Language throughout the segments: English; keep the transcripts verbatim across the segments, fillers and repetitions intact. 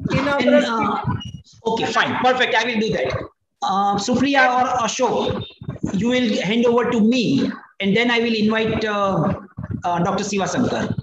Then, uh, okay, fine, perfect. I will do that. Uh, Supriya or Ashok, you will hand over to me, and then I will invite uh, uh, Doctor Sivasankar.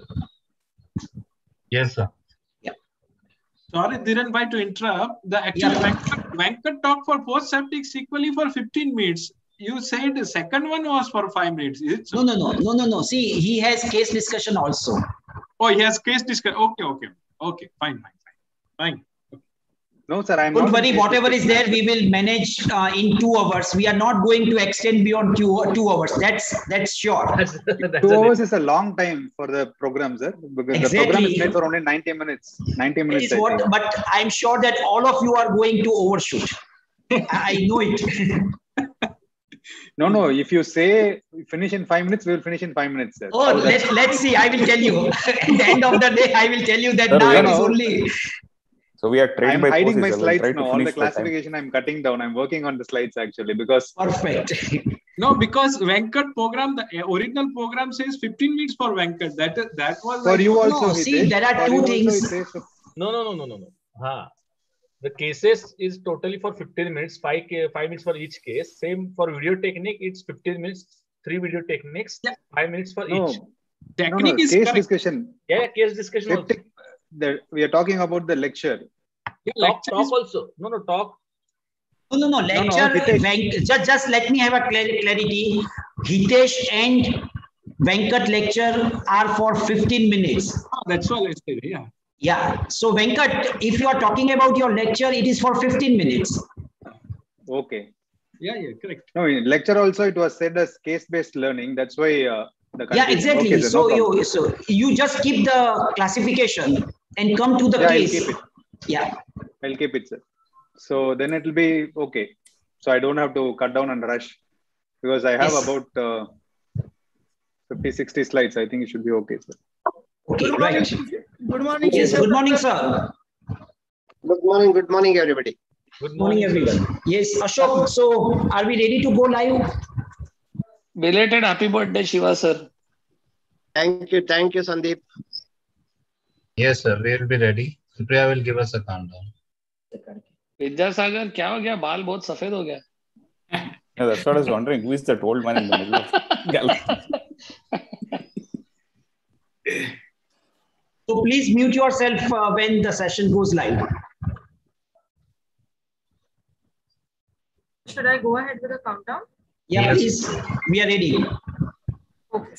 Yes, sir. Yeah. Sorry, Dhiren bhai, to interrupt. The actual Yeah. Venkat, Venkat talked for both subjects equally for fifteen minutes. You said the second one was for five minutes. Is it so? No, no, no, no, no, no. See, he has case discussion also. Oh, he has case discussion. Okay, okay, okay. Fine, fine, fine. Fine. No, sir, I'm Don't not worry, whatever is there, we will manage uh, in two hours. We are not going to extend beyond two, two hours. That's that's sure. That's, that's Two hours is a long time for the program, sir. Because Exactly. the program is made for only ninety minutes. ninety minutes. Is what, but I'm sure that all of you are going to overshoot. I know it. No, no. If you say finish in five minutes, we will finish in five minutes, sir. Oh, let's let's see. I will tell you. At the end of the day, I will tell you that Sir, now we it are is now- only. So we are trained I'm by hiding my courses. I will try slides to now. All the finish by time. classification I'm cutting down. I'm working on the slides actually because Perfect. No, because Venkat program, the original program says fifteen minutes for Venkat. That that was for like, you also. No, see, Hitesh, there are for two you also things. it says fif- No, no, no, no, no, no. Ha. The cases is totally for fifteen minutes, five, ca- five minutes for each case. Same for video technique, it's fifteen minutes, three video techniques, Yeah. five minutes for No, each. no, technique no. is Case correct. discussion. Yeah, case discussion also. Fifty- the- we are talking about the lecture. Yeah, Talk, lecture talk is- also. No, no, talk. No, no, no. Lecture. Hitesh. Venk, just, just let me have a clar- clarity. Hitesh and Venkat lecture are for fifteen minutes. Ah, that's what I said. Yeah. Yeah. So Venkat, if you are talking about your lecture, it is for fifteen minutes. Okay. Yeah, yeah, correct. No, in lecture also it was said as case-based learning. That's why uh, the Yeah, confusion. exactly. Okay, sir, so no problem. you so you just keep the classification and come to the Yeah, I'll case. keep it. Yeah. I'll keep it, sir. So then it will be okay. So I don't have to cut down and rush because I have Yes. about uh, fifty, sixty slides. I think it should be okay, sir. Okay. Good morning. Right. Good morning. Yes. Good morning, sir. Good morning. Good morning, everybody. Good Morning, everyone. Yes, Ashok. So are we ready to go live? Belated happy birthday, Shiva sir. Thank you. Thank you, Sandeep. Yes, sir. We will be ready. Supriya will give us a countdown. Vidyasagar क्या हो गया बाल बहुत सफेद हो गया Yeah, that's what I was wondering. Who is that old man in the middle of gallery? So please mute yourself uh, when the session goes live. Should I go ahead with the countdown? Yeah, Yes. please. We are ready. Okay.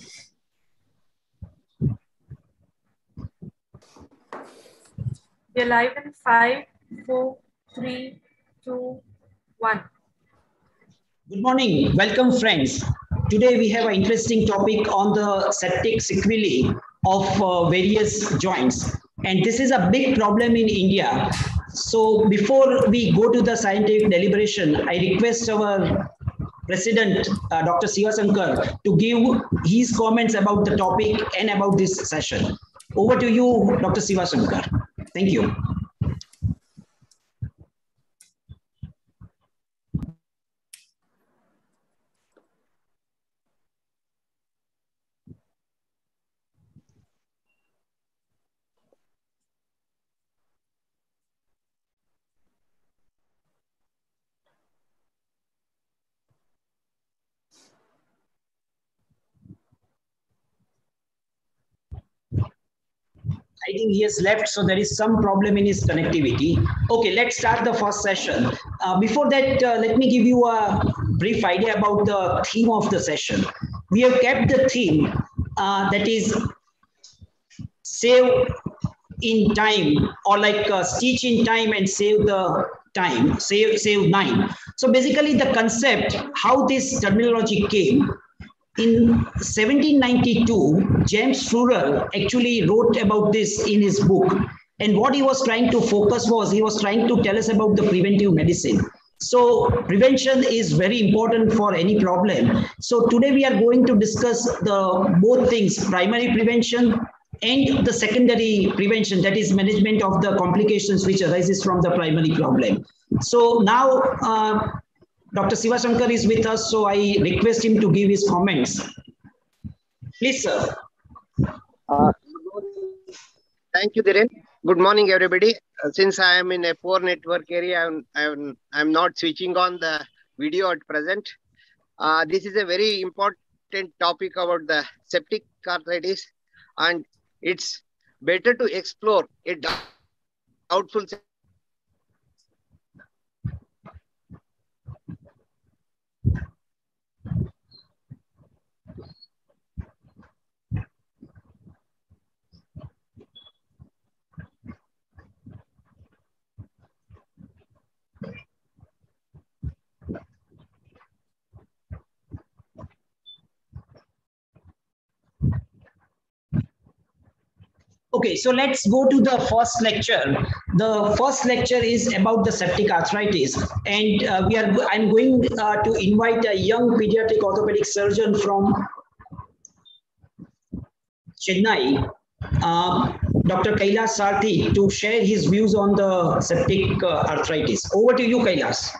We are live in five, four, three, two, one. Good morning. Welcome, friends. Today we have an interesting topic on the septic sequelae of uh, various joints. And this is a big problem in India. So before we go to the scientific deliberation, I request our President, uh, Doctor Sivasankar, to give his comments about the topic and about this session. Over to you, Doctor Sivasankar. Thank you. I think he has left, so there is some problem in his connectivity. Okay, let's start the first session. Uh, before that, uh, let me give you a brief idea about the theme of the session. We have kept the theme uh, that is save in time, or like uh, stitch in time and save the time, save, save nine. So basically the concept, how this terminology came, in seventeen ninety-two, James Furrer actually wrote about this in his book. And what he was trying to focus was, he was trying to tell us about the preventive medicine. So prevention is very important for any problem. So today we are going to discuss the both things, primary prevention and the secondary prevention, that is management of the complications which arises from the primary problem. So now, uh, Doctor Sivasankar is with us, so I request him to give his comments. Please, sir. Uh, thank you, Dhiren. Good morning, everybody. Uh, since I am in a poor network area, I'm, I'm, I'm not switching on the video at present. Uh, this is a very important topic about the septic arthritis, and it's better to explore a doubtful. Okay, so let's go to the first lecture. The first lecture is about the septic arthritis, and uh, we are. I'm going uh, to invite a young pediatric orthopedic surgeon from Chennai, uh, Doctor Kailas Sarthi, to share his views on the septic uh, arthritis. Over to you, Kailas.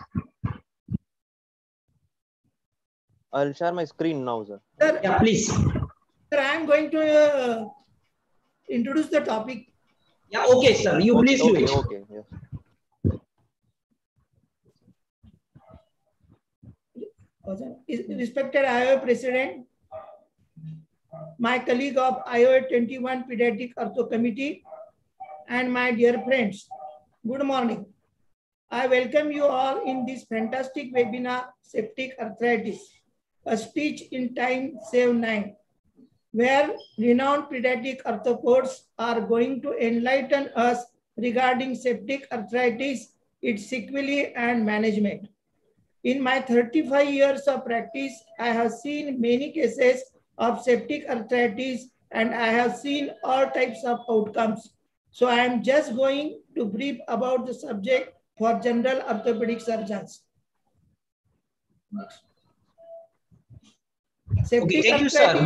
I'll share my screen now, sir. Sir, yeah, please. Sir, I am going to uh, introduce the topic. Yeah, okay, sir. You please okay, do it. Okay, yes. Respected I O A President, my colleague of I O A twenty-one Pediatric Ortho Committee, and my dear friends, good morning. I welcome you all in this fantastic webinar, Septic Arthritis, a stitch in time, save nine, where renowned pediatric orthopods are going to enlighten us regarding septic arthritis, its sequelae and management. In my thirty-five years of practice, I have seen many cases of septic arthritis and I have seen all types of outcomes. So I am just going to brief about the subject for general orthopedic surgeons. Next. Septic okay, thank you, sir.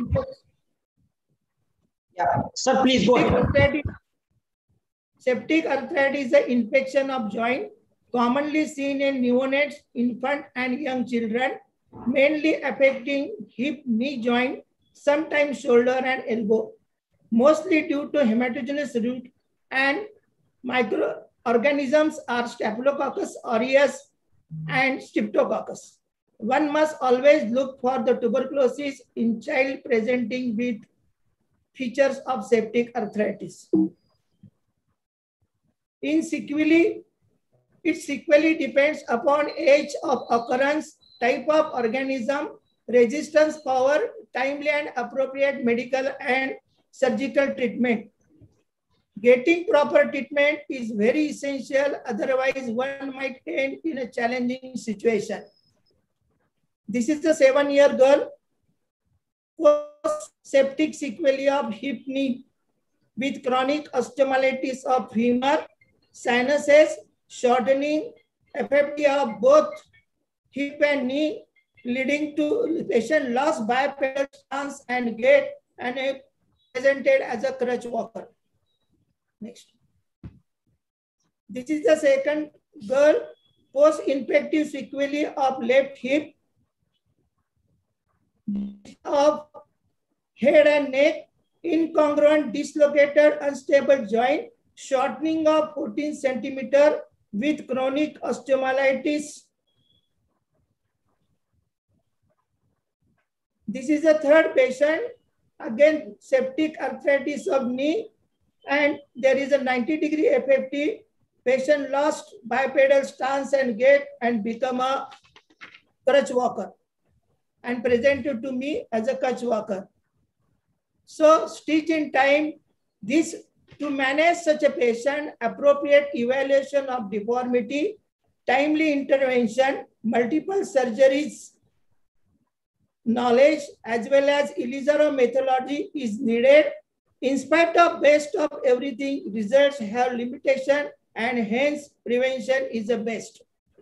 Yeah, sir, please go ahead. Septic arthritis is an infection of joint commonly seen in neonates, infant and young children, mainly affecting hip, knee joint, sometimes shoulder and elbow, mostly due to hematogenous root, and microorganisms are Staphylococcus aureus and Streptococcus. One must always look for the tuberculosis in child presenting with features of septic arthritis. In sequelae, it sequelae depends upon age of occurrence, type of organism, resistance power, timely and appropriate medical and surgical treatment. Getting proper treatment is very essential, otherwise one might end in a challenging situation. This is the seven-year girl, post-septic sequelae of hip knee with chronic osteomyelitis of femur, sinuses, shortening, F F T of both hip and knee, leading to patient lost bipedal stance and gait and presented as a crutch walker. Next. This is the second girl, post-infective sequelae of left hip, of head and neck, incongruent, dislocated, unstable joint, shortening of fourteen centimeter with chronic osteomyelitis. This is the third patient, again septic arthritis of knee, and there is a ninety degree F F T. Patient lost bipedal stance and gait and become a crutch walker and presented to me as a crutch walker. So stitch in time, this to manage such a patient, appropriate evaluation of deformity, timely intervention, multiple surgeries, knowledge, as well as Ilizarov methodology is needed. In spite of best of everything, results have limitation and hence prevention is the best.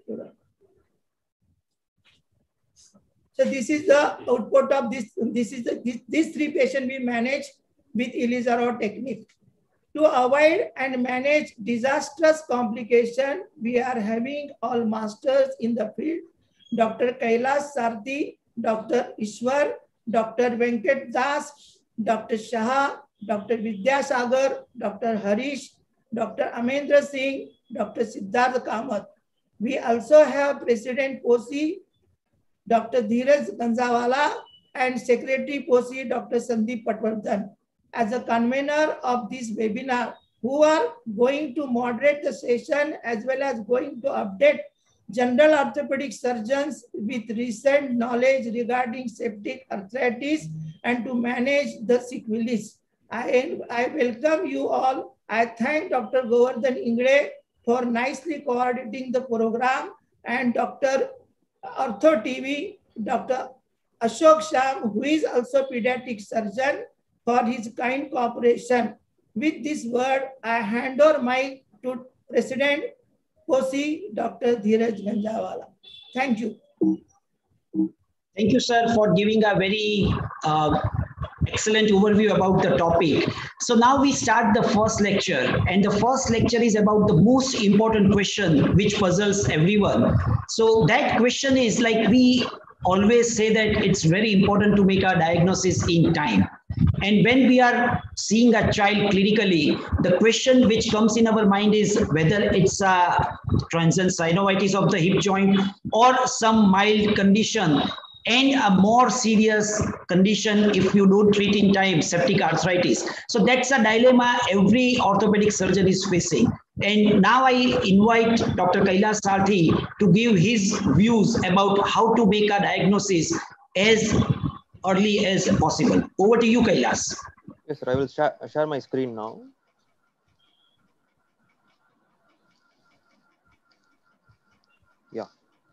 So this is the output of this. This is the, this, these three patients we manage with Ilizarov technique. To avoid and manage disastrous complication, we are having all masters in the field. Doctor Kailas Sarthi, Doctor Ishwar, Doctor Venkat Das, Doctor Shah, Doctor Vidyasagar, Doctor Harish, Doctor Amendra Singh, Doctor Siddharth Kamath. We also have President Posi, Doctor Dheeraj Ganjawala, and Secretary Posi, Doctor Sandeep Patwardhan, as a convener of this webinar, who are going to moderate the session as well as going to update general orthopedic surgeons with recent knowledge regarding septic arthritis and to manage the sequelae. I, I welcome you all. I thank Doctor Govardhan Ingre for nicely coordinating the program, and Doctor Ortho T V, Doctor Ashok Sham, who is also pediatric surgeon, for his kind cooperation. With this word, I hand over mic to President Posi, Doctor Dheeraj Ganjawala. Thank you. Thank you, sir, for giving a very uh, excellent overview about the topic. So now we start the first lecture, and the first lecture is about the most important question which puzzles everyone. So that question is, like we always say, that it's very important to make a diagnosis in time. And when we are seeing a child clinically, the question which comes in our mind is whether it's a transient synovitis of the hip joint or some mild condition, and a more serious condition if you don't treat in time, septic arthritis. So that's a dilemma every orthopedic surgeon is facing. And now I invite Doctor Kailash Sarthi to give his views about how to make a diagnosis as early as possible. Over to you, Kailash. Yes, sir. I will share, share my screen now. Yeah,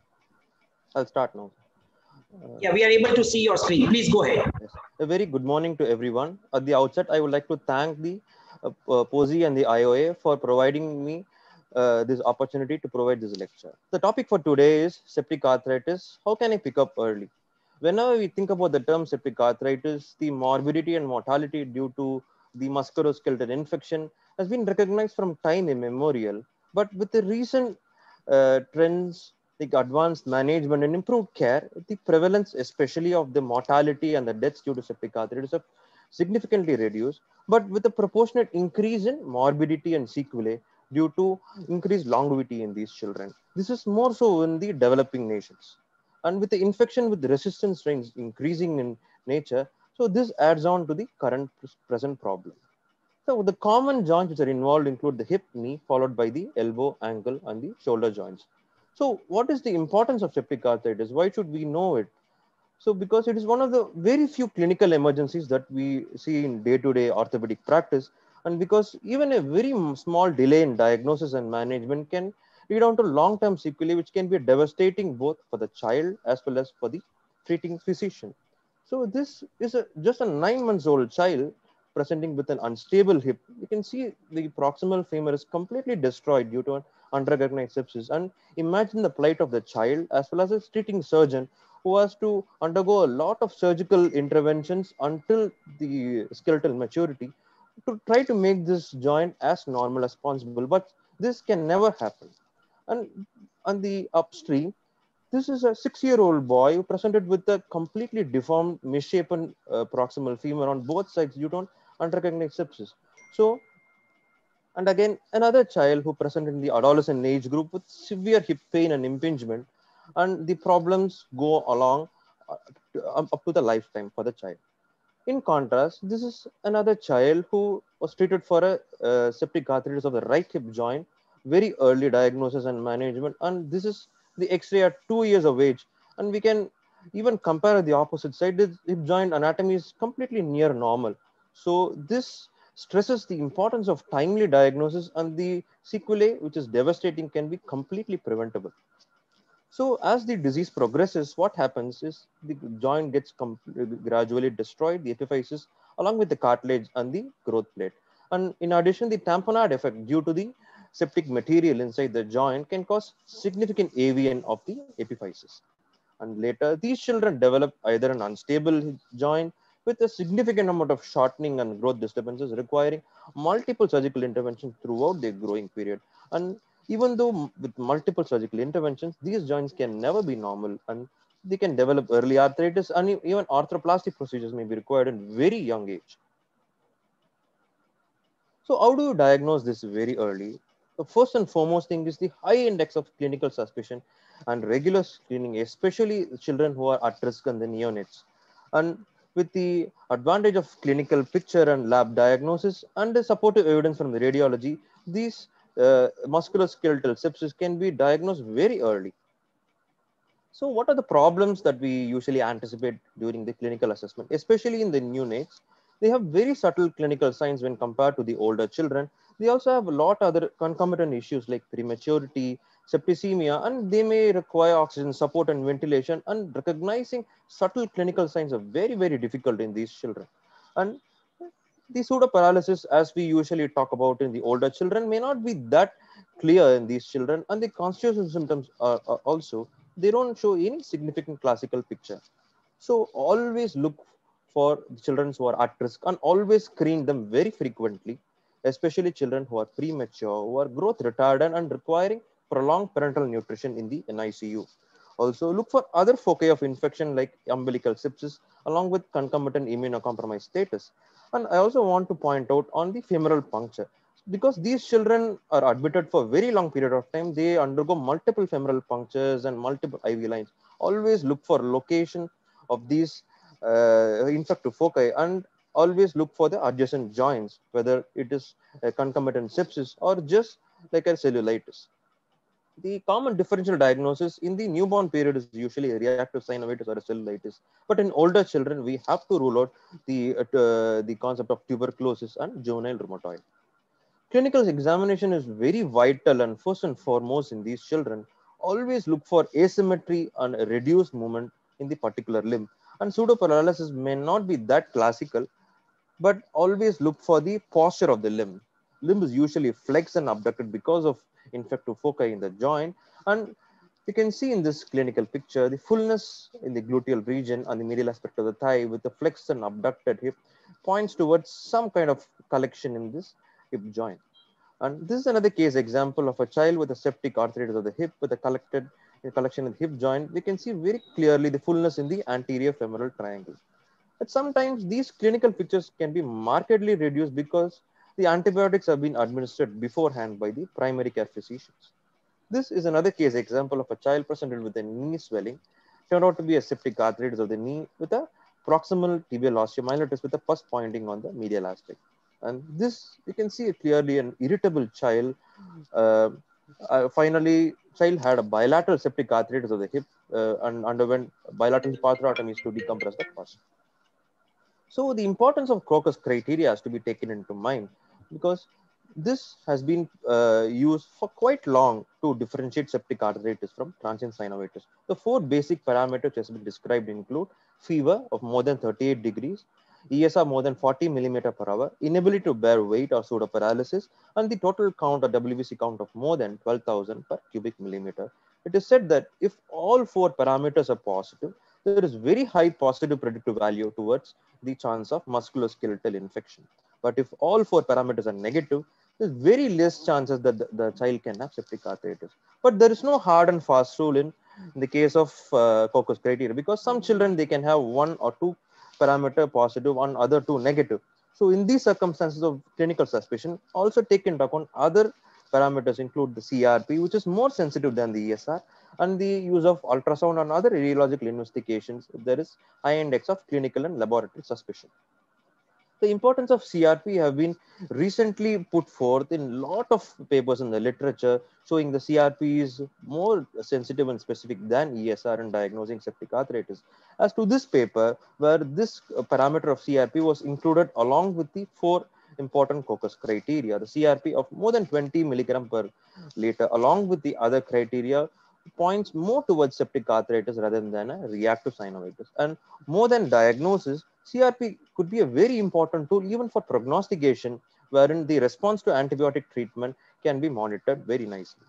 I'll start now. Uh, yeah, we are able to see your screen. Please go ahead. Yes. A very good morning to everyone. At the outset, I would like to thank the uh, uh, Posi and the I O A for providing me uh, this opportunity to provide this lecture. The topic for today is septic arthritis. How can I pick up early? Whenever we think about the term septic arthritis, the morbidity and mortality due to the musculoskeletal infection has been recognized from time immemorial. But with the recent uh, trends, like advanced management and improved care, the prevalence, especially of the mortality and the deaths due to septic arthritis, have significantly reduced, but with a proportionate increase in morbidity and sequelae due to increased longevity in these children. This is more so in the developing nations. And with the infection with resistant strains increasing in nature, so this adds on to the current present problem. So the common joints which are involved include the hip, knee, followed by the elbow, ankle, and the shoulder joints. So what is the importance of septic arthritis? Why should we know it? So because it is one of the very few clinical emergencies that we see in day-to-day orthopedic practice, and because even a very small delay in diagnosis and management can lead on to long-term sequelae, which can be devastating both for the child as well as for the treating physician. So this is a, just a nine months old child presenting with an unstable hip. You can see the proximal femur is completely destroyed due to an unrecognized sepsis. And imagine the plight of the child as well as a treating surgeon who has to undergo a lot of surgical interventions until the skeletal maturity to try to make this joint as normal as possible. But this can never happen. And on the upstream, this is a six-year-old boy who presented with a completely deformed, misshapen uh, proximal femur on both sides due to unrecognized sepsis. So, and again, another child who presented in the adolescent age group with severe hip pain and impingement, and the problems go along uh, to, um, up to the lifetime for the child. In contrast, this is another child who was treated for a uh, septic arthritis of the right hip joint, very early diagnosis and management, and this is the X-ray at two years of age, and we can even compare the opposite side. The hip joint anatomy is completely near normal. So this stresses the importance of timely diagnosis, and the sequelae, which is devastating, can be completely preventable. So as the disease progresses, what happens is the joint gets gradually destroyed, the epiphysis, along with the cartilage and the growth plate. And in addition, the tamponade effect due to the septic material inside the joint can cause significant A V N of the epiphysis. And later, these children develop either an unstable joint with a significant amount of shortening and growth disturbances requiring multiple surgical interventions throughout their growing period. And even though with multiple surgical interventions, these joints can never be normal, and they can develop early arthritis, and even arthroplasty procedures may be required in very young age. So how do you diagnose this very early? The first and foremost thing is the high index of clinical suspicion and regular screening, especially children who are at risk and the neonates. And with the advantage of clinical picture and lab diagnosis and the supportive evidence from the radiology, these uh, musculoskeletal sepsis can be diagnosed very early. So what are the problems that we usually anticipate during the clinical assessment, especially in the neonates? They have very subtle clinical signs when compared to the older children. They also have a lot of other concomitant issues like prematurity, septicemia, and they may require oxygen support and ventilation, and recognizing subtle clinical signs are very, very difficult in these children. And the pseudoparalysis, as we usually talk about in the older children, may not be that clear in these children, and the constitutional symptoms are, are also, they don't show any significant classical picture. So always look for children who are at risk and always screen them very frequently, especially children who are premature, who are growth retarded and requiring prolonged parenteral nutrition in the N I C U. Also look for other foci of infection like umbilical sepsis along with concomitant immunocompromised status. And I also want to point out on the femoral puncture, because these children are admitted for a very long period of time, they undergo multiple femoral punctures and multiple I V lines. Always look for location of these uh, infective foci and always look for the adjacent joints, whether it is a concomitant sepsis or just like a cellulitis. The common differential diagnosis in the newborn period is usually a reactive synovitis or a cellulitis. But in older children, we have to rule out the, uh, the concept of tuberculosis and juvenile rheumatoid. Clinical examination is very vital, and first and foremost in these children, always look for asymmetry and reduced movement in the particular limb. And pseudoparalysis may not be that classical, but always look for the posture of the limb. Limb is usually flexed and abducted because of infective foci in the joint. And you can see in this clinical picture, the fullness in the gluteal region and the medial aspect of the thigh with the flexed and abducted hip points towards some kind of collection in this hip joint. And this is another case example of a child with a septic arthritis of the hip with a collected a collection in the hip joint. We can see very clearly the fullness in the anterior femoral triangle. But sometimes these clinical pictures can be markedly reduced because the antibiotics have been administered beforehand by the primary care physicians. This is another case example of a child presented with a knee swelling, turned out to be a septic arthritis of the knee with a proximal tibial osteomyelitis with a pus pointing on the medial aspect. And this, you can see clearly an irritable child. Uh, uh, finally, child had a bilateral septic arthritis of the hip uh, and underwent bilateral pathrotomies to decompress the pus. So the importance of Crocus criteria has to be taken into mind, because this has been uh, used for quite long to differentiate septic arthritis from transient synovitis. The four basic parameters which has been described include fever of more than thirty-eight degrees, E S R more than forty millimeter per hour, inability to bear weight or pseudoparalysis, and the total count or W B C count of more than twelve thousand per cubic millimeter. It is said that if all four parameters are positive, there is very high positive predictive value towards the chance of musculoskeletal infection. But if all four parameters are negative, there's very less chances that the, the child can have septic arthritis. But there is no hard and fast rule in, in the case of uh, Crocus criteria, because some children, they can have one or two parameter positive and other two negative. So in these circumstances of clinical suspicion, also take into account other parameters include the C R P, which is more sensitive than the E S R, and the use of ultrasound and other radiological investigations if there is high index of clinical and laboratory suspicion. The importance of C R P have been recently put forth in a lot of papers in the literature, showing the C R P is more sensitive and specific than E S R in diagnosing septic arthritis. As to this paper, where this parameter of C R P was included along with the four important Crocus criteria, the C R P of more than twenty milligram per liter, along with the other criteria, points more towards septic arthritis rather than a reactive synovitis. And more than diagnosis, C R P could be a very important tool even for prognostication, wherein the response to antibiotic treatment can be monitored very nicely.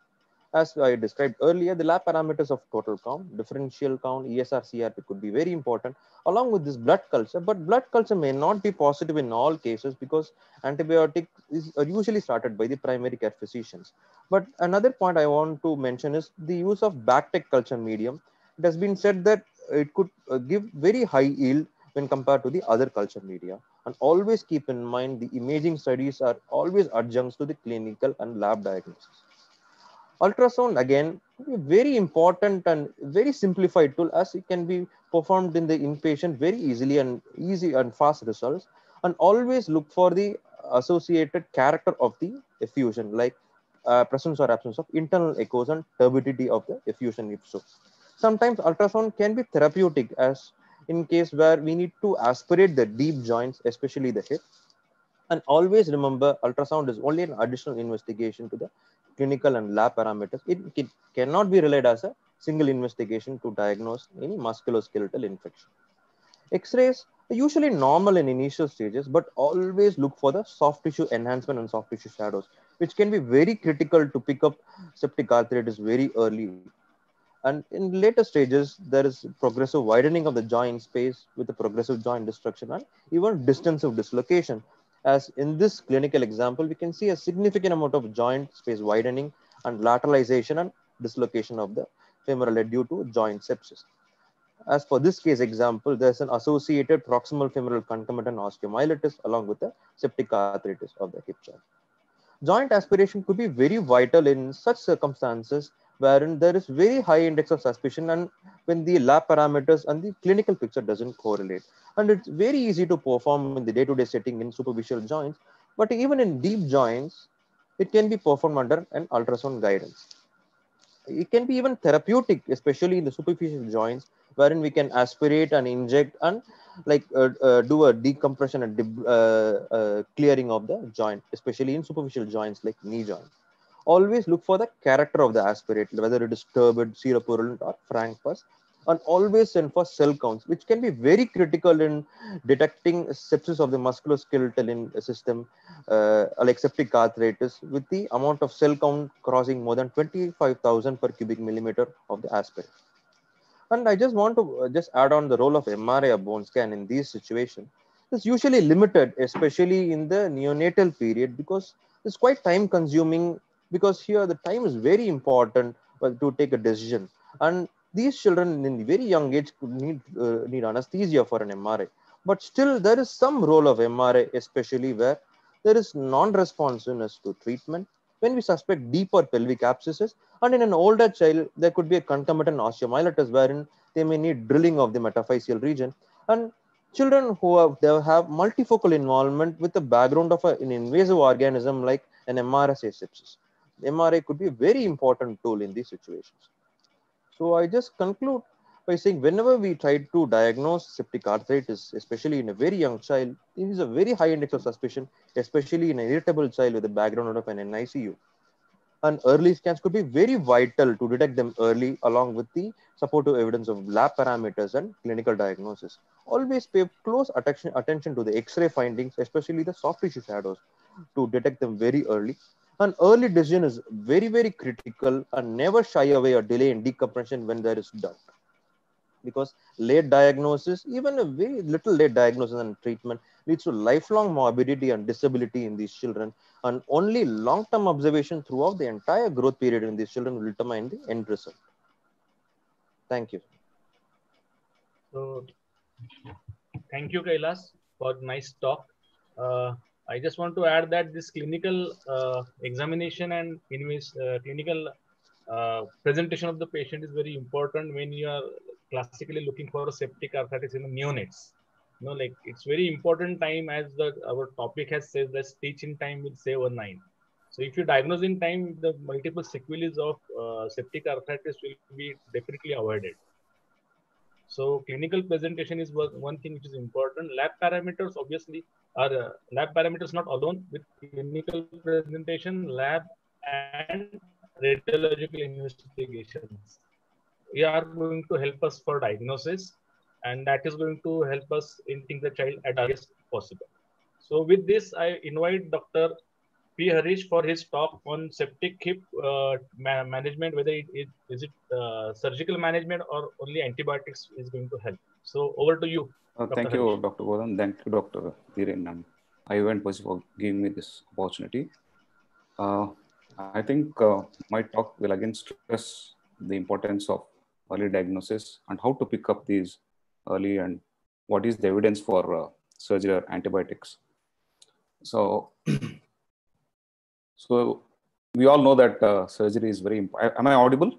As I described earlier, the lab parameters of total count, differential count, E S R, C R P could be very important, along with this blood culture. But blood culture may not be positive in all cases because antibiotics is usually started by the primary care physicians. But another point I want to mention is the use of BACTEC culture medium. It has been said that it could give very high yield when compared to the other culture media. And always keep in mind the imaging studies are always adjuncts to the clinical and lab diagnosis. Ultrasound, again, very important and very simplified tool, as it can be performed in the inpatient very easily and easy and fast results. And always look for the associated character of the effusion, like uh, presence or absence of internal echoes and turbidity of the effusion if so. Sometimes ultrasound can be therapeutic, as in case where we need to aspirate the deep joints, especially the hip. And always remember, ultrasound is only an additional investigation to the clinical and lab parameters. It, it cannot be relied as a single investigation to diagnose any musculoskeletal infection. X-rays are usually normal in initial stages, but always look for the soft tissue enhancement and soft tissue shadows, which can be very critical to pick up septic arthritis very early. And in later stages, there is progressive widening of the joint space with the progressive joint destruction and even distance of dislocation. As in this clinical example, we can see a significant amount of joint space widening and lateralization and dislocation of the femoral head due to joint sepsis. As for this case example, there's an associated proximal femoral concomitant osteomyelitis along with the septic arthritis of the hip joint. Joint aspiration could be very vital in such circumstances wherein there is very high index of suspicion and when the lab parameters and the clinical picture doesn't correlate. And it's very easy to perform in the day-to-day setting in superficial joints, but even in deep joints, it can be performed under an ultrasound guidance. It can be even therapeutic, especially in the superficial joints, wherein we can aspirate and inject and like uh, uh, do a decompression and uh, uh, clearing of the joint, especially in superficial joints like knee joint. Always look for the character of the aspirate, whether it is turbid, seropurulent, or frank pus, and always send for cell counts, which can be very critical in detecting sepsis of the musculoskeletal system, uh, like septic arthritis, with the amount of cell count crossing more than twenty-five thousand per cubic millimeter of the aspirate. And I just want to just add on the role of M R I or bone scan in these situations. It's usually limited, especially in the neonatal period, because it's quite time consuming, because here the time is very important to take a decision. And these children in very young age could need, uh, need anesthesia for an M R I. But still there is some role of M R I, especially where there is non-responsiveness to treatment, when we suspect deeper pelvic abscesses, and in an older child, there could be a concomitant osteomyelitis wherein they may need drilling of the metaphyseal region. And children who have, they have multifocal involvement with the background of a, an invasive organism like an M R S A sepsis. M R I could be a very important tool in these situations. So I just conclude by saying whenever we try to diagnose septic arthritis, especially in a very young child, it is a very high index of suspicion, especially in an irritable child with a background of an N I C U. And early scans could be very vital to detect them early, along with the supportive evidence of lab parameters and clinical diagnosis. Always pay close attention, attention to the X-ray findings, especially the soft tissue shadows, to detect them very early. An early decision is very, very critical, and never shy away or delay in decompression when there is doubt. Because late diagnosis, even a very little late diagnosis and treatment, leads to lifelong morbidity and disability in these children. And only long-term observation throughout the entire growth period in these children will determine the end result. Thank you. So, thank you, Kailas, for nice talk. Uh, I just want to add that this clinical uh, examination and uh, clinical uh, presentation of the patient is very important when you are classically looking for a septic arthritis in the neonates. You know, like it's very important time, as the our topic has said that stitch in time will save a nine. So if you diagnose in time, the multiple sequelae of uh, septic arthritis will be definitely avoided. So clinical presentation is one thing which is important. Lab parameters obviously are uh, lab parameters not alone. With clinical presentation, lab and radiological investigations, we are going to help us for diagnosis, and that is going to help us in treating the child at the earliest possible. So with this, I invite Doctor P. Harish for his talk on septic hip uh, ma management, whether it, it is it uh, surgical management or only antibiotics is going to help. So over to you. Uh, thank Harish. you, Doctor Godan. Thank you, Doctor Dhiren and I O N for giving me this opportunity. Uh, I think uh, my talk will again stress the importance of early diagnosis and how to pick up these early and what is the evidence for uh, surgery or antibiotics. So, so we all know that uh, surgery is very important. Am I audible?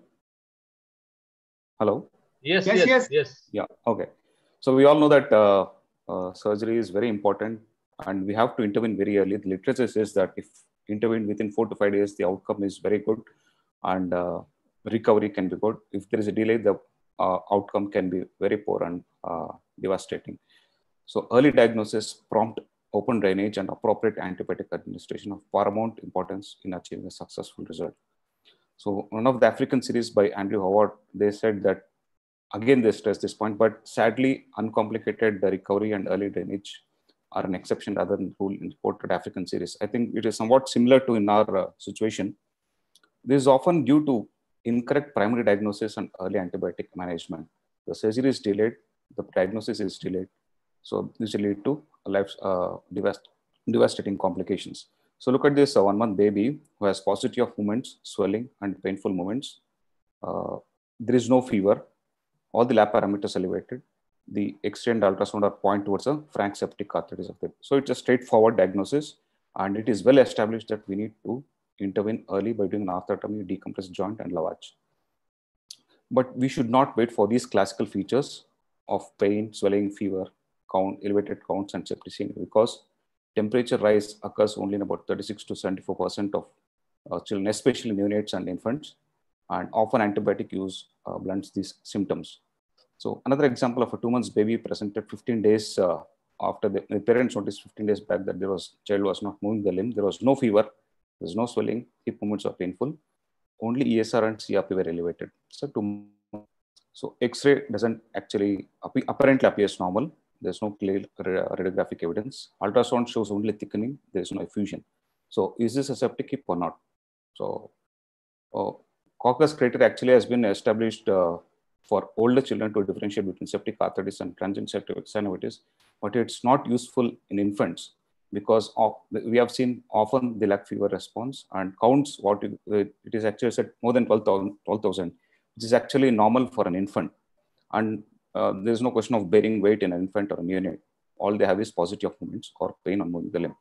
Hello? Yes, yes, yes, yes. Yeah, okay. So we all know that uh, uh, surgery is very important and we have to intervene very early. The literature says that if intervened within four to five days, the outcome is very good and uh, recovery can be good. If there is a delay, the uh, outcome can be very poor and uh, devastating. So early diagnosis, prompt open drainage and appropriate antibiotic administration of paramount importance in achieving a successful result. So one of the African series by Andrew Howard, they said that, again, they stress this point, but sadly, uncomplicated the recovery and early drainage are an exception rather than rule in reported African series. I think it is somewhat similar to in our uh, situation. This is often due to incorrect primary diagnosis and early antibiotic management. The surgery is delayed, the diagnosis is delayed. So this will lead to life uh, devast devastating complications. So look at this uh, one month baby who has paucity of movements, swelling and painful movements. Uh, there is no fever. All the lab parameters elevated. The X-ray and ultrasound are point towards a frank septic arthritis of the. So it's a straightforward diagnosis, and it is well established that we need to intervene early by doing an arthrotomy, decompress joint, and lavage. But we should not wait for these classical features of pain, swelling, fever, count, elevated counts, and septicemia, because temperature rise occurs only in about thirty-six to seventy-four percent of uh, children, especially neonates and infants, and often antibiotic use uh, blunts these symptoms. So another example of a two months baby presented fifteen days uh, after the, the parents noticed fifteen days back that there was child was not moving the limb. There was no fever, there was no swelling, hip movements were painful. Only E S R and C R P were elevated. So, two, so X-ray doesn't actually apparently appears normal. There's no clear radiographic evidence. Ultrasound shows only thickening. There's no effusion. So is this a septic hip or not? So uh, Cocker's criteria actually has been established uh, for older children to differentiate between septic arthritis and transient septic synovitis, but it's not useful in infants because of, we have seen often they lack fever response and counts what it, it is actually said more than twelve thousand, which is actually normal for an infant. And uh, there's no question of bearing weight in an infant or a neonate. All they have is positive movements or pain on moving the limb.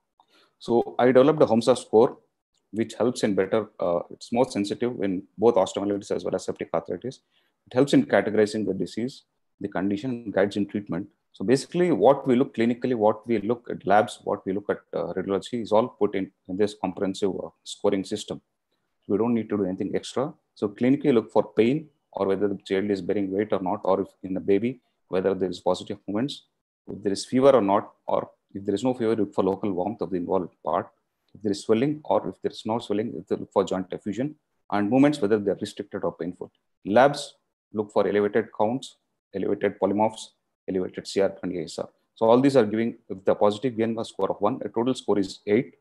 So I developed a HOMSA score, which helps in better, uh, it's more sensitive in both osteomyelitis as well as septic arthritis. It helps in categorizing the disease, the condition, guides in treatment. So basically what we look clinically, what we look at labs, what we look at uh, radiology is all put in, in this comprehensive uh, scoring system. We don't need to do anything extra. So clinically look for pain or whether the child is bearing weight or not, or if in the baby, whether there is positive movements, if there is fever or not, or if there is no fever, look for local warmth of the involved part. If there is swelling or if there is no swelling, look for joint effusion, and movements, whether they are restricted or painful. Labs, look for elevated counts, elevated polymorphs, elevated C R P and A S R. So all these are giving, if the positive given a score of one, a total score is eight.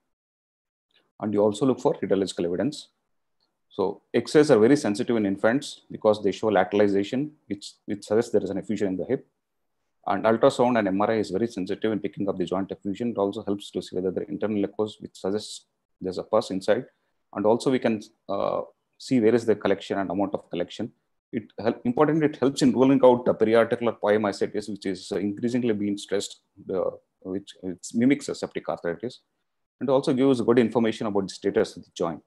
And you also look for radiological evidence. So X-rays are very sensitive in infants because they show lateralization, which, which suggests there is an effusion in the hip. And ultrasound and M R I is very sensitive in picking up the joint effusion. It also helps to see whether the internal echoes, which suggests there's a pus inside. And also we can uh, see where is the collection and amount of collection. It help, importantly, it helps in ruling out the periarticular pyomyositis, which is increasingly being stressed, uh, which mimics a septic arthritis, and also gives good information about the status of the joint.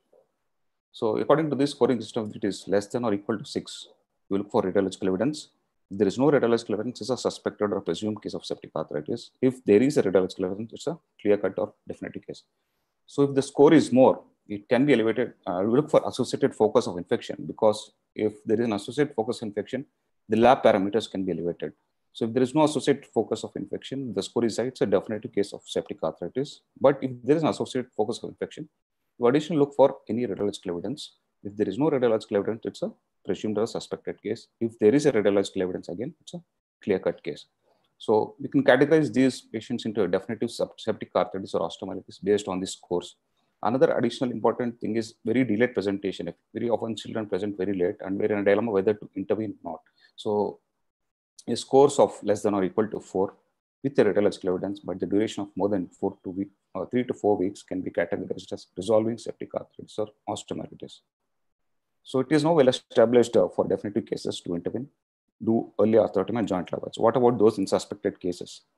So according to this scoring system, if it is less than or equal to six, you look for radiological evidence. If there is no radiological evidence, it's a suspected or presumed case of septic arthritis. If there is a radiological evidence, it's a clear-cut or definitive case. So if the score is more, it can be elevated. Uh, we look for associated focus of infection, because if there is an associated focus of infection, the lab parameters can be elevated. So if there is no associated focus of infection, the score is high, it's a definitive case of septic arthritis. But if there is an associated focus of infection, you additionally look for any radiological evidence. If there is no radiological evidence, it's a presumed or suspected case. If there is a radiological evidence, again, it's a clear-cut case. So we can categorize these patients into a definitive septic arthritis or osteomyelitis based on these scores. Another additional important thing is very delayed presentation. Very often children present very late and we're in a dilemma whether to intervene or not. So a scores of less than or equal to four with the radiological evidence, but the duration of more than four to week, or three to four weeks can be categorized as resolving septic arthritis or osteomyelitis. So it is now well established uh, for definitive cases to intervene, do early arthrotomy and joint lavage. What about those in suspected cases?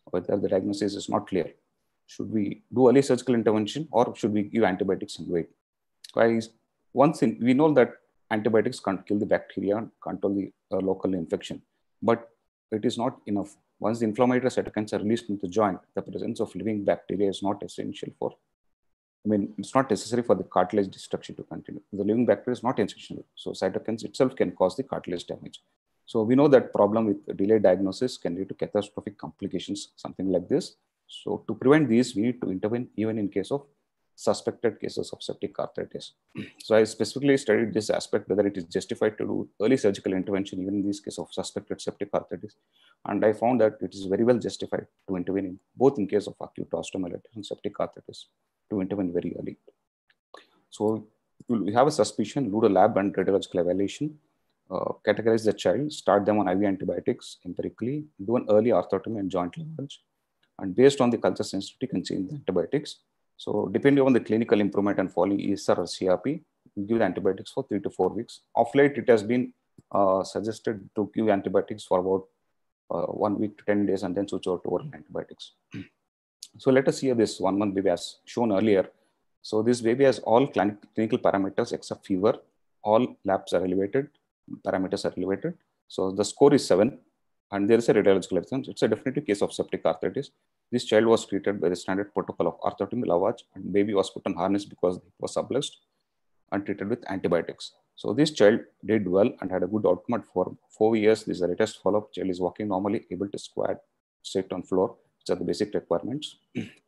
whether the diagnosis is not clear. Should we do early surgical intervention or should we give antibiotics and wait? Guys, once in, we know that antibiotics can't kill the bacteria, control the uh, local infection, but it is not enough. Once the inflammatory cytokines are released into the joint, the presence of living bacteria is not essential for, I mean, it's not necessary for the cartilage destruction to continue. The living bacteria is not essential. So cytokines itself can cause the cartilage damage. So we know that problem with delayed diagnosis can lead to catastrophic complications, something like this. So to prevent these, we need to intervene even in case of suspected cases of septic arthritis. So I specifically studied this aspect, whether it is justified to do early surgical intervention even in this case of suspected septic arthritis. And I found that it is very well justified to intervene in both in case of acute osteomyelitis and septic arthritis, to intervene very early. So we have a suspicion, do the lab and radiological evaluation, uh, categorize the child, start them on I V antibiotics empirically, do an early arthrotomy and joint lavage, and based on the culture sensitivity, can change the antibiotics. So depending on the clinical improvement and following E S R or C R P, we give the antibiotics for three to four weeks. Of late, it has been uh, suggested to give antibiotics for about uh, one week to ten days and then switch over to oral antibiotics. So let us see this one month baby as shown earlier. So this baby has all clinical parameters except fever. All labs are elevated, parameters are elevated. So the score is seven and there is a radiological evidence. It's a definitive case of septic arthritis. This child was treated by the standard protocol of arthrotomy lavage and baby was put on harness because it was subluxed and treated with antibiotics. So this child did well and had a good outcome for four years. This is a latest follow-up. Child is walking normally, able to squat, sit on floor, which are the basic requirements.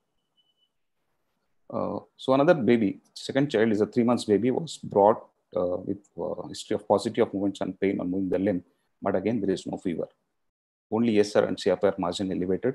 Uh, so another baby, second child is a three months baby, was brought uh, with uh, history of positive of movements and pain on moving the limb. But again, there is no fever. Only E S R and C R P are marginally elevated.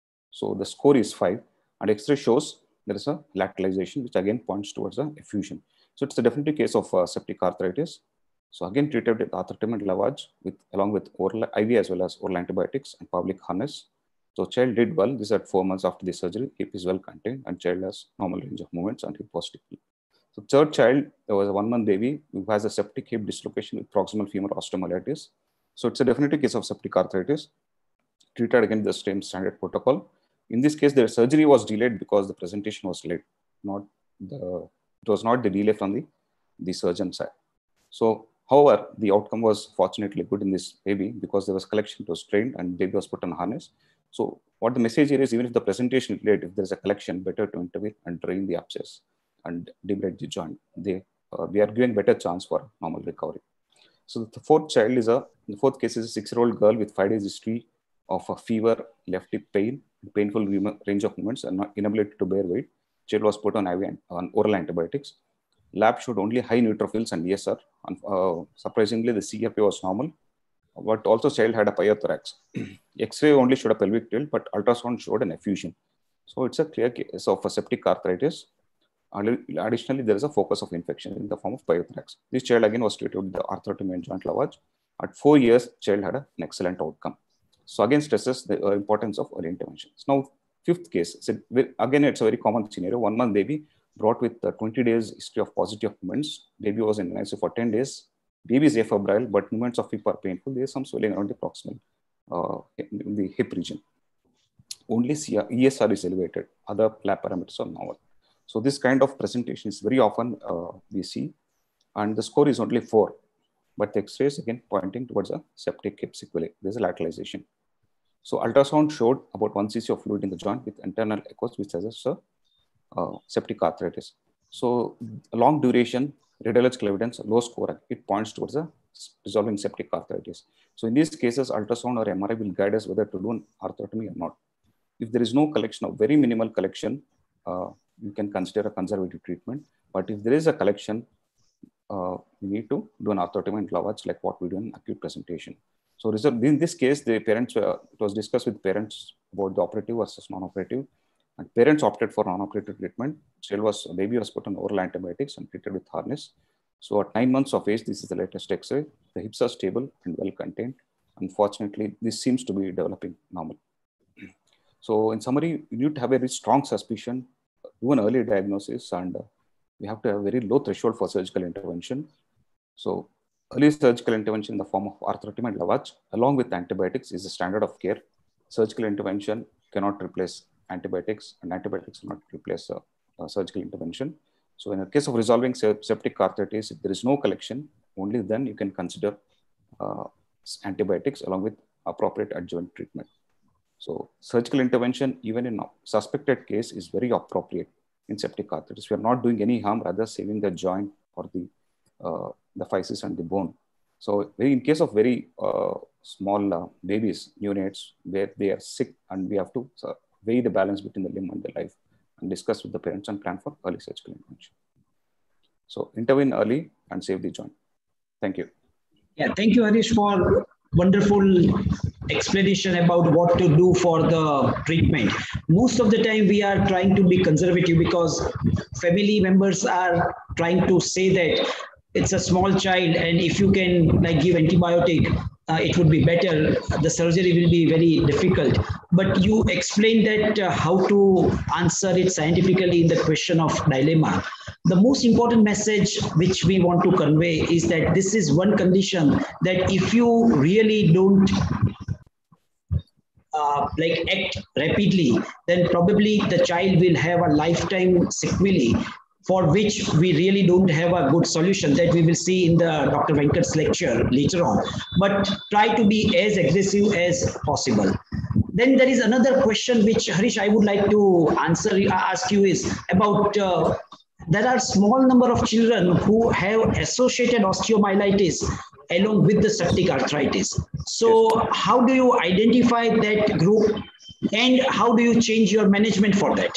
So the score is five and X-ray shows there is a lateralization, which again points towards a effusion. So it's a definitive case of uh, septic arthritis. So again treated with arthrotomy and lavage with, along with oral I V as well as oral antibiotics and public harness. So child did well. This is at four months after the surgery. Hip is well contained and child has normal range of movements and hip was stable. So third child, there was a one month baby who has a septic hip dislocation with proximal femur osteomyelitis. So it's a definitive case of septic arthritis, treated again the same standard protocol. In this case, the surgery was delayed because the presentation was late. Not the, it was not the delay from the, the surgeon side. So, however, the outcome was fortunately good in this baby because there was collection, it was trained and baby was put on harness. So what the message here is, even if the presentation is late, if there's a collection, better to intervene and drain the abscess and debride the joint. They, uh, we are giving better chance for normal recovery. So the fourth child is a, the fourth case is a six-year-old girl with five days history of a fever, left hip pain, painful range of movements and not inability to bear weight. Child was put on I V and on oral antibiotics. Lab showed only high neutrophils and E S R. And, uh, surprisingly, the C R P was normal, but also child had a pyothorax. X-ray only showed a pelvic tilt, but ultrasound showed an effusion. So it's a clear case of a septic arthritis. And additionally, there is a focus of infection in the form of pyothorax. This child again was treated with the arthrotomy and joint lavage. At four years, child had an excellent outcome. So again, stresses the uh, importance of early interventions. Now, fifth case, so again, it's a very common scenario. One month baby brought with uh, twenty days history of positive movements. Baby was in N I C U for ten days. Baby is afebrile, but movements of hip are painful. There is some swelling around the proximal, uh, in the hip region. Only E S R is elevated. Other lab parameters are normal. So this kind of presentation is very often uh, we see, and the score is only four. But the X-rays again pointing towards a septic hip sequelae. There's a lateralization. So ultrasound showed about one C C of fluid in the joint with internal echoes, which suggests a uh, septic arthritis. So long duration, radiological evidence, low score, it points towards a resolving septic arthritis. So in these cases, ultrasound or M R I will guide us whether to do an arthrotomy or not. If there is no collection of very minimal collection, uh, you can consider a conservative treatment. But if there is a collection, uh, you need to do an arthrotomy and lavage like what we do in acute presentation. So in this case, the parents, uh, it was discussed with parents about the operative versus non-operative. And parents opted for non-operative treatment. Child was, baby was put on oral antibiotics and treated with harness. So at nine months of age, this is the latest X-ray. The hips are stable and well contained. Unfortunately, this seems to be developing normal. So in summary, you need to have a very strong suspicion, do an early diagnosis, and uh, we have to have a very low threshold for surgical intervention. So early surgical intervention in the form of arthrotomy and lavage, along with antibiotics, is the standard of care. Surgical intervention cannot replace antibiotics, and antibiotics cannot replace a, a surgical intervention. So in the case of resolving septic arthritis, if there is no collection, only then you can consider uh, antibiotics along with appropriate adjuvant treatment. So surgical intervention, even in a suspected case, is very appropriate in septic arthritis. We are not doing any harm, rather saving the joint or the, uh, the physis and the bone. So in case of very uh, small uh, babies, neonates, where they are sick, and we have to uh, weigh the balance between the limb and the life and discuss with the parents and plan for early surgical intervention. So intervene early and save the joint. Thank you. Yeah, thank you, Harish, for wonderful explanation about what to do for the treatment. Most of the time we are trying to be conservative because family members are trying to say that it's a small child and if you can like give antibiotic, uh, it would be better. The surgery will be very difficult. But you explained that uh, how to answer it scientifically in the question of dilemma. The most important message which we want to convey is that this is one condition that if you really don't uh, like act rapidly, then probably the child will have a lifetime sequelae for which we really don't have a good solution that we will see in the Doctor Venkat's lecture later on. But try to be as aggressive as possible. Then there is another question which, Harish, I would like to answer, ask you is about uh, there are small number of children who have associated osteomyelitis along with the septic arthritis. So how do you identify that group and how do you change your management for that?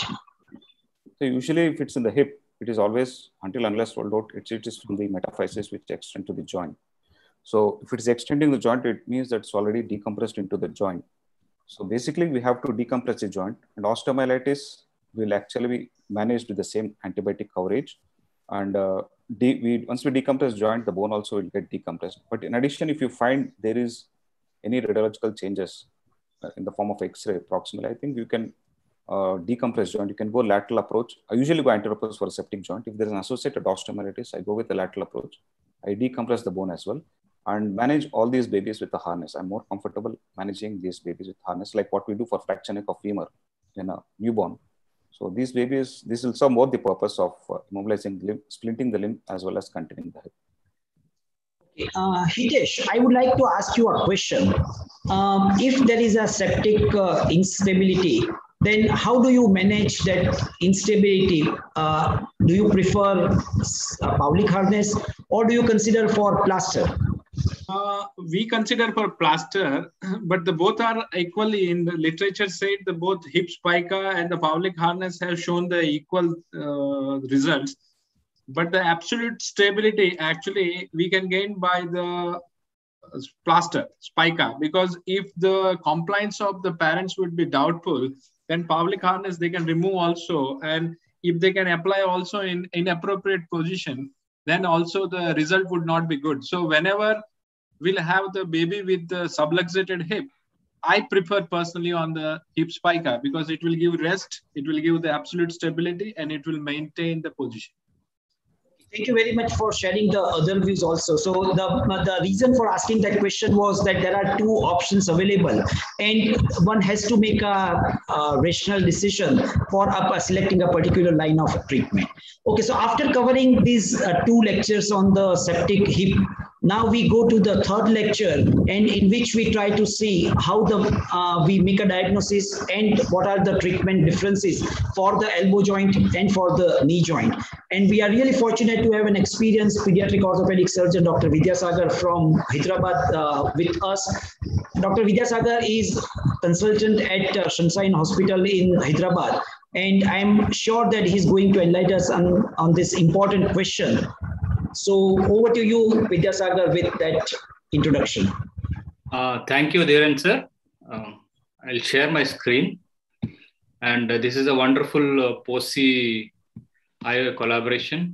So usually if it's in the hip, it is always, until unless rolled out, it's, it is from the metaphysis which extend to the joint. So if it is extending the joint, it means that it's already decompressed into the joint. So basically we have to decompress the joint, and osteomyelitis will actually be managed with the same antibiotic coverage. And uh, de we, once we decompress joint, the bone also will get decompressed. But in addition, if you find there is any radiological changes uh, in the form of X-ray proximally, I think you can uh, decompress joint. You can go lateral approach. I usually go anterior approach for a septic joint. If there is an associated osteomyelitis, I go with the lateral approach. I decompress the bone as well and manage all these babies with a harness. I'm more comfortable managing these babies with harness, like what we do for fracture neck of femur in a newborn. So these babies, this will serve both the purpose of uh, immobilizing limb, splinting the limb, as well as containing the hip. Uh, Hitesh, I would like to ask you a question. Um, if there is a septic uh, instability, then how do you manage that instability? Uh, do you prefer a Paulik harness or do you consider for plaster? Uh, we consider for plaster, but the both are equally in the literature said the both hip spica and the Paulik harness have shown the equal uh, results. But the absolute stability actually we can gain by the plaster spica, because if the compliance of the parents would be doubtful, then Paulik harness they can remove also, and if they can apply also in inappropriate position, then also the result would not be good. So whenever we'll have the baby with the subluxated hip, I prefer personally on the hip spica because it will give rest, it will give the absolute stability, and it will maintain the position. Thank you very much for sharing the other views also. So the, the reason for asking that question was that there are two options available and one has to make a, a rational decision for a, selecting a particular line of treatment. Okay, so after covering these uh, two lectures on the septic hip, now we go to the third lecture, and in which we try to see how the uh, we make a diagnosis and what are the treatment differences for the elbow joint and for the knee joint. And we are really fortunate to have an experienced pediatric orthopedic surgeon, Doctor Vidyasagar from Hyderabad, uh, with us. Doctor Vidyasagar is consultant at uh, Sunshine Hospital in Hyderabad, and I'm sure that he's going to enlighten us on, on this important question. So over to you, Vidyasagar, with that introduction. Uh, thank you, Dhiren sir. Uh, I'll share my screen. And uh, this is a wonderful uh, P O S I I O A collaboration.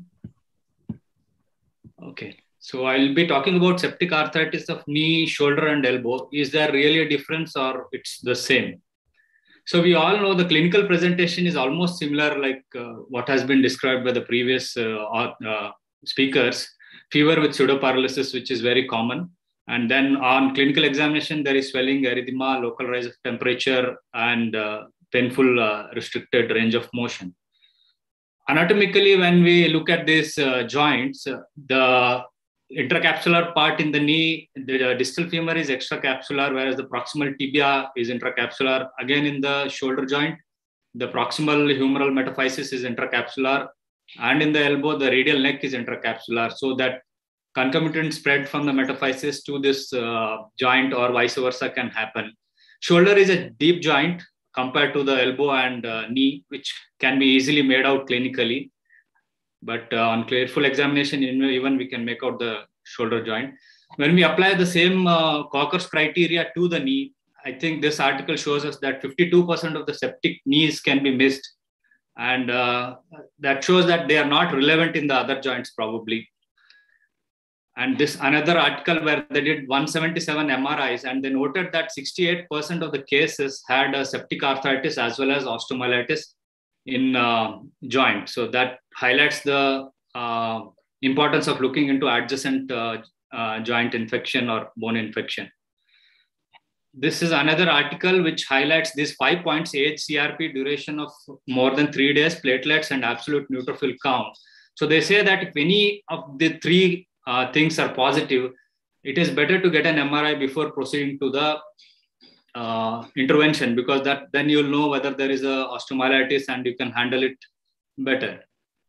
Okay, so I'll be talking about septic arthritis of knee, shoulder, and elbow. Is there really a difference or it's the same? So we all know the clinical presentation is almost similar like uh, what has been described by the previous uh, uh, speakers. Fever with pseudoparalysis, which is very common. And then on clinical examination, there is swelling, erythema, local rise of temperature, and uh, painful uh, restricted range of motion. Anatomically, when we look at these uh, joints, uh, the intracapsular part in the knee, the distal femur is extracapsular, whereas the proximal tibia is intracapsular. Again, in the shoulder joint, the proximal humeral metaphysis is intracapsular. And in the elbow, the radial neck is intracapsular. So that concomitant spread from the metaphysis to this uh, joint or vice versa can happen. Shoulder is a deep joint compared to the elbow and uh, knee, which can be easily made out clinically. But uh, on careful examination, even we can make out the shoulder joint. When we apply the same uh, Cocker's criteria to the knee, I think this article shows us that fifty-two percent of the septic knees can be missed. And uh, that shows that they are not relevant in the other joints probably. And this another article where they did one hundred seventy-seven M R Is and they noted that sixty-eight percent of the cases had a septic arthritis as well as osteomyelitis in uh, joint. So that highlights the uh, importance of looking into adjacent uh, uh, joint infection or bone infection. This is another article which highlights these five points: age, C R P, duration of more than three days, platelets, and absolute neutrophil count. So they say that if any of the three uh, things are positive, it is better to get an M R I before proceeding to the uh, intervention, because that then you'll know whether there is a osteomyelitis and you can handle it better.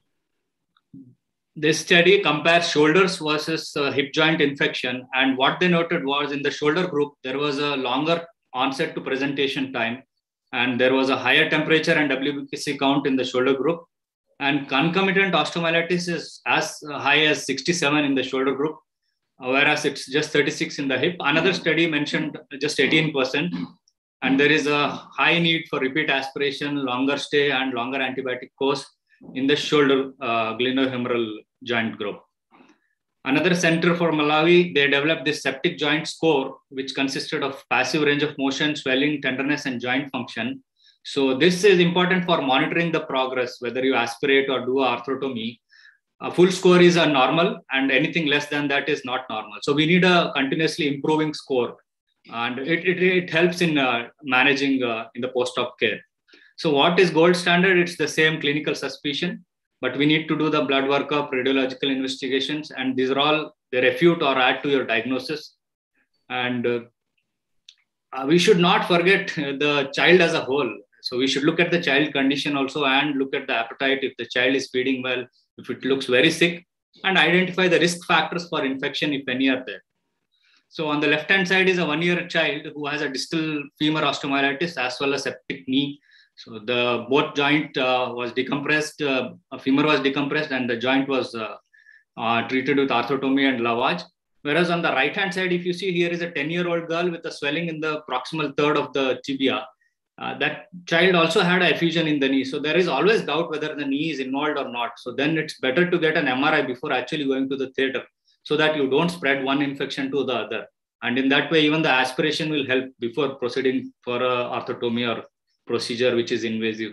This study compares shoulders versus uh, hip joint infection. And what they noted was in the shoulder group, there was a longer onset to presentation time. And there was a higher temperature and W B C count in the shoulder group. And concomitant osteomyelitis is as high as sixty-seven in the shoulder group, whereas it's just thirty-six in the hip. Another study mentioned just eighteen percent. And there is a high need for repeat aspiration, longer stay, and longer antibiotic course in the shoulder uh, glenohumeral joint group. Another center for Malawi, they developed this septic joint score, which consisted of passive range of motion, swelling, tenderness, and joint function. So this is important for monitoring the progress, whether you aspirate or do arthrotomy. A full score is a normal, and anything less than that is not normal. So we need a continuously improving score, and it, it, it helps in uh, managing uh, in the post-op care. So what is gold standard? It's the same clinical suspicion, but we need to do the blood workup, radiological investigations, and these are all, they refute or add to your diagnosis. And uh, uh, we should not forget the child as a whole. So we should look at the child condition also and look at the appetite, if the child is feeding well, if it looks very sick, and identify the risk factors for infection, if any are there. So on the left-hand side is a one-year child who has a distal femur osteomyelitis as well as septic knee. So the both joint uh, was decompressed, uh, a femur was decompressed, and the joint was uh, uh, treated with arthrotomy and lavage. Whereas on the right-hand side, if you see, here is a ten-year-old girl with a swelling in the proximal third of the tibia. Uh, that child also had a effusion in the knee. So there is always doubt whether the knee is involved or not. So then it's better to get an M R I before actually going to the theater, so that you don't spread one infection to the other. And in that way, even the aspiration will help before proceeding for a arthrotomy or procedure which is invasive.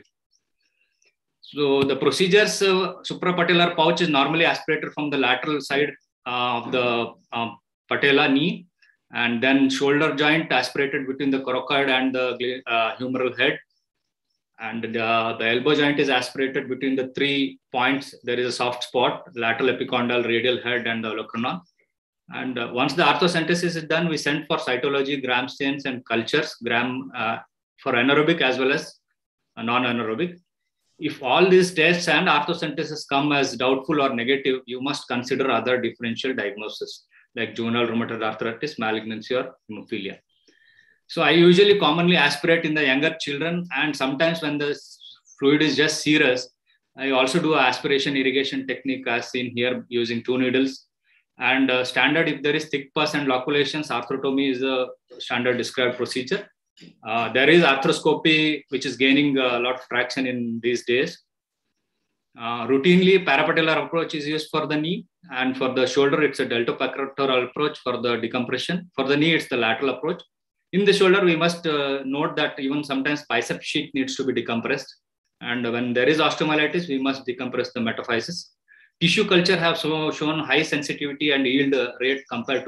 So the procedures, uh, suprapatellar pouch is normally aspirated from the lateral side of the uh, patella knee, and then shoulder joint aspirated between the coracoid and the uh, humeral head. And the, the elbow joint is aspirated between the three points. There is a soft spot, lateral epicondyle, radial head, and the olecranon. And uh, once the arthrocentesis is done, we send for cytology, gram stains, and cultures, gram uh, for anaerobic as well as non-anaerobic. If all these tests and arthrocentesis come as doubtful or negative, you must consider other differential diagnosis like juvenile rheumatoid arthritis, malignancy, or hemophilia. So I usually commonly aspirate in the younger children, and sometimes when the fluid is just serous, I also do an aspiration irrigation technique as seen here using two needles. And uh, standard, if there is thick pus and loculations, arthrotomy is a standard described procedure. Uh, there is arthroscopy, which is gaining a lot of traction in these days. Uh, routinely, parapatellar approach is used for the knee, and for the shoulder, it's a deltopectoral approach for the decompression. For the knee, it's the lateral approach. In the shoulder, we must uh, note that even sometimes bicep sheath needs to be decompressed. And when there is osteomyelitis, we must decompress the metaphysis. Tissue culture have so shown high sensitivity and yield rate compared to the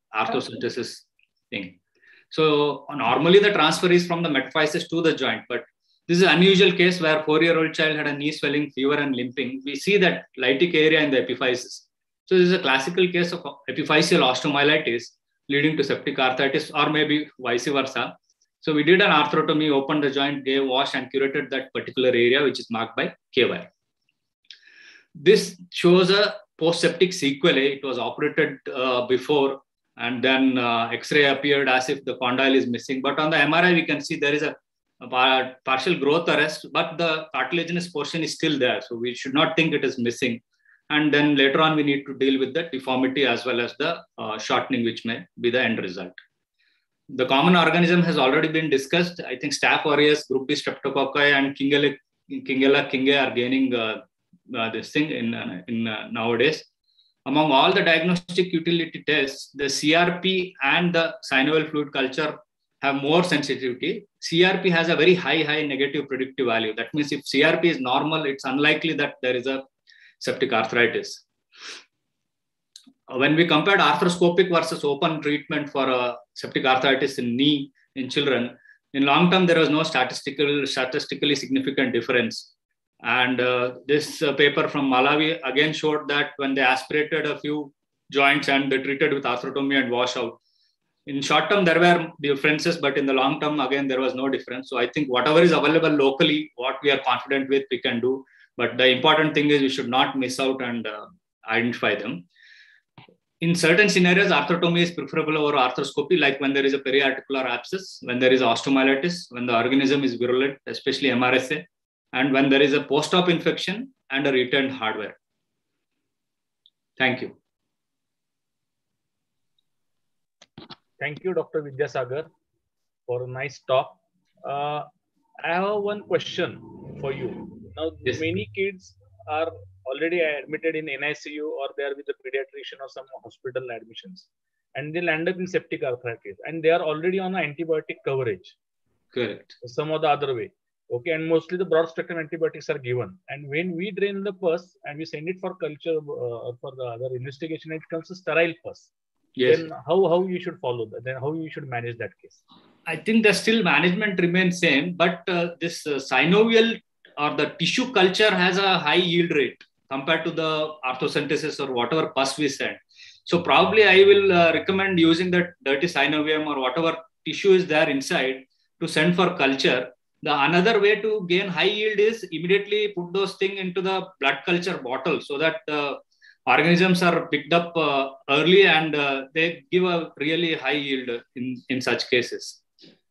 arthrocentesis thing. So normally the transfer is from the metaphysis to the joint, but this is an unusual case where four-year-old child had a knee swelling, fever, and limping. We see that lytic area in the epiphysis. So this is a classical case of epiphyseal osteomyelitis leading to septic arthritis, or maybe vice versa. So we did an arthrotomy, opened the joint, gave wash, and curated that particular area, which is marked by K Y. This shows a post-septic sequelae. It was operated uh, before, and then uh, X-ray appeared as if the condyle is missing. But on the M R I, we can see there is a, a partial growth arrest, but the cartilaginous portion is still there. So we should not think it is missing. And then later on, we need to deal with the deformity as well as the uh, shortening, which may be the end result. The common organism has already been discussed. I think Staph aureus, group B streptococci, and Kingella, Kingella kingae are gaining uh, uh, this thing in, uh, in uh, nowadays. Among all the diagnostic utility tests, the C R P and the synovial fluid culture have more sensitivity. C R P has a very high, high negative predictive value. That means if C R P is normal, it's unlikely that there is a septic arthritis. When we compared arthroscopic versus open treatment for a septic arthritis in knee in children, in long term, there was no statistical, statistically significant difference. And uh, this uh, paper from Malawi again showed that when they aspirated a few joints and they treated with arthrotomy and washout, in short term, there were differences, but in the long term, again, there was no difference. So I think whatever is available locally, what we are confident with, we can do. But the important thing is we should not miss out and uh, identify them. In certain scenarios, arthrotomy is preferable over arthroscopy, like when there is a periarticular abscess, when there is osteomyelitis, when the organism is virulent, especially M R S A, and when there is a post-op infection and a retained hardware. Thank you. Thank you, Doctor Vidyasagar, for a nice talk. Uh, I have one question for you. Now, yes. Many kids are already admitted in N I C U or they are with a pediatrician or some hospital admissions, and they'll end up in septic arthritis, and they are already on antibiotic coverage. Correct. Some or the other way. Okay, and mostly the broad spectrum antibiotics are given. And when we drain the pus and we send it for culture uh, or for the other investigation, it comes a sterile pus. Yes. Then how, how you should follow that? Then how you should manage that case? I think the still management remains same, but uh, this uh, synovial or the tissue culture has a high yield rate compared to the arthrocentesis or whatever pus we send. So probably I will uh, recommend using that dirty synovium or whatever tissue is there inside to send for culture. The another way to gain high yield is immediately put those things into the blood culture bottle so that the organisms are picked up uh, early and uh, they give a really high yield in, in such cases.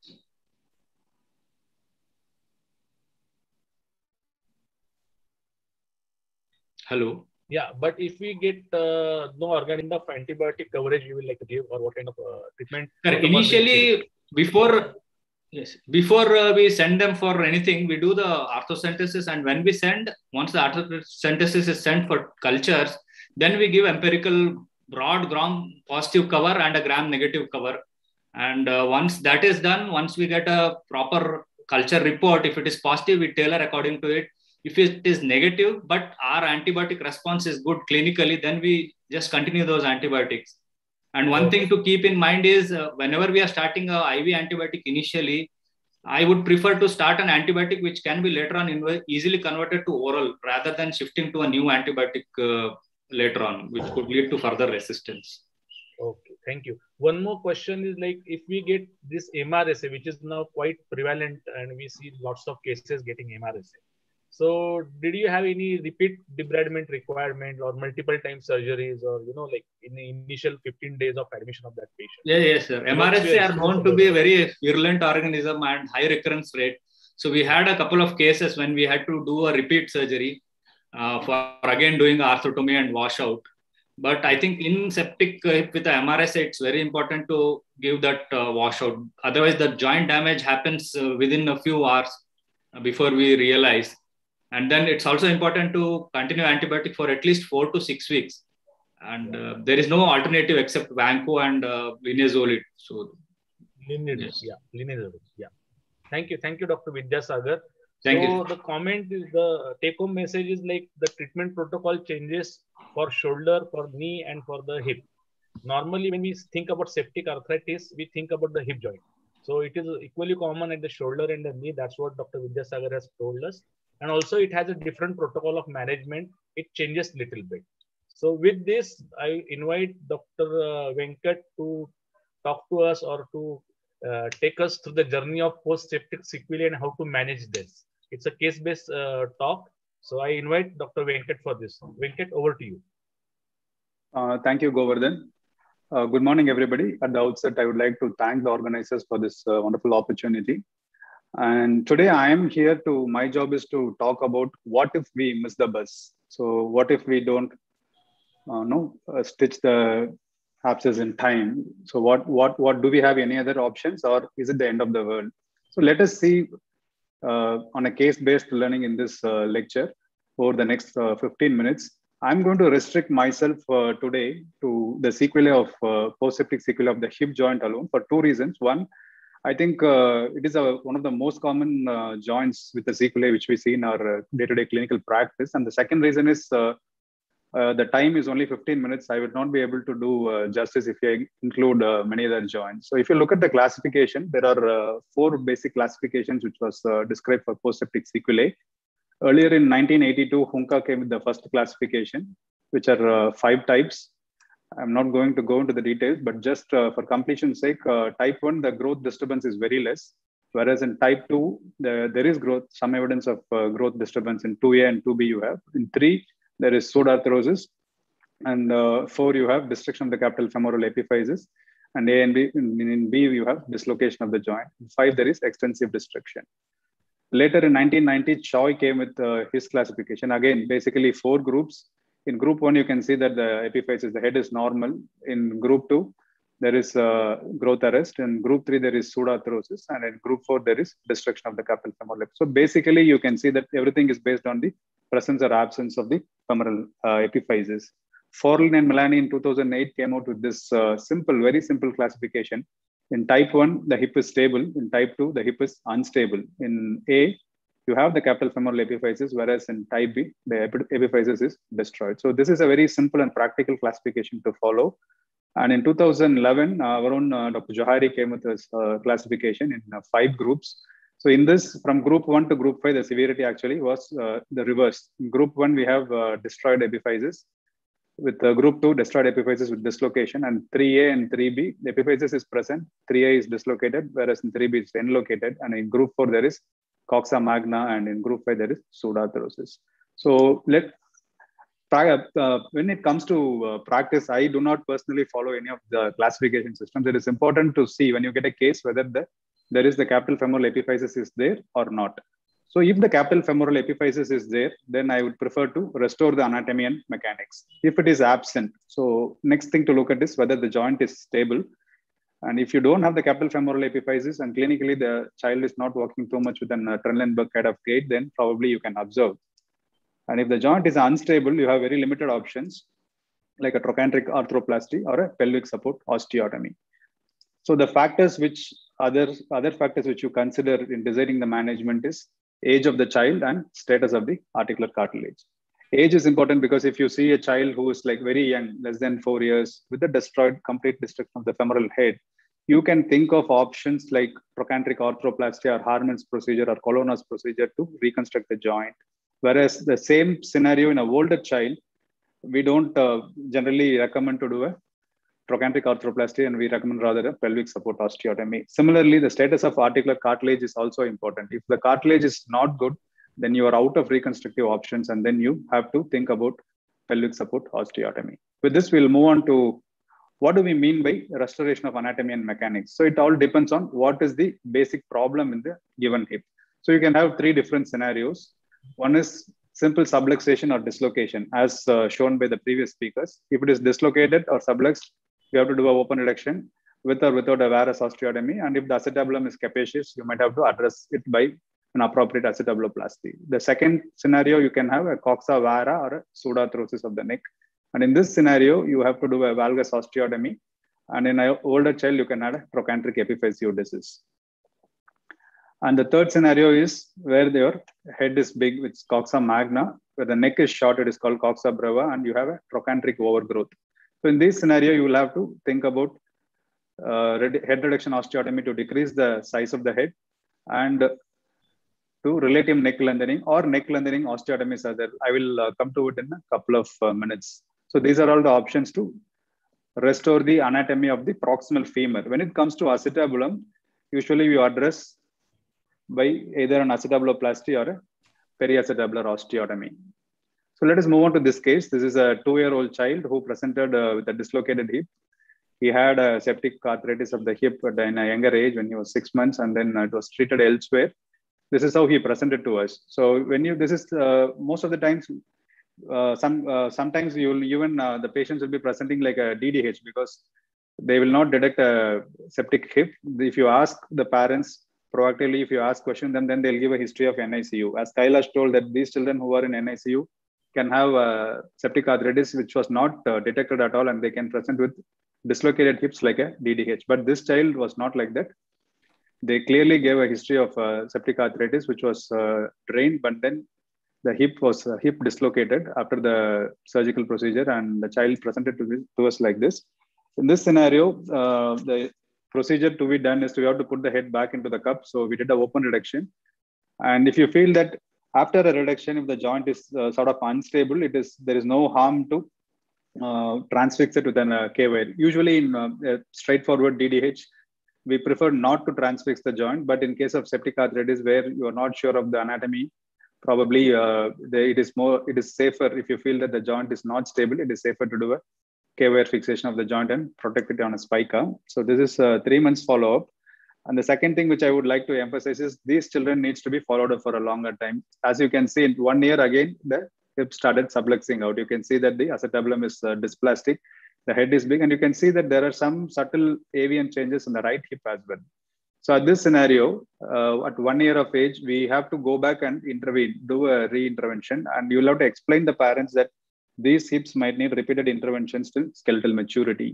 Hello. Yeah, but if we get uh, no organism of antibiotic coverage, you will like give or what kind of uh, treatment? Initially, before yes, before uh, we send them for anything, we do the arthrocentesis, and when we send, once the arthrocentesis is sent for cultures, then we give empirical broad gram positive cover and a gram negative cover. And uh, once that is done, once we get a proper culture report, if it is positive, we tailor according to it. If it is negative, but our antibiotic response is good clinically, then we just continue those antibiotics. And one thing to keep in mind is uh, whenever we are starting a I V antibiotic initially, I would prefer to start an antibiotic which can be later on easily converted to oral rather than shifting to a new antibiotic uh, later on, which could lead to further resistance. Okay, thank you. One more question is like, if we get this M R S A, which is now quite prevalent and we see lots of cases getting M R S A. So did you have any repeat debridement requirement or multiple time surgeries or, you know, like in the initial fifteen days of admission of that patient? Yeah, yes, sir. M R S A are known to be a very virulent organism and high recurrence rate. So we had a couple of cases when we had to do a repeat surgery uh, for again doing arthrotomy and washout. But I think in septic uh, with the M R S A, it's very important to give that uh, washout. Otherwise, the joint damage happens uh, within a few hours uh, before we realize. And then it's also important to continue antibiotic for at least four to six weeks. And uh, there is no alternative except Vanco and uh, linezolid. So, linezolid, yes. yeah, linezolid, yeah. Thank you, thank you, Doctor Vidyasagar. Thank so you. The comment is the take-home message is like the treatment protocol changes for shoulder, for knee, and for the hip. normally when we think about septic arthritis, we think about the hip joint. So it is equally common at the shoulder and the knee. That's what Doctor Vidyasagar has told us. And also it has a different protocol of management. It changes little bit. So with this, I invite Doctor Uh, Venkat to talk to us or to uh, take us through the journey of post-septic sequelae and how to manage this. It's a case-based uh, talk. So I invite Doctor Venkat for this. Venkat, over to you. Uh, thank you, Govardhan. Uh, good morning, everybody. At the outset, I would like to thank the organizers for this uh, wonderful opportunity. And today I am here to, my job is to talk about what if we miss the bus. So what if we don't uh, know, uh, stitch the abscess in time? So what, what, what do we have any other options, or is it the end of the world? So let us see uh, on a case-based learning in this uh, lecture over the next uh, fifteen minutes. I'm going to restrict myself uh, today to the sequelae of uh, post-septic sequelae of the hip joint alone for two reasons. One, I think uh, it is a, one of the most common uh, joints with the sequelae which we see in our uh, day-to-day clinical practice. And the second reason is uh, uh, the time is only fifteen minutes. I would not be able to do uh, justice if I include uh, many other joints. So if you look at the classification, there are uh, four basic classifications which was uh, described for post-septic sequelae. Earlier in nineteen eighty-two, Hunka came with the first classification, which are uh, five types. I'm not going to go into the details, but just uh, for completion's sake, uh, type one, the growth disturbance is very less. Whereas in type two, the, there is growth, some evidence of uh, growth disturbance in two A and two B you have. In three, there is pseudarthrosis. And uh, four, you have destruction of the capital femoral epiphysis. And A and B, in, in B, you have dislocation of the joint. In five, there is extensive destruction. Later in nineteen ninety, Choi came with uh, his classification. Again, basically four groups. In group one, you can see that the epiphysis, the head is normal. In group two, there is uh, growth arrest. In group three, there is pseudarthrosis. And in group four, there is destruction of the capital femoral epiphysis. So basically, you can see that everything is based on the presence or absence of the femoral uh, epiphysis. Forlin and Milani in two thousand eight came out with this uh, simple, very simple classification. In type one, the hip is stable. In type two, the hip is unstable. In A, you have the capital femoral epiphysis, whereas in type B, the epiphysis is destroyed. So this is a very simple and practical classification to follow. And in two thousand eleven, uh, our own uh, Doctor Johari came with this uh, classification in uh, five groups. So in this, from group one to group five, the severity actually was uh, the reverse. In group one, we have uh, destroyed epiphysis. With uh, group two, destroyed epiphysis with dislocation, and three A and three B, the epiphysis is present, three A is dislocated, whereas in three B it's enlocated, and in group four there is coxa magna, and in group five there is pseudarthrosis. So let uh, when it comes to uh, practice, I do not personally follow any of the classification systems. It is important to see when you get a case whether the, there is the capital femoral epiphysis is there or not. So if the capital femoral epiphysis is there, then I would prefer to restore the anatomy and mechanics. If it is absent, so next thing to look at is whether the joint is stable. And if you don't have the capital femoral epiphysis and clinically the child is not walking too much with an uh, Trendelenburg kind of gait, then probably you can observe. And if the joint is unstable, you have very limited options like a trochanteric arthroplasty or a pelvic support osteotomy. So the factors which other, other factors which you consider in deciding the management is age of the child and status of the articular cartilage. Age is important because if you see a child who is like very young, less than four years, with a destroyed, complete destruction of the femoral head, you can think of options like trochanteric arthroplasty or Harman's procedure or Colonna's procedure to reconstruct the joint. Whereas the same scenario in a older child, we don't uh, generally recommend to do a trochanteric arthroplasty, and we recommend rather a pelvic support osteotomy. Similarly, the status of articular cartilage is also important. If the cartilage is not good, then you are out of reconstructive options, and then you have to think about pelvic support osteotomy. With this, we'll move on to what do we mean by restoration of anatomy and mechanics. So it all depends on what is the basic problem in the given hip. So you can have three different scenarios. One is simple subluxation or dislocation, as uh, shown by the previous speakers. If it is dislocated or subluxed, you have to do an open reduction with or without a varus osteotomy. And if the acetabulum is capacious, you might have to address it by an appropriate acetabuloplasty. The second scenario, you can have a coxa vara or a pseudarthrosis of the neck. And in this scenario, you have to do a valgus osteotomy. And in an older child, you can add a trochanteric epiphysiodesis. And the third scenario is where your head is big, which is coxa magna, where the neck is short, it is called coxa brava, and you have a trochanteric overgrowth. So in this scenario, you will have to think about uh, head reduction osteotomy to decrease the size of the head, and to relative neck lengthening or neck lengthening osteotomies are there. I will uh, come to it in a couple of uh, minutes. So these are all the options to restore the anatomy of the proximal femur. When it comes to acetabulum, usually you address by either an acetabuloplasty or a periacetabular osteotomy. So let us move on to this case. This is a two-year-old child who presented uh, with a dislocated hip. He had a septic arthritis of the hip at a younger age when he was six months, and then it was treated elsewhere. This is how he presented to us. So when you, this is uh, most of the times, uh, some uh, sometimes you will even uh, the patients will be presenting like a D D H because they will not detect a septic hip. If you ask the parents proactively, if you ask questions them, then they'll give a history of N I C U. As Kailash told that these children who are in N I C U can have uh, septic arthritis which was not uh, detected at all, and they can present with dislocated hips like a D D H. But this child was not like that. They clearly gave a history of uh, septic arthritis, which was uh, drained, but then the hip was uh, hip dislocated after the surgical procedure, and the child presented to, this, to us like this. In this scenario, uh, the procedure to be done is to have to put the head back into the cup. So we did an open reduction. And if you feel that after a reduction, if the joint is uh, sort of unstable, it is there is no harm to uh, transfix it with an uh, K-wire. Usually in uh, a straightforward D D H, we prefer not to transfix the joint, but in case of septic arthritis where you are not sure of the anatomy, probably uh, the, it is more, it is safer if you feel that the joint is not stable, it is safer to do a K-wire fixation of the joint and protect it on a spica. So this is a three months follow-up. And the second thing which I would like to emphasize is these children needs to be followed up for a longer time. As you can see, in one year again, the hip started subluxing out. You can see that the acetabulum is uh, dysplastic. The head is big, and you can see that there are some subtle avian changes in the right hip as well. So at this scenario, uh, at one year of age, we have to go back and intervene, do a re-intervention, and you'll have to explain the parents that these hips might need repeated interventions till skeletal maturity.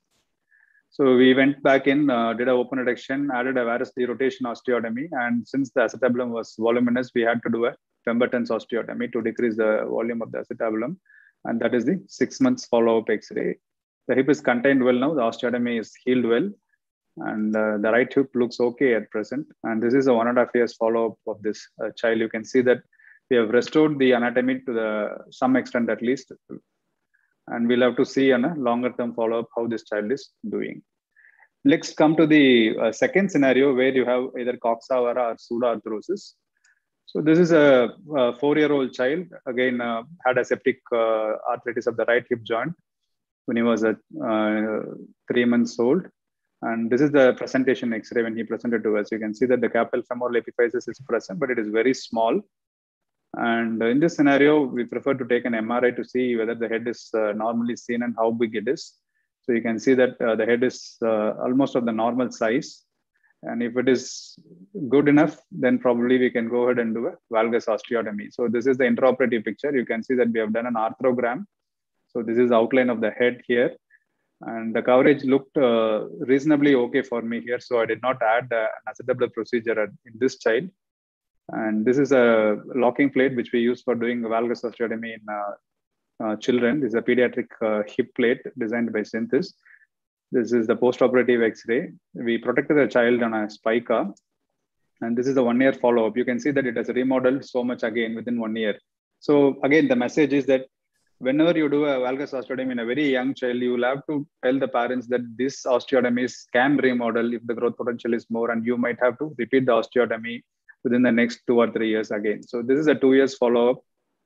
So we went back in, uh, did an open reduction, added a varus derotation osteotomy, and since the acetabulum was voluminous, we had to do a Pemberton's osteotomy to decrease the volume of the acetabulum, and that is the six months follow-up X-ray. The hip is contained well now. The osteotomy is healed well, and uh, the right hip looks okay at present. And this is a one and a half years follow-up of this uh, child. You can see that we have restored the anatomy to the some extent at least, and we'll have to see on a longer-term follow-up how this child is doing. Let's come to the uh, second scenario where you have either coxa-vara or pseudoarthrosis. So this is a, a four-year-old child. Again, uh, had a septic uh, arthritis of the right hip joint when he was at uh, three months old. And this is the presentation X-ray when he presented to us. You can see that the carpal femoral epiphysis is present, but it is very small. And in this scenario, we prefer to take an M R I to see whether the head is uh, normally seen and how big it is. So you can see that uh, the head is uh, almost of the normal size. And if it is good enough, then probably we can go ahead and do a valgus osteotomy. So this is the intraoperative picture. You can see that we have done an arthrogram. So this is the outline of the head here. And the coverage looked uh, reasonably okay for me here. So I did not add uh, an acetabular procedure in this child. And this is a locking plate which we use for doing valgus osteotomy in uh, uh, children. This is a pediatric uh, hip plate designed by Synthes. This is the post-operative X-ray. We protected the child on a spica. And this is the one-year follow-up. You can see that it has remodeled so much again within one year. So again, the message is that whenever you do a valgus osteotomy in a very young child, you will have to tell the parents that this osteotomies can remodel if the growth potential is more, and you might have to repeat the osteotomy within the next two or three years again. So this is a two years follow-up.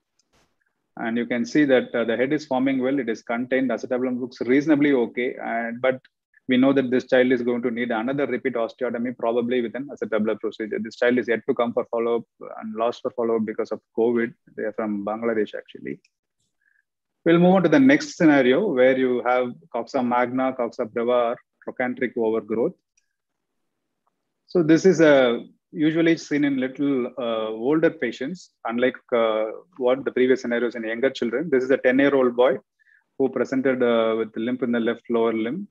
And you can see that uh, the head is forming well. It is contained. Acetabulum looks reasonably okay. And but we know that this child is going to need another repeat osteotomy, probably with an acetabular procedure. This child is yet to come for follow-up and lost for follow-up because of COVID. They are from Bangladesh, actually. We'll move on to the next scenario where you have coxa magna, coxa breva, or trochanteric overgrowth. So this is a usually seen in little uh, older patients, unlike uh, what the previous scenarios in younger children. This is a ten-year-old boy who presented uh, with limp in the left lower limb.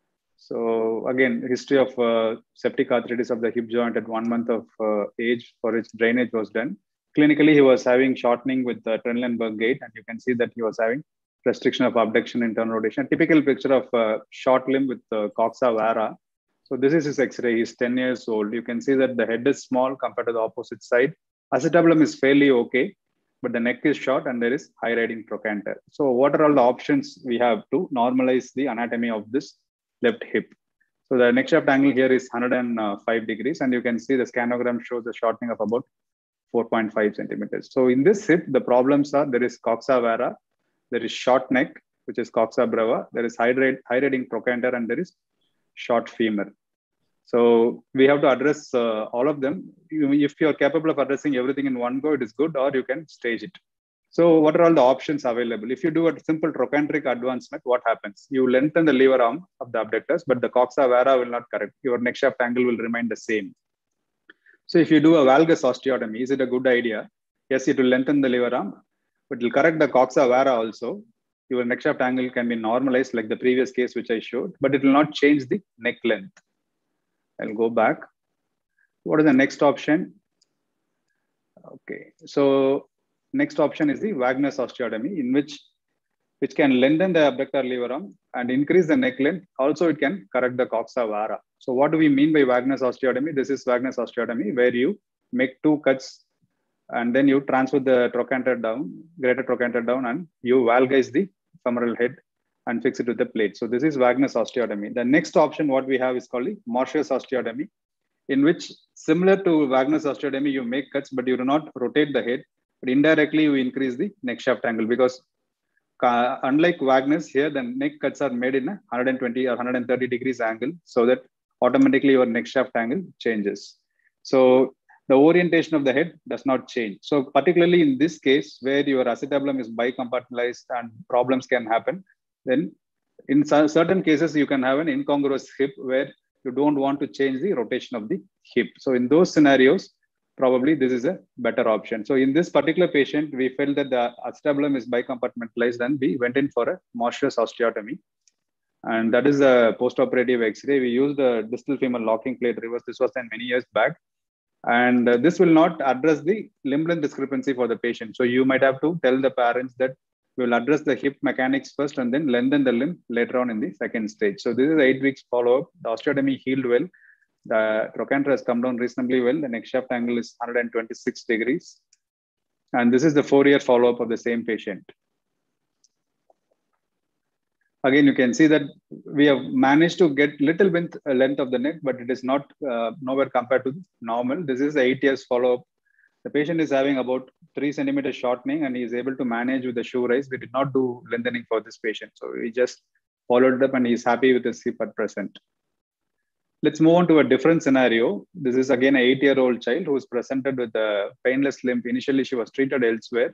So again, history of uh, septic arthritis of the hip joint at one month of uh, age for which drainage was done. Clinically, he was having shortening with the Trendelenburg gait, and you can see that he was having restriction of abduction, internal rotation. Typical picture of a short limb with uh, coxa vara. So this is his X-ray. He's ten years old. You can see that the head is small compared to the opposite side. Acetabulum is fairly okay, but the neck is short and there is high riding trochanter. So what are all the options we have to normalize the anatomy of this left hip? So the neck shaft angle here is one hundred five degrees, and you can see the scanogram shows a shortening of about four point five centimeters. So in this hip, the problems are there is coxa vara, there is short neck, which is coxa brava, there is high, high riding trochanter, and there is short femur. So we have to address uh, all of them. You, if you are capable of addressing everything in one go, it is good, or you can stage it. So what are all the options available? If you do a simple trochanteric advancement, what happens? You lengthen the lever arm of the abductors, but the coxa vara will not correct. Your neck shaft angle will remain the same. So if you do a valgus osteotomy, is it a good idea? Yes, it will lengthen the lever arm, but it will correct the coxa vara also. Your neck shaft angle can be normalized like the previous case which I showed, but it will not change the neck length. I'll go back. What is the next option? Okay, so next option is the Wagner's osteotomy, in which which can lengthen the abductor lever arm and increase the neck length. Also, it can correct the coxa vara. So what do we mean by Wagner's osteotomy? This is Wagner's osteotomy, where you make two cuts and then you transfer the trochanter down, greater trochanter down, and you valgize the femoral head and fix it with the plate. So this is Wagner's osteotomy. The next option, what we have is called the Marshall's osteotomy, in which similar to Wagner's osteotomy, you make cuts, but you do not rotate the head, but indirectly you increase the neck shaft angle, because uh, unlike Wagner's, here the neck cuts are made in a one hundred twenty or one hundred thirty degrees angle, so that automatically your neck shaft angle changes. So the orientation of the head does not change. So particularly in this case, where your acetabulum is bicompartmentalized and problems can happen, then in certain cases, you can have an incongruous hip where you don't want to change the rotation of the hip. So in those scenarios, probably this is a better option. So in this particular patient, we felt that the acetabulum is bicompartmentalized and we went in for a Marshall's osteotomy. And that is a post-operative X-ray. We used the distal femur locking plate reverse. This was done many years back. And uh, this will not address the limb length discrepancy for the patient. So you might have to tell the parents that we will address the hip mechanics first and then lengthen the limb later on in the second stage. So this is eight weeks follow-up. The osteotomy healed well. The trochanter has come down reasonably well. The neck shaft angle is one hundred twenty-six degrees. And this is the four-year follow-up of the same patient. Again, you can see that we have managed to get little bit length of the neck, but it is not uh, nowhere compared to normal. This is the eight years follow-up. The patient is having about three centimeters shortening and he is able to manage with the shoe rise. We did not do lengthening for this patient. So we just followed it up and he's happy with his hip at present. Let's move on to a different scenario. This is again an eight-year-old child who was presented with a painless limb. Initially, she was treated elsewhere.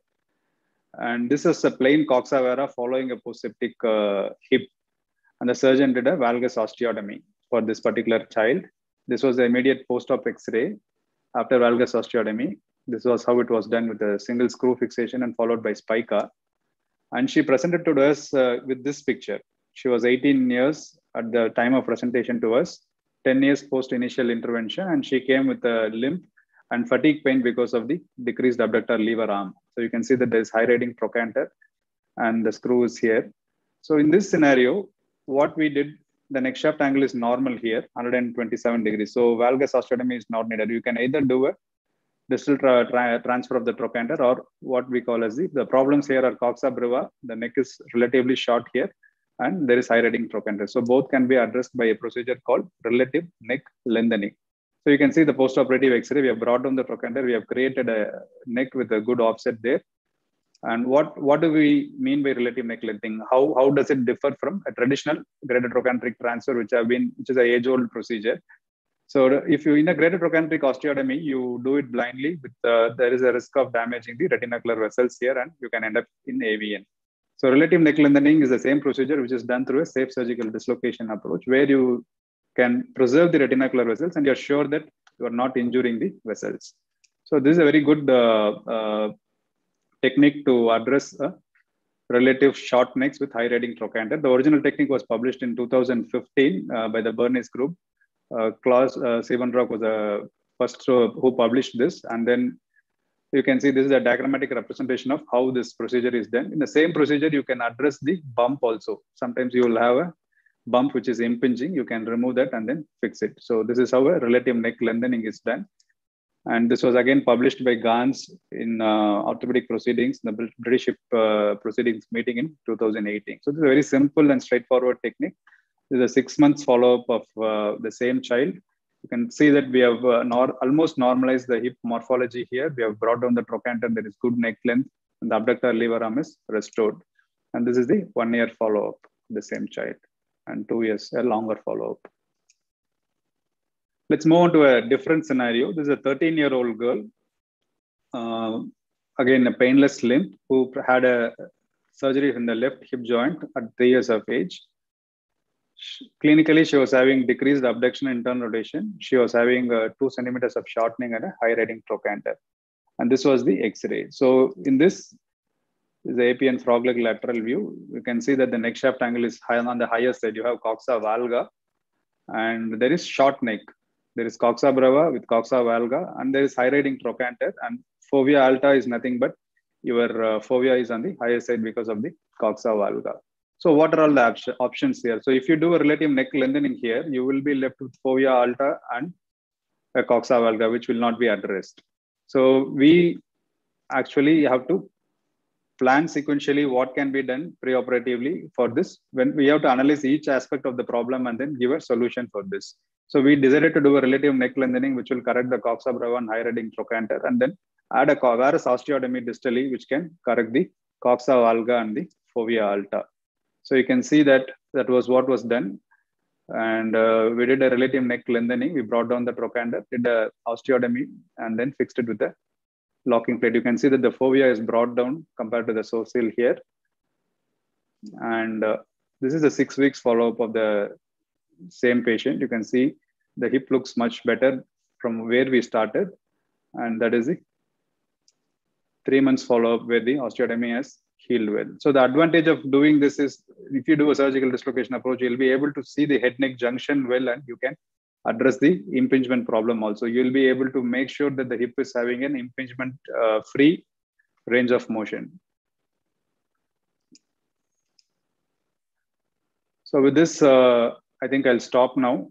And this is a plain coxa vara following a post-septic uh, hip. And the surgeon did a valgus osteotomy for this particular child. This was the immediate post-op X-ray after valgus osteotomy. This was how it was done with a single screw fixation and followed by spica. And she presented to us uh, with this picture. She was eighteen years at the time of presentation to us, ten years post initial intervention, and she came with a limp and fatigue pain because of the decreased abductor lever arm. So you can see that there is high riding trochanter and the screw is here. So in this scenario, what we did, the neck shaft angle is normal here, one hundred twenty-seven degrees. So valgus osteotomy is not needed. You can either do a distal tra tra transfer of the trochanter or what we call as the, the problems here are coxa brava. The neck is relatively short here and there is high riding trochanter. So both can be addressed by a procedure called relative neck lengthening. So you can see the post-operative X-ray. We have brought down the trochanter. We have created a neck with a good offset there. And what, what do we mean by relative neck lengthening? How, how does it differ from a traditional greater trochanteric transfer, which have been, which is an age-old procedure? So if you in a greater trochanteric osteotomy, you do it blindly. With uh, there is a risk of damaging the retinacular vessels here, and you can end up in A V N. So relative neck lengthening is the same procedure, which is done through a safe surgical dislocation approach, where you can preserve the retinacular vessels and you're sure that you are not injuring the vessels. So this is a very good uh, uh, technique to address uh, relative short necks with high riding trochanter. The original technique was published in two thousand fifteen uh, by the Bernays group. Uh, Klaus uh, Siebenrock was the first uh, who published this, and then You can see this is a diagrammatic representation of how this procedure is done. In the same procedure, you can address the bump also. Sometimes you will have a bump which is impinging. You can remove that and then fix it. So this is how a relative neck lengthening is done. And this was again published by Gans in uh, orthopedic proceedings, the British Hip uh, proceedings meeting in two thousand eighteen. So this is a very simple and straightforward technique. This is a six months follow-up of uh, the same child. You can see that we have uh, nor almost normalized the hip morphology here. We have brought down the trochanter. There is good neck length, and the abductor lever arm is restored. And this is the one-year follow-up of the same child, and two years a longer follow-up. Let's move on to a different scenario. This is a thirteen-year-old girl, uh, again a painless limp, who had a surgery in the left hip joint at three years of age. Clinically, she was having decreased abduction and internal rotation. She was having uh, two centimeters of shortening and a high riding trochanter. And this was the X-ray. So in this, is the A P N frog leg lateral view. You can see that the neck shaft angle is high on the higher side. You have coxa valga, and there is short neck. There is coxa brava with coxa valga, and there is high riding trochanter. And fovea alta is nothing but your uh, fovea is on the higher side because of the coxa valga. So what are all the op options here? So if you do a relative neck lengthening here, you will be left with fovea alta and a coxa valga, which will not be addressed. So we actually have to plan sequentially what can be done preoperatively for this, when we have to analyze each aspect of the problem and then give a solution for this. So we decided to do a relative neck lengthening, which will correct the coxa brava and high riding trochanter, and then add a varus osteotomy distally, which can correct the coxa valga and the fovea alta. So you can see that that was what was done. And uh, we did a relative neck lengthening. We brought down the trochanter, did a osteotomy, and then fixed it with the locking plate. You can see that the fovea is brought down compared to the sourcil here. And uh, this is a six weeks follow-up of the same patient. You can see the hip looks much better from where we started. And that is the three months follow-up where the osteotomy has healed well. So the advantage of doing this is, if you do a surgical dislocation approach, you'll be able to see the head-neck junction well, and you can address the impingement problem also. You'll be able to make sure that the hip is having an impingement-free uh, range of motion. So with this, uh, I think I'll stop now.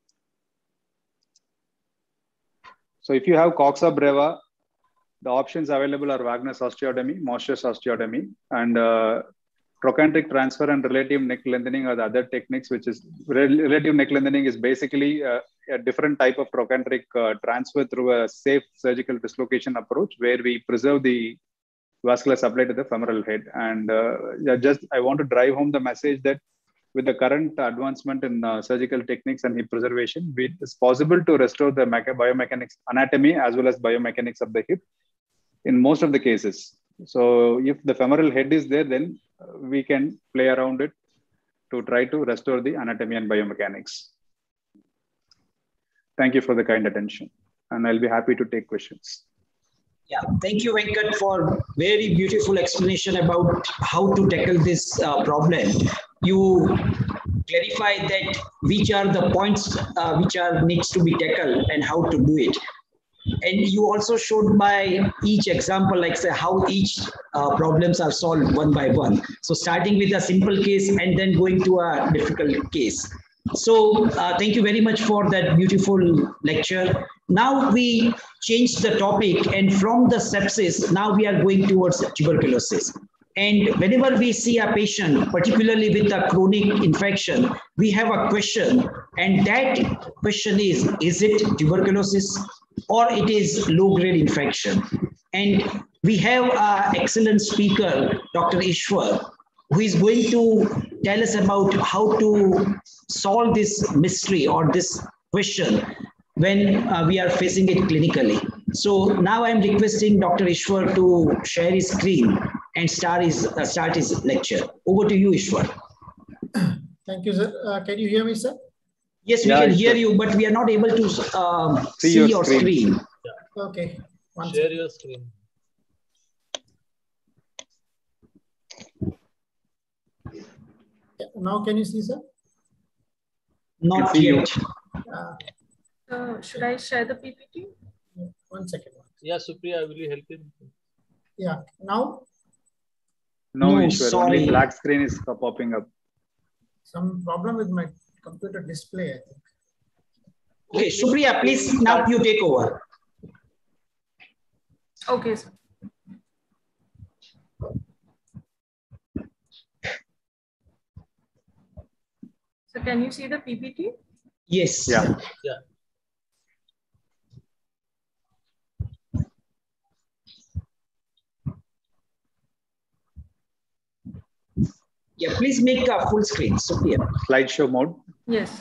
So if you have coxa brava, the options available are Wagner's osteotomy, Mosher's osteotomy, and uh, trochanteric transfer and relative neck lengthening are the other techniques, which is relative neck lengthening is basically uh, a different type of trochanteric uh, transfer through a safe surgical dislocation approach where we preserve the vascular supply to the femoral head. And uh, just I want to drive home the message that with the current advancement in uh, surgical techniques and hip preservation, it is possible to restore the biomechanics, anatomy, as well as biomechanics of the hip in most of the cases. So if the femoral head is there, then we can play around it to try to restore the anatomy and biomechanics. Thank you for the kind attention, and I'll be happy to take questions. Yeah, thank you, Venkat, for very beautiful explanation about how to tackle this uh, problem. You clarified that which are the points uh, which are needs to be tackled and how to do it. And you also showed by each example, like say how each uh, problems are solved one by one. So starting with a simple case and then going to a difficult case. So uh, thank you very much for that beautiful lecture. Now we change the topic, and from the sepsis, now we are going towards tuberculosis. And whenever we see a patient, particularly with a chronic infection, we have a question, and that question is, is it tuberculosis or it is low-grade infection? And we have an excellent speaker, Doctor Ishwar, who is going to tell us about how to solve this mystery or this question when uh, we are facing it clinically. So now I'm requesting Doctor Ishwar to share his screen and start his, uh, start his lecture. Over to you, Ishwar. Thank you, sir. Uh, can you hear me, sir? Yes, we yeah, can hear you, but we are not able to um, see, see your, your screen. screen. Yeah. Okay. One Share second. your screen. Yeah. Now can you see, sir? Not yet. Uh, should I share the P P T? One second. Yeah, Supriya, will you help him? Yeah, now? No, No, Ishwar, sorry. only black screen is popping up. Some problem with my computer display, I think. Okay, Supriya, please now you take over. Okay, sir. So can you see the P P T? Yes. Yeah. Yeah. Yeah, please make a full screen, Supriya. Slideshow mode. Yes.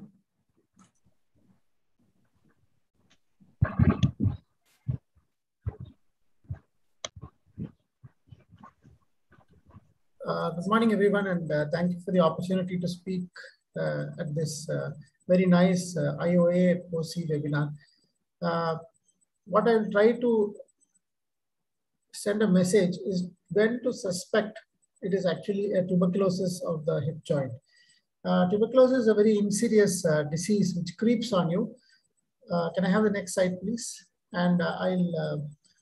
Uh, good morning, everyone, and uh, thank you for the opportunity to speak uh, at this uh, very nice uh, I O A P O C webinar. Uh, what I'll try to send a message is when to suspect it is actually a tuberculosis of the hip joint. Uh, tuberculosis is a very insidious uh, disease which creeps on you. Uh, can I have the next slide, please? And uh, I'll uh,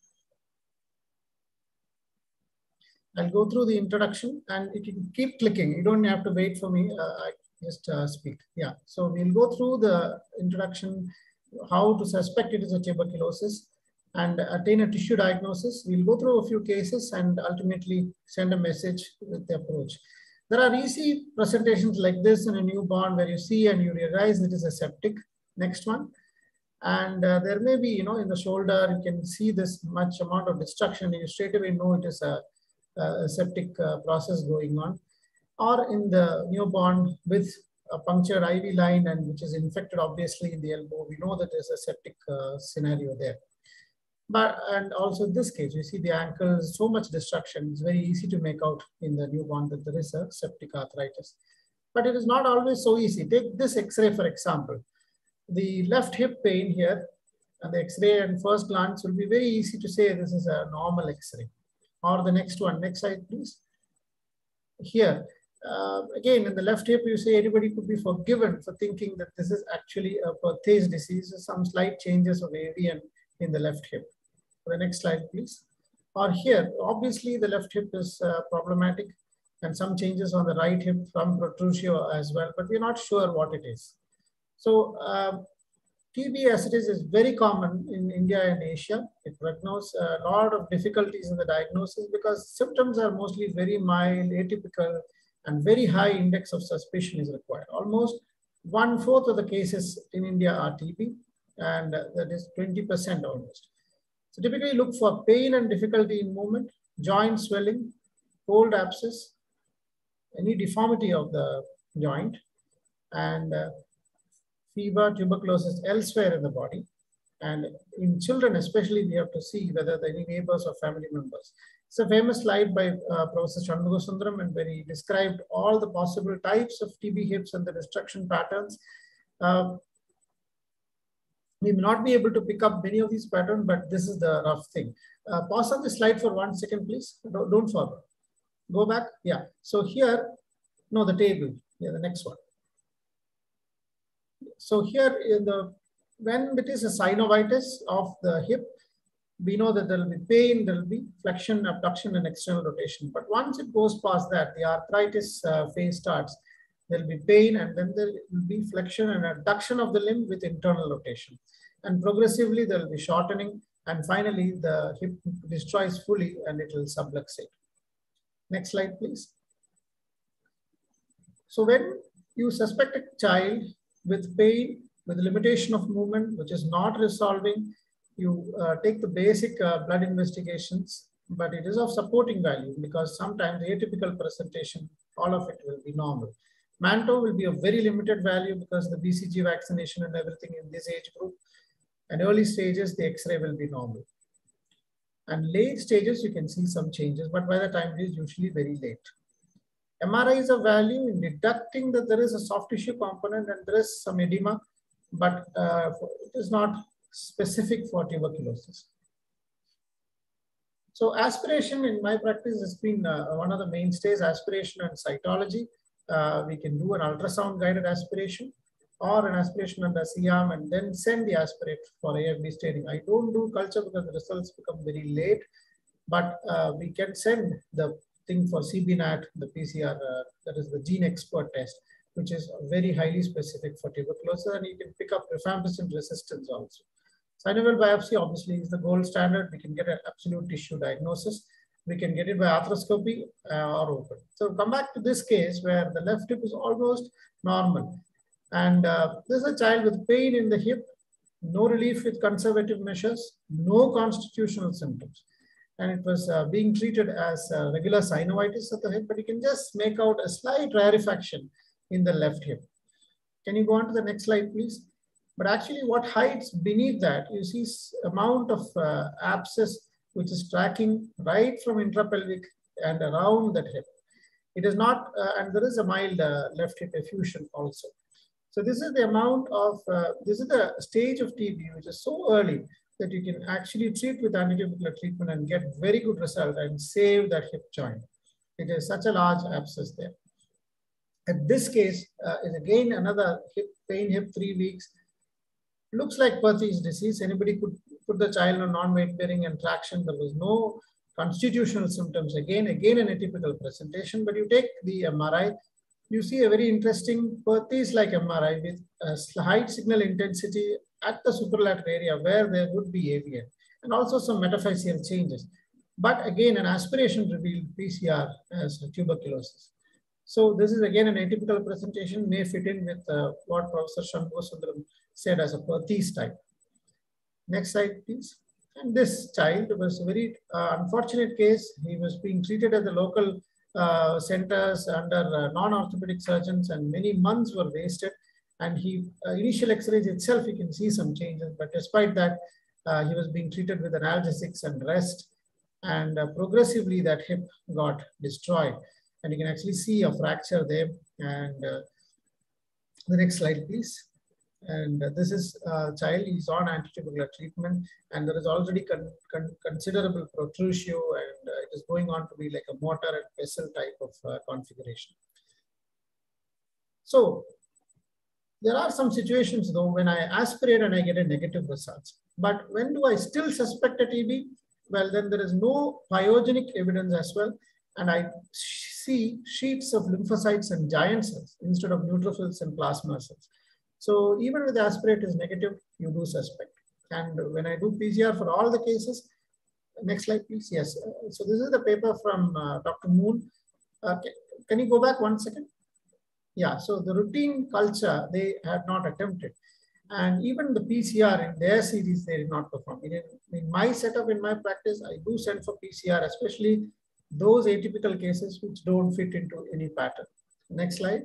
I'll go through the introduction and you can keep clicking. You don't have to wait for me. Uh, I just uh, speak. Yeah. So we'll go through the introduction, how to suspect it is a tuberculosis and attain a tissue diagnosis. We'll go through a few cases and ultimately send a message with the approach. There are easy presentations like this in a newborn where you see and you realize it is a septic. Next one. And uh, there may be, you know, in the shoulder, you can see this much amount of destruction. You straight away know it is a Uh, septic uh, process going on, or in the newborn with a punctured I V line and which is infected obviously in the elbow. We know that there's a septic uh, scenario there. But, and also in this case, you see the ankle, so much destruction. It's very easy to make out in the newborn that there is a septic arthritis. But it is not always so easy. Take this X-ray, for example. The left hip pain here, and the X-ray and first glance will be very easy to say this is a normal X-ray. Or the next one, next slide, please. Here, uh, again, in the left hip, you say anybody could be forgiven for thinking that this is actually a Perthes disease, some slight changes of A V N in the left hip. The next slide, please. Or here, obviously, the left hip is uh, problematic and some changes on the right hip from protrusio as well, but we're not sure what it is. So, uh, T B as it is is very common in India and Asia. It diagnoses a lot of difficulties in the diagnosis because symptoms are mostly very mild, atypical, and very high index of suspicion is required. Almost one fourth of the cases in India are T B, and that is twenty percent almost. So typically look for pain and difficulty in movement, joint swelling, cold abscess, any deformity of the joint, and uh, fever, tuberculosis elsewhere in the body. And in children especially, we have to see whether there are any neighbors or family members. It's a famous slide by uh, Professor Shanmugasundaram, and where he described all the possible types of T B hips and the destruction patterns. Uh, we may not be able to pick up many of these patterns, but this is the rough thing. Uh, pause on the slide for one second, please. Don't, don't forward. Go back. Yeah. So here, no, the table. Yeah, the next one. So here, in the when it is a synovitis of the hip, we know that there will be pain, there will be flexion, abduction, and external rotation. But once it goes past that, the arthritis uh, phase starts. There will be pain, and then there will be flexion and abduction of the limb with internal rotation. And progressively, there will be shortening, and finally, the hip destroys fully, and it will subluxate. Next slide, please. So when you suspect a child with pain, with limitation of movement, which is not resolving, you uh, take the basic uh, blood investigations, but it is of supporting value because sometimes the atypical presentation, all of it will be normal. Manto will be of very limited value because the B C G vaccination and everything in this age group. And early stages, the X-ray will be normal. And late stages, you can see some changes, but by the time it is usually very late. M R I is of value in deducting that there is a soft tissue component and there is some edema, but uh, it is not specific for tuberculosis. So aspiration in my practice has been uh, one of the mainstays, aspiration and cytology. Uh, we can do an ultrasound guided aspiration, or an aspiration under C A M and then send the aspirate for A F B staining. I don't do culture because the results become very late, but uh, we can send the thing for C B N A T, the P C R, uh, that is the gene expert test, which is very highly specific for tuberculosis, and you can pick up rifampicin resistance also. Synovial biopsy obviously is the gold standard. We can get an absolute tissue diagnosis. We can get it by arthroscopy uh, or open. So come back to this case where the left hip is almost normal. And uh, this is a child with pain in the hip, no relief with conservative measures, no constitutional symptoms. And it was uh, being treated as uh, regular synovitis of the hip, but you can just make out a slight rarefaction in the left hip. Can you go on to the next slide, please? But actually what hides beneath that, you see amount of uh, abscess which is tracking right from intrapelvic and around that hip. It is not, uh, and there is a mild uh, left hip effusion also. So this is the amount of, uh, this is the stage of T B which is so early that you can actually treat with antitubercular treatment and get very good result and save that hip joint. It is such a large abscess there. At this case uh, is again another hip pain hip, three weeks. Looks like Perthes disease. Anybody could put the child on non-weight bearing and traction. There was no constitutional symptoms. Again, again an atypical presentation, but you take the M R I, you see a very interesting Perthes-like M R I with a slight signal intensity at the superlateral area where there would be A V N and also some metaphyseal changes. But again, an aspiration revealed P C R as tuberculosis. So this is again an atypical presentation, may fit in with uh, what Professor Shanmugasundaram said as a Perthes type. Next slide, please. And this child was a very uh, unfortunate case. He was being treated at the local uh, centers under uh, non-orthopedic surgeons, and many months were wasted. And he uh, initial X-rays itself, you can see some changes, but despite that, uh, he was being treated with analgesics and rest, and uh, progressively that hip got destroyed. And you can actually see a fracture there. And uh, the next slide, please. And uh, this is a child, he's on antitubercular treatment, and there is already con con considerable protrusio, and uh, it is going on to be like a mortar and pestle type of uh, configuration. So there are some situations though when I aspirate and I get a negative results. But when do I still suspect a T B? Well, then there is no pyogenic evidence as well. And I see sheets of lymphocytes and giant cells instead of neutrophils and plasma cells. So even with the aspirate is negative, you do suspect. And when I do P C R for all the cases, next slide, please. Yes. So this is the paper from uh, Doctor Moon. Uh, can, can you go back one second? Yeah. So the routine culture, they had not attempted. And even the P C R in their series, they did not perform. In, in my setup, in my practice, I do send for P C R, especially those atypical cases which don't fit into any pattern. Next slide.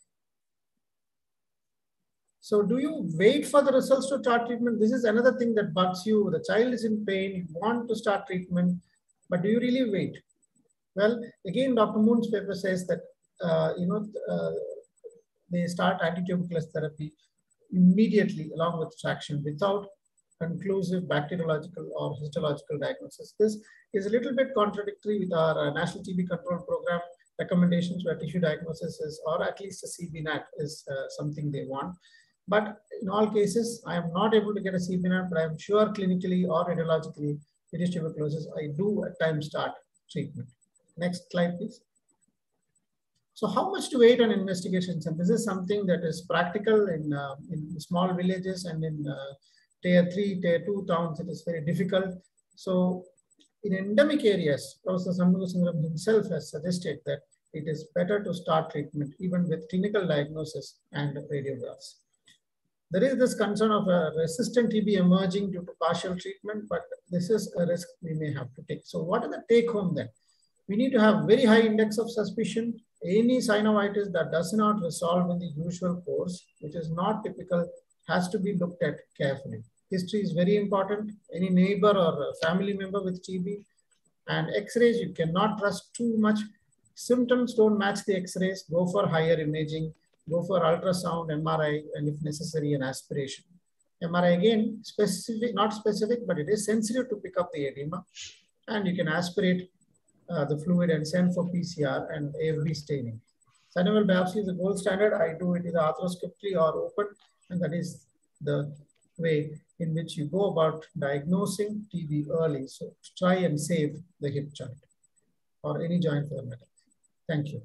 So do you wait for the results to start treatment? This is another thing that bugs you. The child is in pain, you want to start treatment, but do you really wait? Well, again, Doctor Moon's paper says that, uh, you know, uh, they start antituberculous therapy immediately along with traction without conclusive bacteriological or histological diagnosis. This is a little bit contradictory with our uh, National T B Control Program recommendations, where tissue diagnosis is, or at least a C B N A T is uh, something they want. But in all cases, I am not able to get a C B N A T, but I am sure clinically or radiologically it is tuberculosis. I do at times start treatment. Next slide, please. So how much to wait on investigations? And this is something that is practical in, uh, in small villages and in uh, tier three, tier two towns. It is very difficult. So in endemic areas, Professor Shanmugasundaram himself has suggested that it is better to start treatment even with clinical diagnosis and radiographs. There is this concern of a resistant T B emerging due to partial treatment, but this is a risk we may have to take. So what are the take home then? We need to have very high index of suspicion. Any synovitis that does not resolve in the usual course, which is not typical, has to be looked at carefully. History is very important. Any neighbor or family member with T B, and X-rays, you cannot trust too much. Symptoms don't match the X-rays, go for higher imaging, go for ultrasound, M R I, and if necessary, an aspiration. M R I again, specific, not specific, but it is sensitive to pick up the edema, and you can aspirate uh, the fluid and send for P C R and A F B staining. Synovial biopsy is the gold standard. I do it either arthroscopically or open, and that is the way in which you go about diagnosing T B early. So try and save the hip joint or any joint for that matter. Thank you.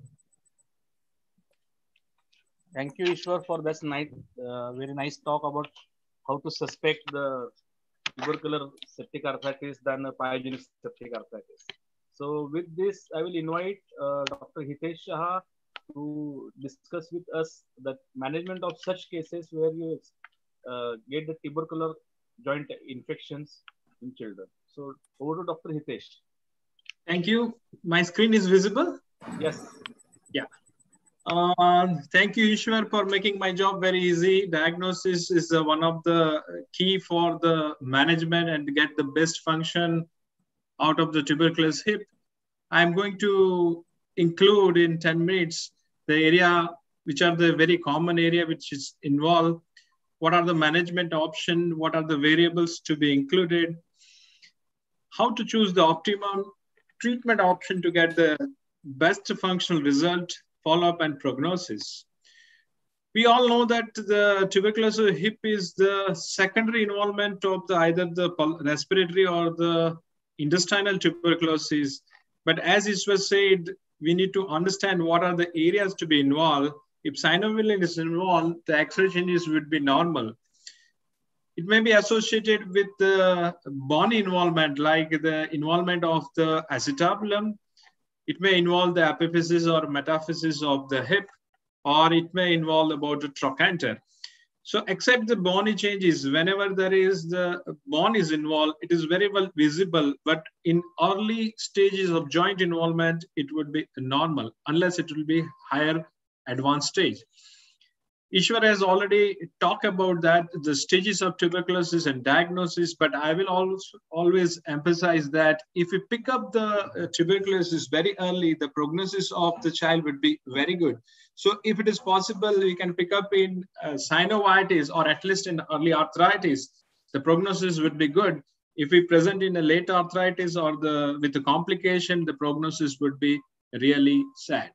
Thank you, Ishwar, for this nice, uh, very nice talk about how to suspect the tubercular septic arthritis than the pyogenic septic arthritis. So with this, I will invite uh, Doctor Hitesh Shah to discuss with us the management of such cases where you uh, get the tubercular joint infections in children. So over to Doctor Hitesh. Thank you. My screen is visible? Yes. Yeah. Uh, thank you, Ishwar, for making my job very easy. Diagnosis is uh, one of the key for the management and to get the best function out of the tuberculous hip. I'm going to include in ten minutes the area which are the very common area which is involved. What are the management options? What are the variables to be included? How to choose the optimum treatment option to get the best functional result, follow-up and prognosis. We all know that the tuberculosis hip is the secondary involvement of the, either the respiratory or the intestinal tuberculosis. But as it was said, we need to understand what are the areas to be involved. If synovial is involved, the accretion is would be normal. It may be associated with the bone involvement, like the involvement of the acetabulum. It may involve the epiphysis or metaphysis of the hip, or it may involve about the trochanter. So except the bony changes, whenever there is the bone is involved, it is very well visible, but in early stages of joint involvement, it would be normal, unless it will be higher advanced stage. Ishwar has already talked about that, the stages of tuberculosis and diagnosis, but I will also always emphasize that if we pick up the uh, tuberculosis very early, the prognosis of the child would be very good. So if it is possible, we can pick up in uh, synovitis or at least in early arthritis, the prognosis would be good. If we present in a late arthritis or the with the complication, the prognosis would be really sad.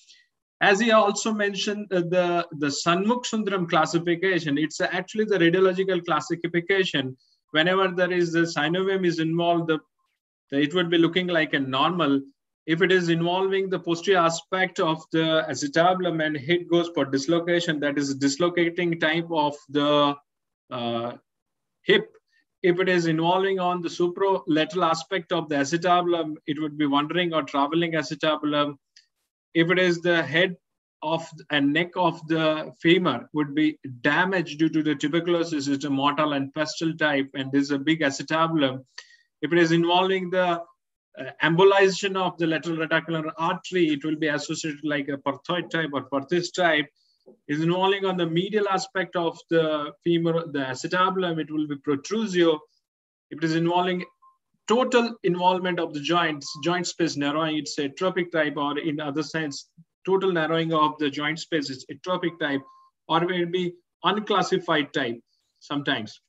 As he also mentioned, uh, the, the Shanmugh-Sundaram classification, it's actually the radiological classification. Whenever there is the synovium is involved, the, the, it would be looking like a normal. If it is involving the posterior aspect of the acetabulum and hip goes for dislocation, that is dislocating type of the uh, hip. If it is involving on the supralateral aspect of the acetabulum, it would be wandering or traveling acetabulum. If it is the head of and neck of the femur would be damaged due to the tuberculosis, it's a mortal and pestle type, and there's a big acetabulum. If it is involving the uh, embolization of the lateral reticular artery, it will be associated like a Perthoid type or Perthes type. Is involving on the medial aspect of the femur, the acetabulum, it will be protrusio. If it is involving total involvement of the joints, joint space narrowing, it's a atrophic type, or in other sense, total narrowing of the joint space is atrophic type, or it will be unclassified type sometimes.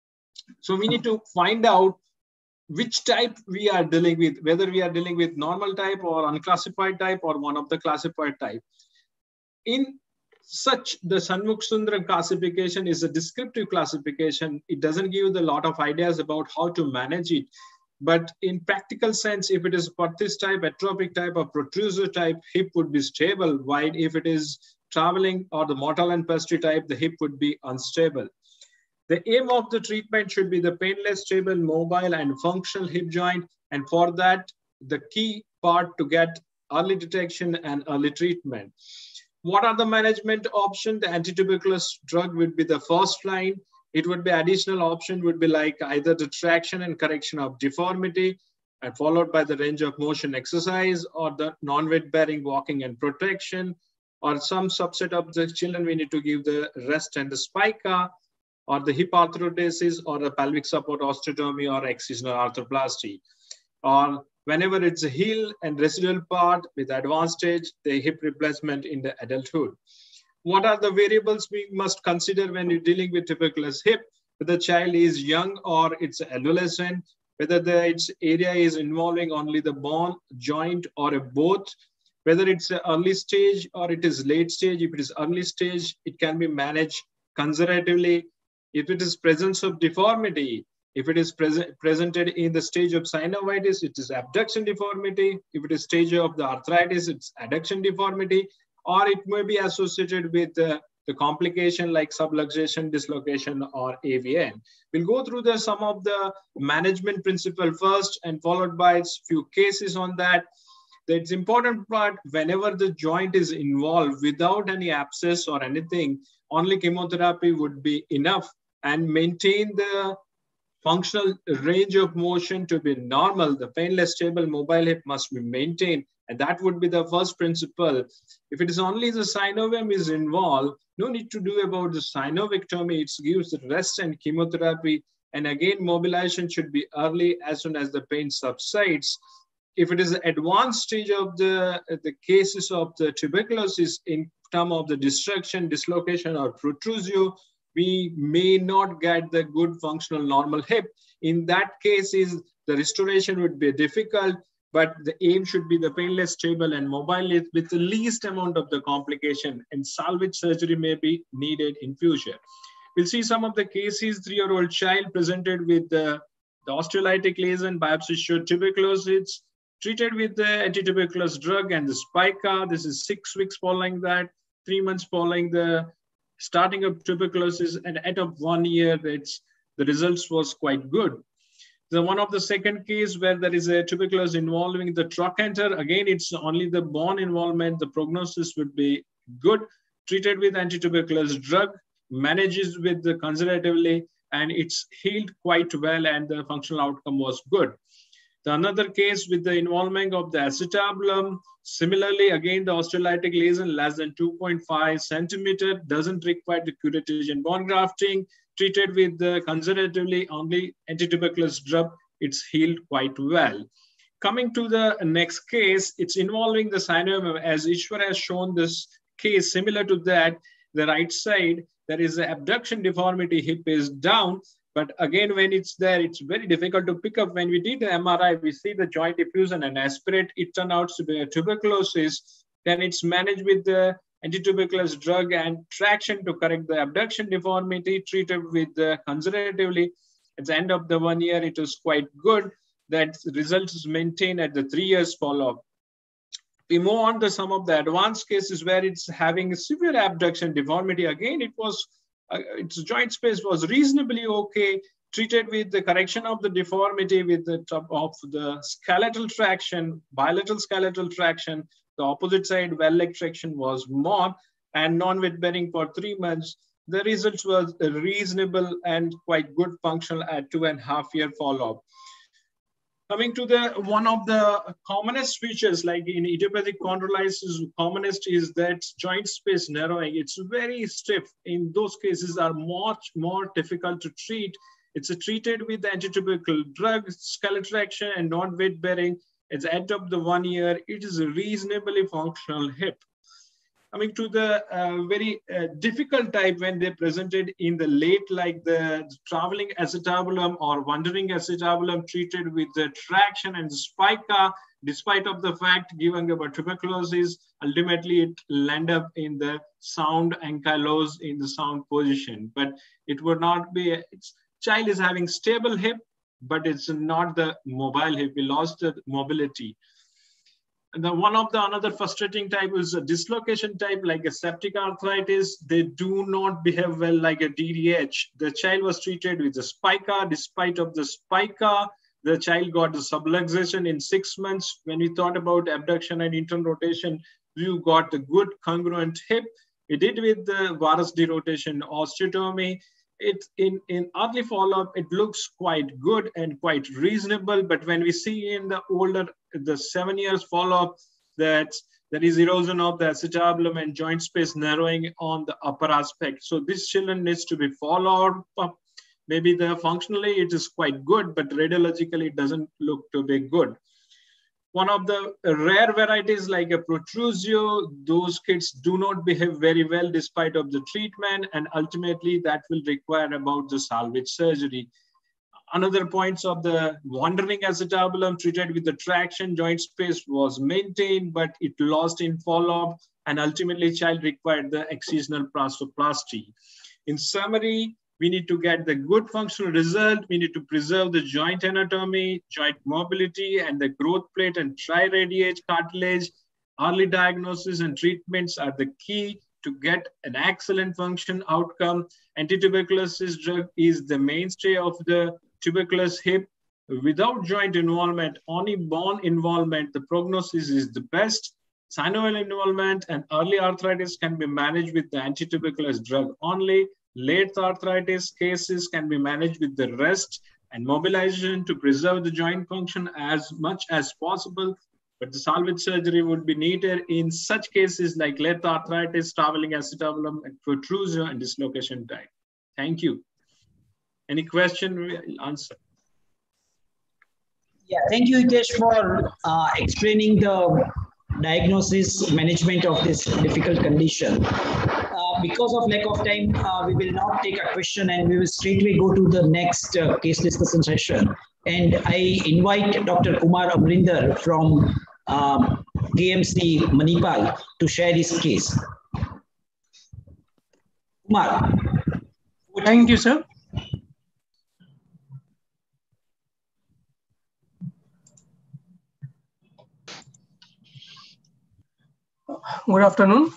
So we need to find out which type we are dealing with, whether we are dealing with normal type or unclassified type or one of the classified type. In such, the Shanmugh-Sundaram classification is a descriptive classification. It doesn't give a lot of ideas about how to manage it. But in practical sense, if it is Perthes type, atrophic type, or protrusive type, hip would be stable. While if it is traveling or the mortal and pestle type, the hip would be unstable. The aim of the treatment should be the painless, stable, mobile, and functional hip joint. And for that, the key part to get early detection and early treatment. What are the management options? The antituberculous drug would be the first line. It would be additional option would be like either the traction and correction of deformity, and followed by the range of motion exercise, or the non-weight bearing walking and protection, or some subset of the children we need to give the rest and the spica, or the hip arthrodesis, or the pelvic support osteotomy, or excisional arthroplasty. Or whenever it's a heel and residual part with advanced stage, the hip replacement in the adulthood. What are the variables we must consider when you're dealing with tuberculous hip? Whether the child is young or it's adolescent, whether the its area is involving only the bone, joint, or a both, whether it's an early stage or it is late stage. If it is early stage, it can be managed conservatively. If it is presence of deformity, if it is present, presented in the stage of synovitis, it is abduction deformity. If it is stage of the arthritis, it's adduction deformity, or it may be associated with uh, the complication like subluxation, dislocation, or A V N. We'll go through the some of the management principle first, and followed by a few cases on that. That's important part, whenever the joint is involved without any abscess or anything, only chemotherapy would be enough, and maintain the functional range of motion to be normal. The painless, stable, mobile hip must be maintained. And that would be the first principle. If it is only the synovium is involved, no need to do about the synovectomy. It gives the rest and chemotherapy. And again, mobilization should be early as soon as the pain subsides. If it is an advanced stage of the, the cases of the tuberculosis in terms of the destruction, dislocation, or protrusio, we may not get the good functional normal hip. In that case, is the restoration would be difficult, but the aim should be the painless, stable, and mobile with the least amount of the complication, and salvage surgery may be needed in future. We'll see some of the cases. Three-year-old child presented with the, the osteolytic lesion, biopsy showed tuberculosis, treated with the antituberculous drug and the spica. This is six weeks following that, three months following the starting of tuberculosis, and at of one year, it's, the results was quite good. The one of the second case where there is a tuberculosis involving the trochanter, again, it's only the bone involvement, the prognosis would be good, treated with antituberculous drug, manages with the conservatively, and it's healed quite well, and the functional outcome was good. The another case with the involvement of the acetabulum, similarly, again, the osteolytic lesion less than two point five centimeter, doesn't require the curettage bone grafting, treated with the conservatively only antituberculous drug, it's healed quite well. Coming to the next case, it's involving the synovium. As Ishwar has shown this case, similar to that, the right side, there is an abduction deformity, hip is down. But again, when it's there, it's very difficult to pick up. When we did the M R I, we see the joint diffusion and aspirate. It turned out to be a tuberculosis. Then it's managed with the antituberculous drug and traction to correct the abduction deformity, treated with the conservatively. At the end of the one year, it was quite good. That result is maintained at the three years follow-up. We move on to some of the advanced cases where it's having a severe abduction deformity. Again, it was Uh, its joint space was reasonably okay, treated with the correction of the deformity with the top of the skeletal traction, bilateral skeletal traction. The opposite side well leg traction was more, and non-weight bearing for three months. The results was reasonable and quite good functional at two and a half year follow-up. Coming to the one of the commonest features, like in idiopathic chondrolysis, commonest is that joint space narrowing. It's very stiff. In those cases are much more difficult to treat. It's a treated with the antitubercle drug, skeletal traction, and non-weight bearing. At the end of the one year, it is a reasonably functional hip. Coming to the uh, very uh, difficult type when they presented in the late, like the traveling acetabulum or wandering acetabulum, treated with the traction and the spica, despite of the fact given about tuberculosis, ultimately it land up in the sound ankylose in the sound position. But it would not be, it's, child is having stable hip, but it's not the mobile hip. We lost the mobility. And the one of the another frustrating type is a dislocation type, like a septic arthritis. They do not behave well like a D D H. The child was treated with a spica. Despite of the spica, the child got the subluxation in six months. When we thought about abduction and internal rotation, you got a good congruent hip. We did with the varus derotation osteotomy. It in, in early follow-up, it looks quite good and quite reasonable. But when we see in the older, the seven years follow-up, that there is erosion of the acetabulum and joint space narrowing on the upper aspect. So this children needs to be followed up. Maybe the functionally it is quite good, but radiologically it doesn't look to be good. One of the rare varieties like a protrusio, those kids do not behave very well despite of the treatment, and ultimately that will require about the salvage surgery. another points of the wandering acetabulum treated with the traction joint space was maintained, but it lost in follow-up, and ultimately child required the excisional plastoplasty. In summary, we need to get the good functional result. We need to preserve the joint anatomy, joint mobility, and the growth plate and triradiate cartilage. Early diagnosis and treatments are the key to get an excellent function outcome. Antituberculosis drug is the mainstay of the tuberculous hip. Without joint involvement, only bone involvement, the prognosis is the best. Synovial involvement and early arthritis can be managed with the antituberculous drug only. Late arthritis cases can be managed with the rest and mobilization to preserve the joint function as much as possible. But the salvage surgery would be needed in such cases like late arthritis, traveling acetabulum, and protrusion and dislocation type. Thank you. Any question we'll answer. Yeah, thank you, Hitesh, for uh, explaining the diagnosis management of this difficult condition. Uh, because of lack of time, uh, we will not take a question and we will straightway go to the next uh, case discussion session. And I invite Doctor Kumar Amrinder from um, K M C Manipal to share his case. Kumar. Thank you, sir. Good afternoon.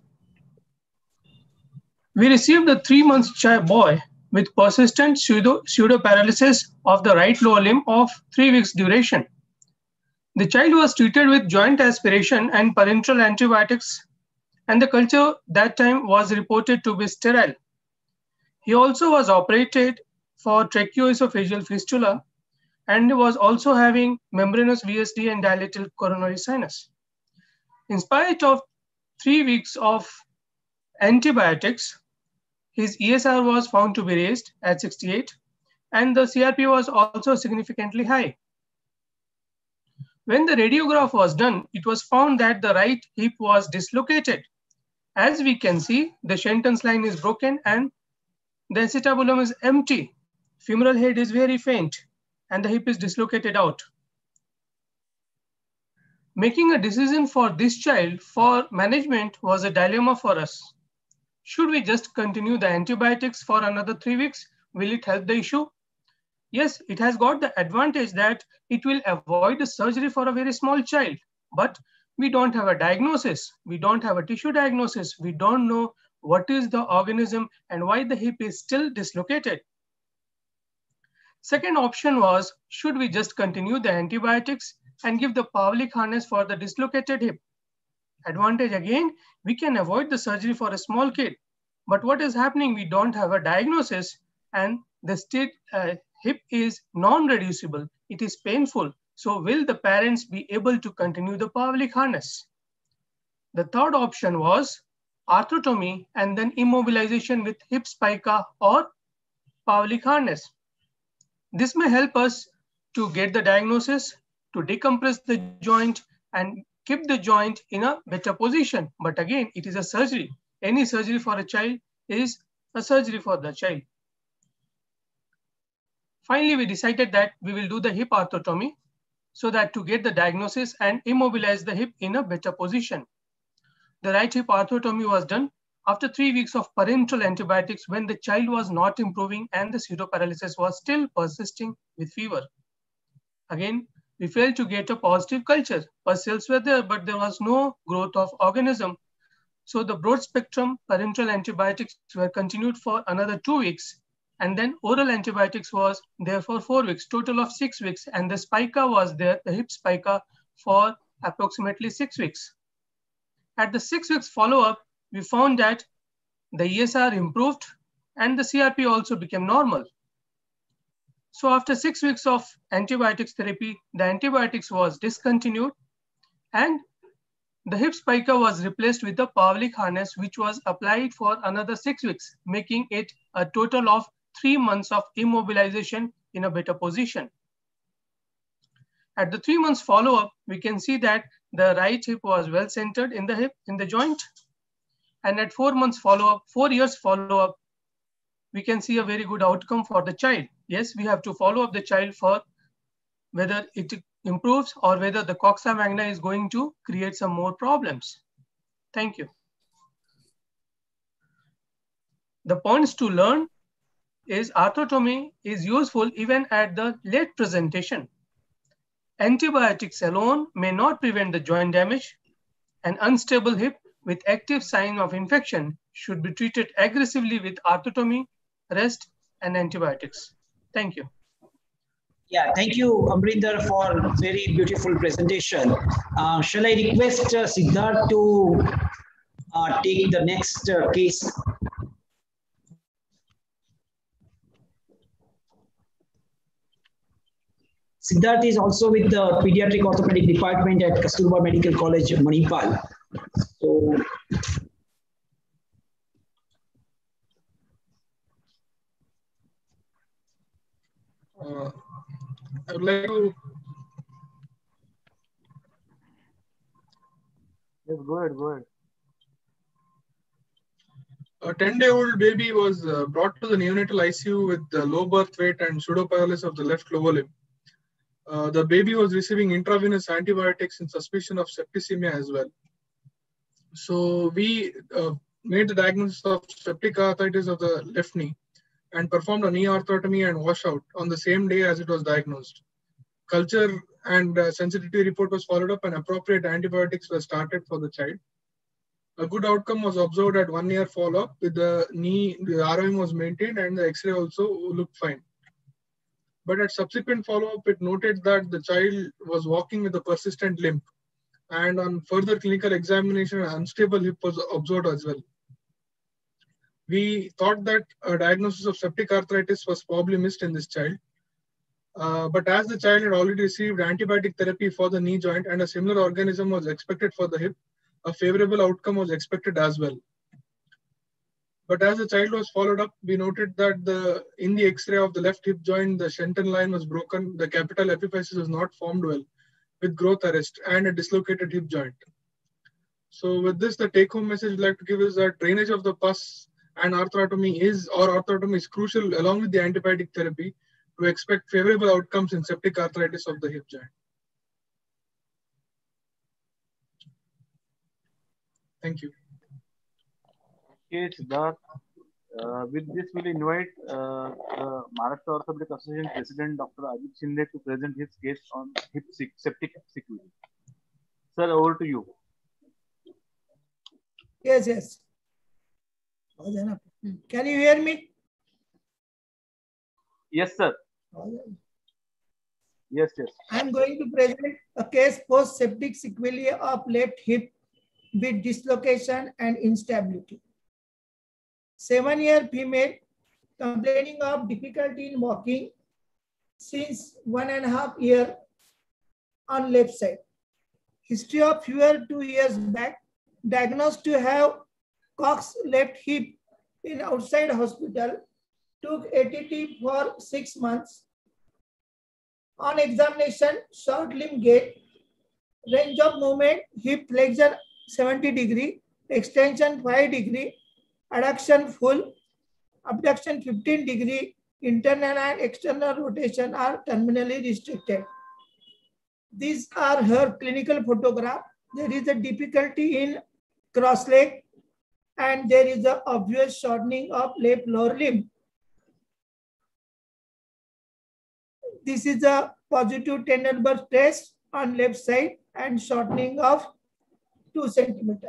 We received a three month child boy with persistent pseudo, pseudo paralysis of the right lower limb of three weeks duration. The child was treated with joint aspiration and parenteral antibiotics, and the culture that time was reported to be sterile. He also was operated for tracheoesophageal fistula and was also having membranous V S D and dilated coronary sinus. In spite of three weeks of antibiotics, his E S R was found to be raised at sixty-eight, and the C R P was also significantly high. When the radiograph was done, it was found that the right hip was dislocated. As we can see, the Shenton's line is broken and the acetabulum is empty. Femoral head is very faint and the hip is dislocated out. Making a decision for this child for management was a dilemma for us. Should we just continue the antibiotics for another three weeks? Will it help the issue? Yes, it has got the advantage that it will avoid the surgery for a very small child, but we don't have a diagnosis. We don't have a tissue diagnosis. We don't know what is the organism and why the hip is still dislocated. Second option was, should we just continue the antibiotics and give the Pavlik harness for the dislocated hip? Advantage again, we can avoid the surgery for a small kid. But what is happening? We don't have a diagnosis and the state uh, hip is non-reducible. It is painful. So will the parents be able to continue the Pavlik harness? The third option was arthrotomy and then immobilization with hip spica or Pavlik harness. This may help us to get the diagnosis, to decompress the joint and keep the joint in a better position. But again, it is a surgery. Any surgery for a child is a surgery for the child. Finally, we decided that we will do the hip arthrotomy so that to get the diagnosis and immobilize the hip in a better position. The right hip arthrotomy was done after three weeks of parenteral antibiotics when the child was not improving and the pseudoparalysis was still persisting with fever. Again, we failed to get a positive culture. Pus cells were there, but there was no growth of organism. So the broad spectrum parenteral antibiotics were continued for another two weeks. And then oral antibiotics was there for four weeks, total of six weeks. And the spica was there, the hip spica, for approximately six weeks. At the six weeks follow-up, we found that the E S R improved and the C R P also became normal. So after six weeks of antibiotics therapy, the antibiotics was discontinued and the hip spica was replaced with the Pavlik harness, which was applied for another six weeks, making it a total of three months of immobilization in a better position. At the three months follow-up, we can see that the right hip was well centered in the hip, in the joint. And at four months follow-up, four years follow-up, we can see a very good outcome for the child. Yes, we have to follow up the child for whether it improves or whether the coxa magna is going to create some more problems. Thank you. The points to learn is arthrotomy is useful even at the late presentation. Antibiotics alone may not prevent the joint damage. An unstable hip with active sign of infection should be treated aggressively with arthrotomy, rest, and antibiotics. Thank you. Yeah, thank you, Amrinder, for very beautiful presentation. Uh, shall I request uh, Siddharth to uh, take the next uh, case? Siddharth is also with the pediatric orthopedic department at Kasturba Medical College, Manipal. So, uh, I would like to. Yes, go ahead, go ahead. A ten-day-old baby was uh, brought to the neonatal I C U with uh, low birth weight and pseudopyolis of the left lower limb. Uh, the baby was receiving intravenous antibiotics in suspicion of septicemia as well. So we uh, made the diagnosis of septic arthritis of the left knee and performed a knee arthrotomy and washout on the same day as it was diagnosed. Culture and uh, sensitivity report was followed up and appropriate antibiotics were started for the child. A good outcome was observed at one year follow-up with the knee, the R O M was maintained and the X-ray also looked fine. But at subsequent follow-up, it noted that the child was walking with a persistent limp. And on further clinical examination, an unstable hip was observed as well. We thought that a diagnosis of septic arthritis was probably missed in this child. Uh, but as the child had already received antibiotic therapy for the knee joint and a similar organism was expected for the hip, a favorable outcome was expected as well. But as the child was followed up, we noted that the in the X-ray of the left hip joint, the Shenton line was broken, the capital epiphysis was not formed well, with growth arrest and a dislocated hip joint. So with this, the take-home message I'd like to give is that drainage of the pus and arthrotomy is, or arthrotomy is crucial along with the antibiotic therapy to expect favorable outcomes in septic arthritis of the hip joint. Thank you. Okay, Siddharth. Uh, with this, we'll invite uh, the Maharashtra Orthopedic Association President, Doctor Ajit Shinde, to present his case on hip septic sequelae. Sir, over to you. Yes, yes. Can you hear me? Yes, sir. Yes, yes. I am going to present a case post septic sequelae of left hip with dislocation and instability. Seven-year female complaining of difficulty in walking since one and a half year on left side. History of fever two years back. Diagnosed to have Cox left hip in outside hospital. Took A T T for six months. On examination, short limb gait, range of movement, hip flexion seventy degree, extension five degree, adduction full, abduction fifteen degree, internal and external rotation are terminally restricted. These are her clinical photograph. There is a difficulty in cross leg and there is an obvious shortening of left lower limb. This is a positive tendon burst test on left side and shortening of two centimeter.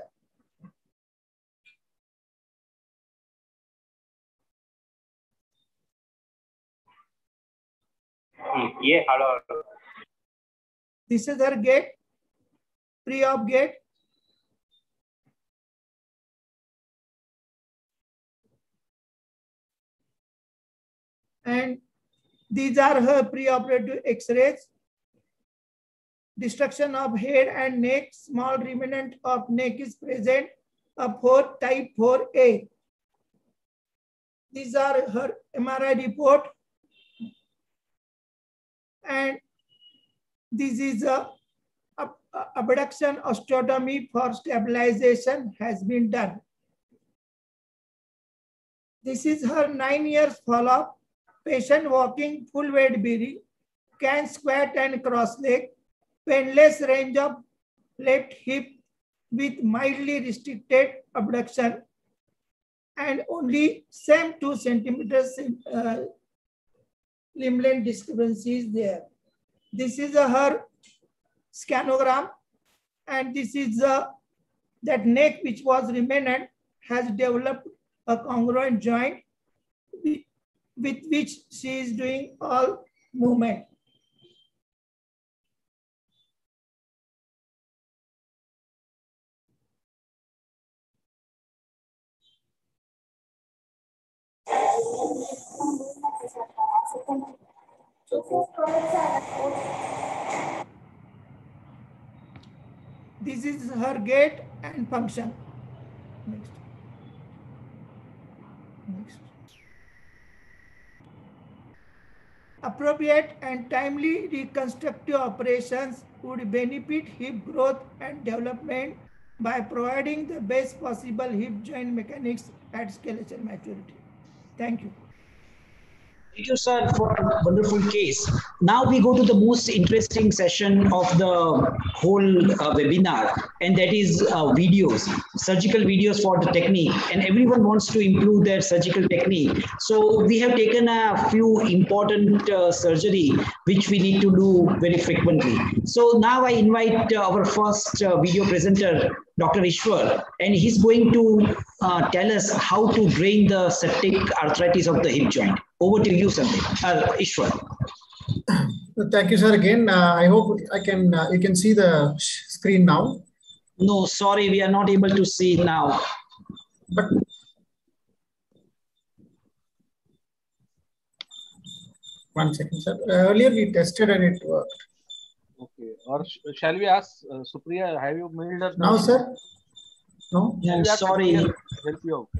Yeah, hello. This is her gait, pre-op gait. And these are her preoperative X-rays. Destruction of head and neck, small remnant of neck is present, a four type four A. These are her M R I report. And this is a, a, a abduction osteotomy for stabilization has been done. This is her nine years follow-up. patient walking full weight B, can squat and cross leg, painless range of left hip with mildly restricted abduction, and only same two centimeters uh, limb length discrepancy is there. This is a, her scanogram, and this is uh, that neck which was remnant has developed a congruent joint with, with which she is doing all movement. This is her gait and function. Next. Next. Appropriate and timely reconstructive operations would benefit hip growth and development by providing the best possible hip joint mechanics at skeletal maturity. Thank you. Thank you, sir, for a wonderful case. Now we go to the most interesting session of the whole uh, webinar, and that is uh, videos, surgical videos for the technique. And everyone wants to improve their surgical technique. So we have taken a few important uh, surgery which we need to do very frequently. So now I invite uh, our first uh, video presenter, Doctor Ishwar, and he's going to uh, tell us how to drain the septic arthritis of the hip joint. Over to you, Sandeep. Uh, Ishwar. Thank you, sir. Again, uh, I hope I can. Uh, you can see the screen now. No, sorry, we are not able to see now. But one second, sir. Uh, earlier we tested and it worked. Okay. Or sh shall we ask uh, Supriya? Have you mailed her? Now, sir. No. Yeah, I'm sorry. Help you out.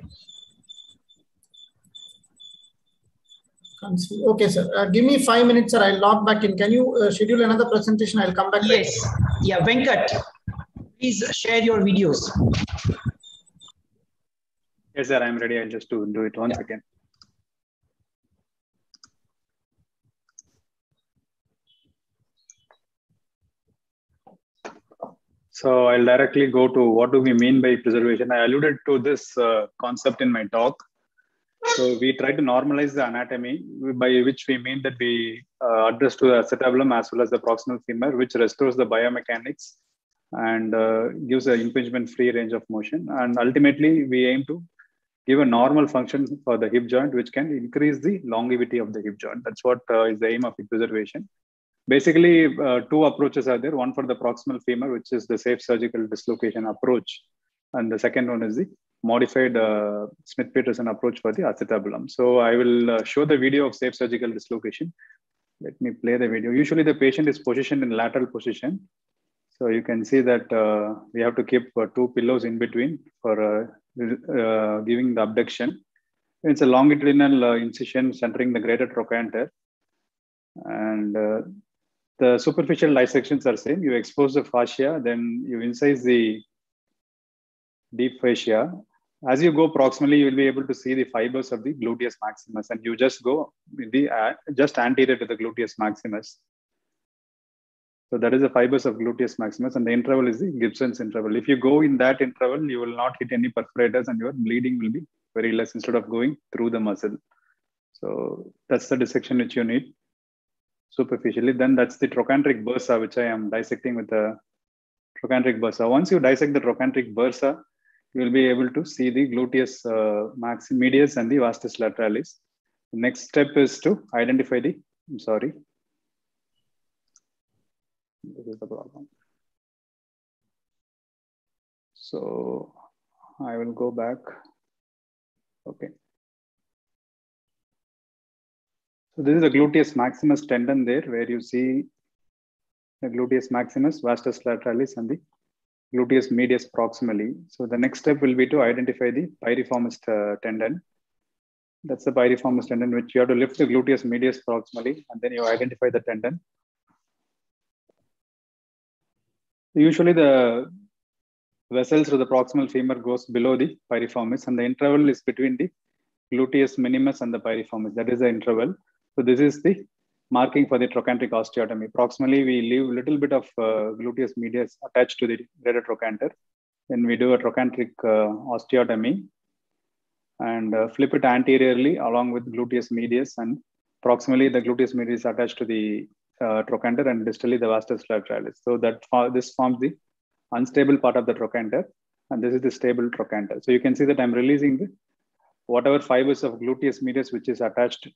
Okay, sir. Uh, give me five minutes, sir. I'll log back in. Can you uh, schedule another presentation? I'll come back. Yes. Later. Yeah, Venkat, please share your videos. Yes, sir. I'm ready. I'll just do, do it once again. So I'll directly go to what do we mean by preservation. I alluded to this uh, concept in my talk. So we try to normalize the anatomy, by which we mean that we uh, address to the acetabulum as well as the proximal femur, which restores the biomechanics and uh, gives an impingement-free range of motion. And ultimately, we aim to give a normal function for the hip joint, which can increase the longevity of the hip joint. That's what uh, is the aim of hip preservation. Basically, uh, two approaches are there. One for the proximal femur, which is the safe surgical dislocation approach. And the second one is the modified uh, Smith-Peterson approach for the acetabulum. So I will uh, show the video of safe surgical dislocation. Let me play the video. Usually the patient is positioned in lateral position. So you can see that uh, we have to keep uh, two pillows in between for uh, uh, giving the abduction. It's a longitudinal uh, incision centering the greater trochanter. And uh, the superficial dissections are same. You expose the fascia, then you incise the deep fascia. As you go proximally, you will be able to see the fibers of the gluteus maximus, and you just go with the uh, just anterior to the gluteus maximus. So that is the fibers of gluteus maximus, and the interval is the Gibson's interval. If you go in that interval, you will not hit any perforators, and your bleeding will be very less instead of going through the muscle. So that's the dissection which you need superficially. Then that's the trochanteric bursa, which I am dissecting with the trochanteric bursa. Once you dissect the trochanteric bursa, you will be able to see the gluteus uh, max medius and the vastus lateralis. The next step is to identify the, I'm sorry. This is the problem. So I will go back. Okay. So this is the gluteus maximus tendon there, where you see the gluteus maximus, vastus lateralis, and the gluteus medius proximally. So the next step will be to identify the piriformis uh, tendon. That's the piriformis tendon, which you have to lift the gluteus medius proximally, and then you identify the tendon. Usually the vessels through the proximal femur goes below the piriformis, and the interval is between the gluteus minimus and the piriformis. That is the interval. So this is the marking for the trochanteric osteotomy. Proximally, we leave a little bit of uh, gluteus medius attached to the greater trochanter. Then we do a trochanteric uh, osteotomy and uh, flip it anteriorly along with gluteus medius, and proximally the gluteus medius is attached to the uh, trochanter and distally the vastus lateralis. So that uh, this forms the unstable part of the trochanter, and this is the stable trochanter. So you can see that I'm releasing the whatever fibers of gluteus medius which is attached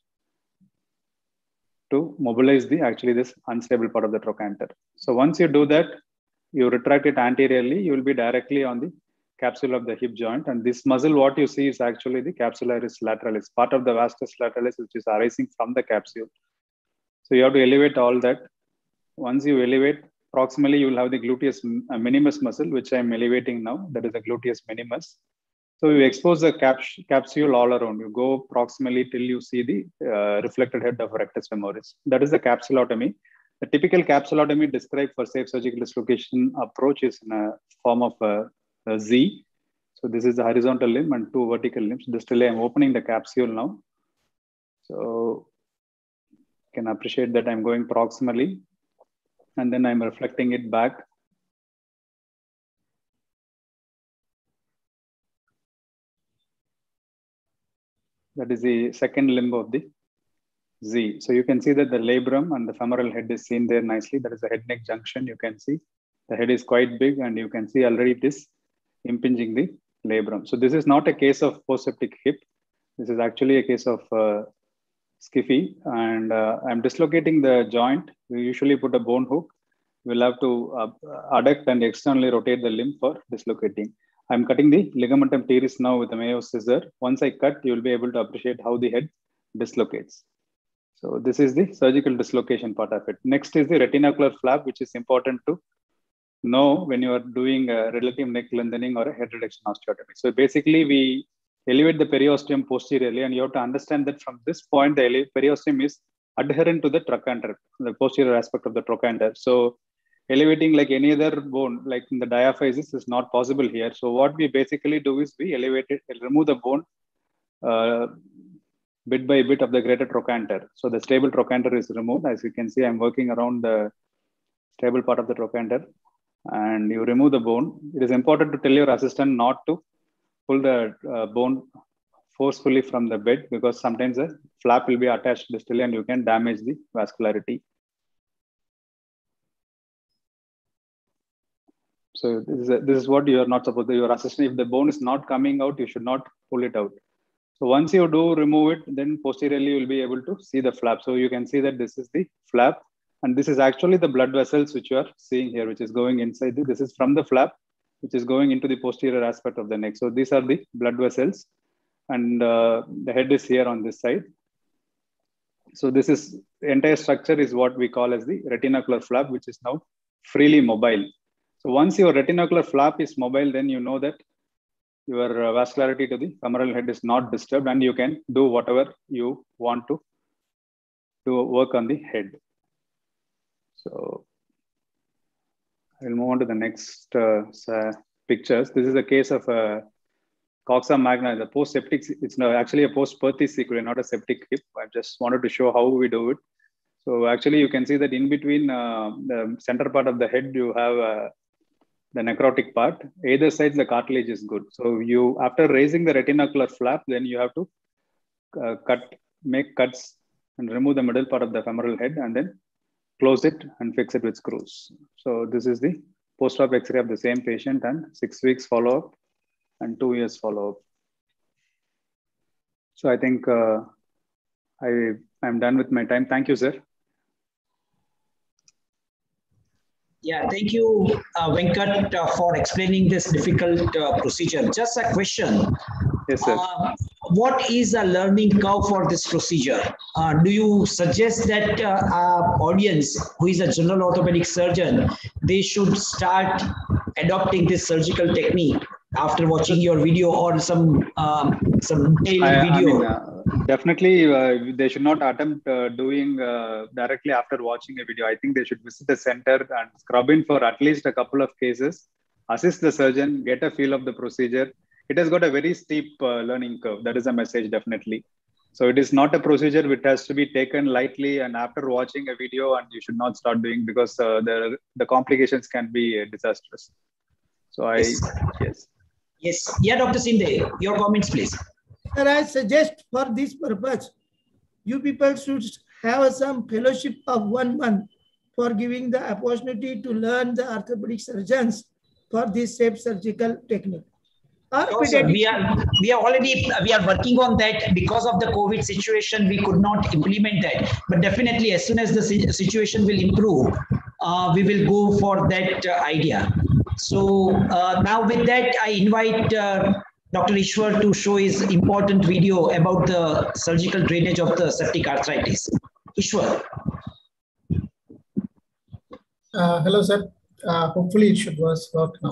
to mobilize the actually this unstable part of the trochanter. So once you do that, you retract it anteriorly, you will be directly on the capsule of the hip joint. And this muscle, what you see is actually the capsularis lateralis, part of the vastus lateralis, which is arising from the capsule. So you have to elevate all that. Once you elevate, proximally, you will have the gluteus minimus muscle, which I'm elevating now. That is the gluteus minimus. So you expose the cap capsule all around. You go proximally till you see the uh, reflected head of rectus femoris. That is the capsulotomy. The typical capsulotomy described for safe surgical dislocation approach is in a form of a, a Z. So this is the horizontal limb and two vertical limbs. Distally, I'm opening the capsule now. So you can appreciate that I'm going proximally and then I'm reflecting it back. That is the second limb of the Z. So you can see that the labrum and the femoral head is seen there nicely. That is the head neck junction. You can see the head is quite big and you can see already it is impinging the labrum. So this is not a case of post-septic hip. This is actually a case of uh, skiffy, and uh, I'm dislocating the joint. We usually put a bone hook. We'll have to uh, adduct and externally rotate the limb for dislocating. I'm cutting the ligamentum teres now with a Mayo scissor. Once I cut, you'll be able to appreciate how the head dislocates. So this is the surgical dislocation part of it. Next is the retinacular flap, which is important to know when you are doing a relative neck lengthening or a head reduction osteotomy. So basically, we elevate the periosteum posteriorly, and you have to understand that from this point, the periosteum is adherent to the trochanter, the posterior aspect of the trochanter. So elevating like any other bone, like in the diaphysis, is not possible here. So what we basically do is we elevate it, remove the bone uh, bit by bit of the greater trochanter. So the stable trochanter is removed. As you can see, I'm working around the stable part of the trochanter, and you remove the bone. It is important to tell your assistant not to pull the uh, bone forcefully from the bed, because sometimes the flap will be attached distally and you can damage the vascularity. So this is, a, this is what you are not supposed to do. Your assistant, if the bone is not coming out, you should not pull it out. So once you do remove it, then posteriorly you will be able to see the flap. So you can see that this is the flap, and this is actually the blood vessels which you are seeing here, which is going inside. The, this is from the flap, which is going into the posterior aspect of the neck. So these are the blood vessels, and uh, the head is here on this side. So this is, the entire structure is what we call as the retinacular flap, which is now freely mobile. So once your retinacular flap is mobile, then you know that your uh, vascularity to the femoral head is not disturbed, and you can do whatever you want to to work on the head. So I'll move on to the next uh, pictures. This is a case of a coxa magna, the post-septic. It's no, actually a post-Perthes sequelae, not a septic hip. I just wanted to show how we do it. So actually, you can see that in between uh, the center part of the head, you have uh, the necrotic part. Either side, the cartilage is good. So you, after raising the retinacular flap, then you have to uh, cut, make cuts and remove the middle part of the femoral head, and then close it and fix it with screws. So this is the post-op X-ray of the same patient, and six weeks follow-up and two years follow-up. So I think uh, I am done with my time. Thank you, sir. Yeah, thank you, uh, Venkat, uh, for explaining this difficult uh, procedure. Just a question. Yes, sir. Uh, what is the learning curve for this procedure? Uh, do you suggest that uh, our audience, who is a general orthopedic surgeon, they should start adopting this surgical technique after watching your video or some um, some detailed video? I mean, uh, definitely, uh, they should not attempt uh, doing uh, directly after watching a video. I think they should visit the center and scrub in for at least a couple of cases, assist the surgeon, get a feel of the procedure. It has got a very steep uh, learning curve. That is a message, definitely. So it is not a procedure which has to be taken lightly and after watching a video, and you should not start doing, because uh, the, the complications can be uh, disastrous. So I, yes. yes. Yes. Yeah, Doctor Sinde, your comments, please. Sir, I suggest for this purpose, you people should have some fellowship of one month for giving the opportunity to learn the orthopedic surgeons for this safe surgical technique. Also, we are we are already we are working on that. Because of the COVID situation, we could not implement that. But definitely, as soon as the situation will improve, uh, we will go for that uh, idea. So uh, now with that, I invite uh, Doctor Ishwar to show his important video about the surgical drainage of the septic arthritis. Ishwar. Uh, hello, sir. Uh, hopefully, it should work now.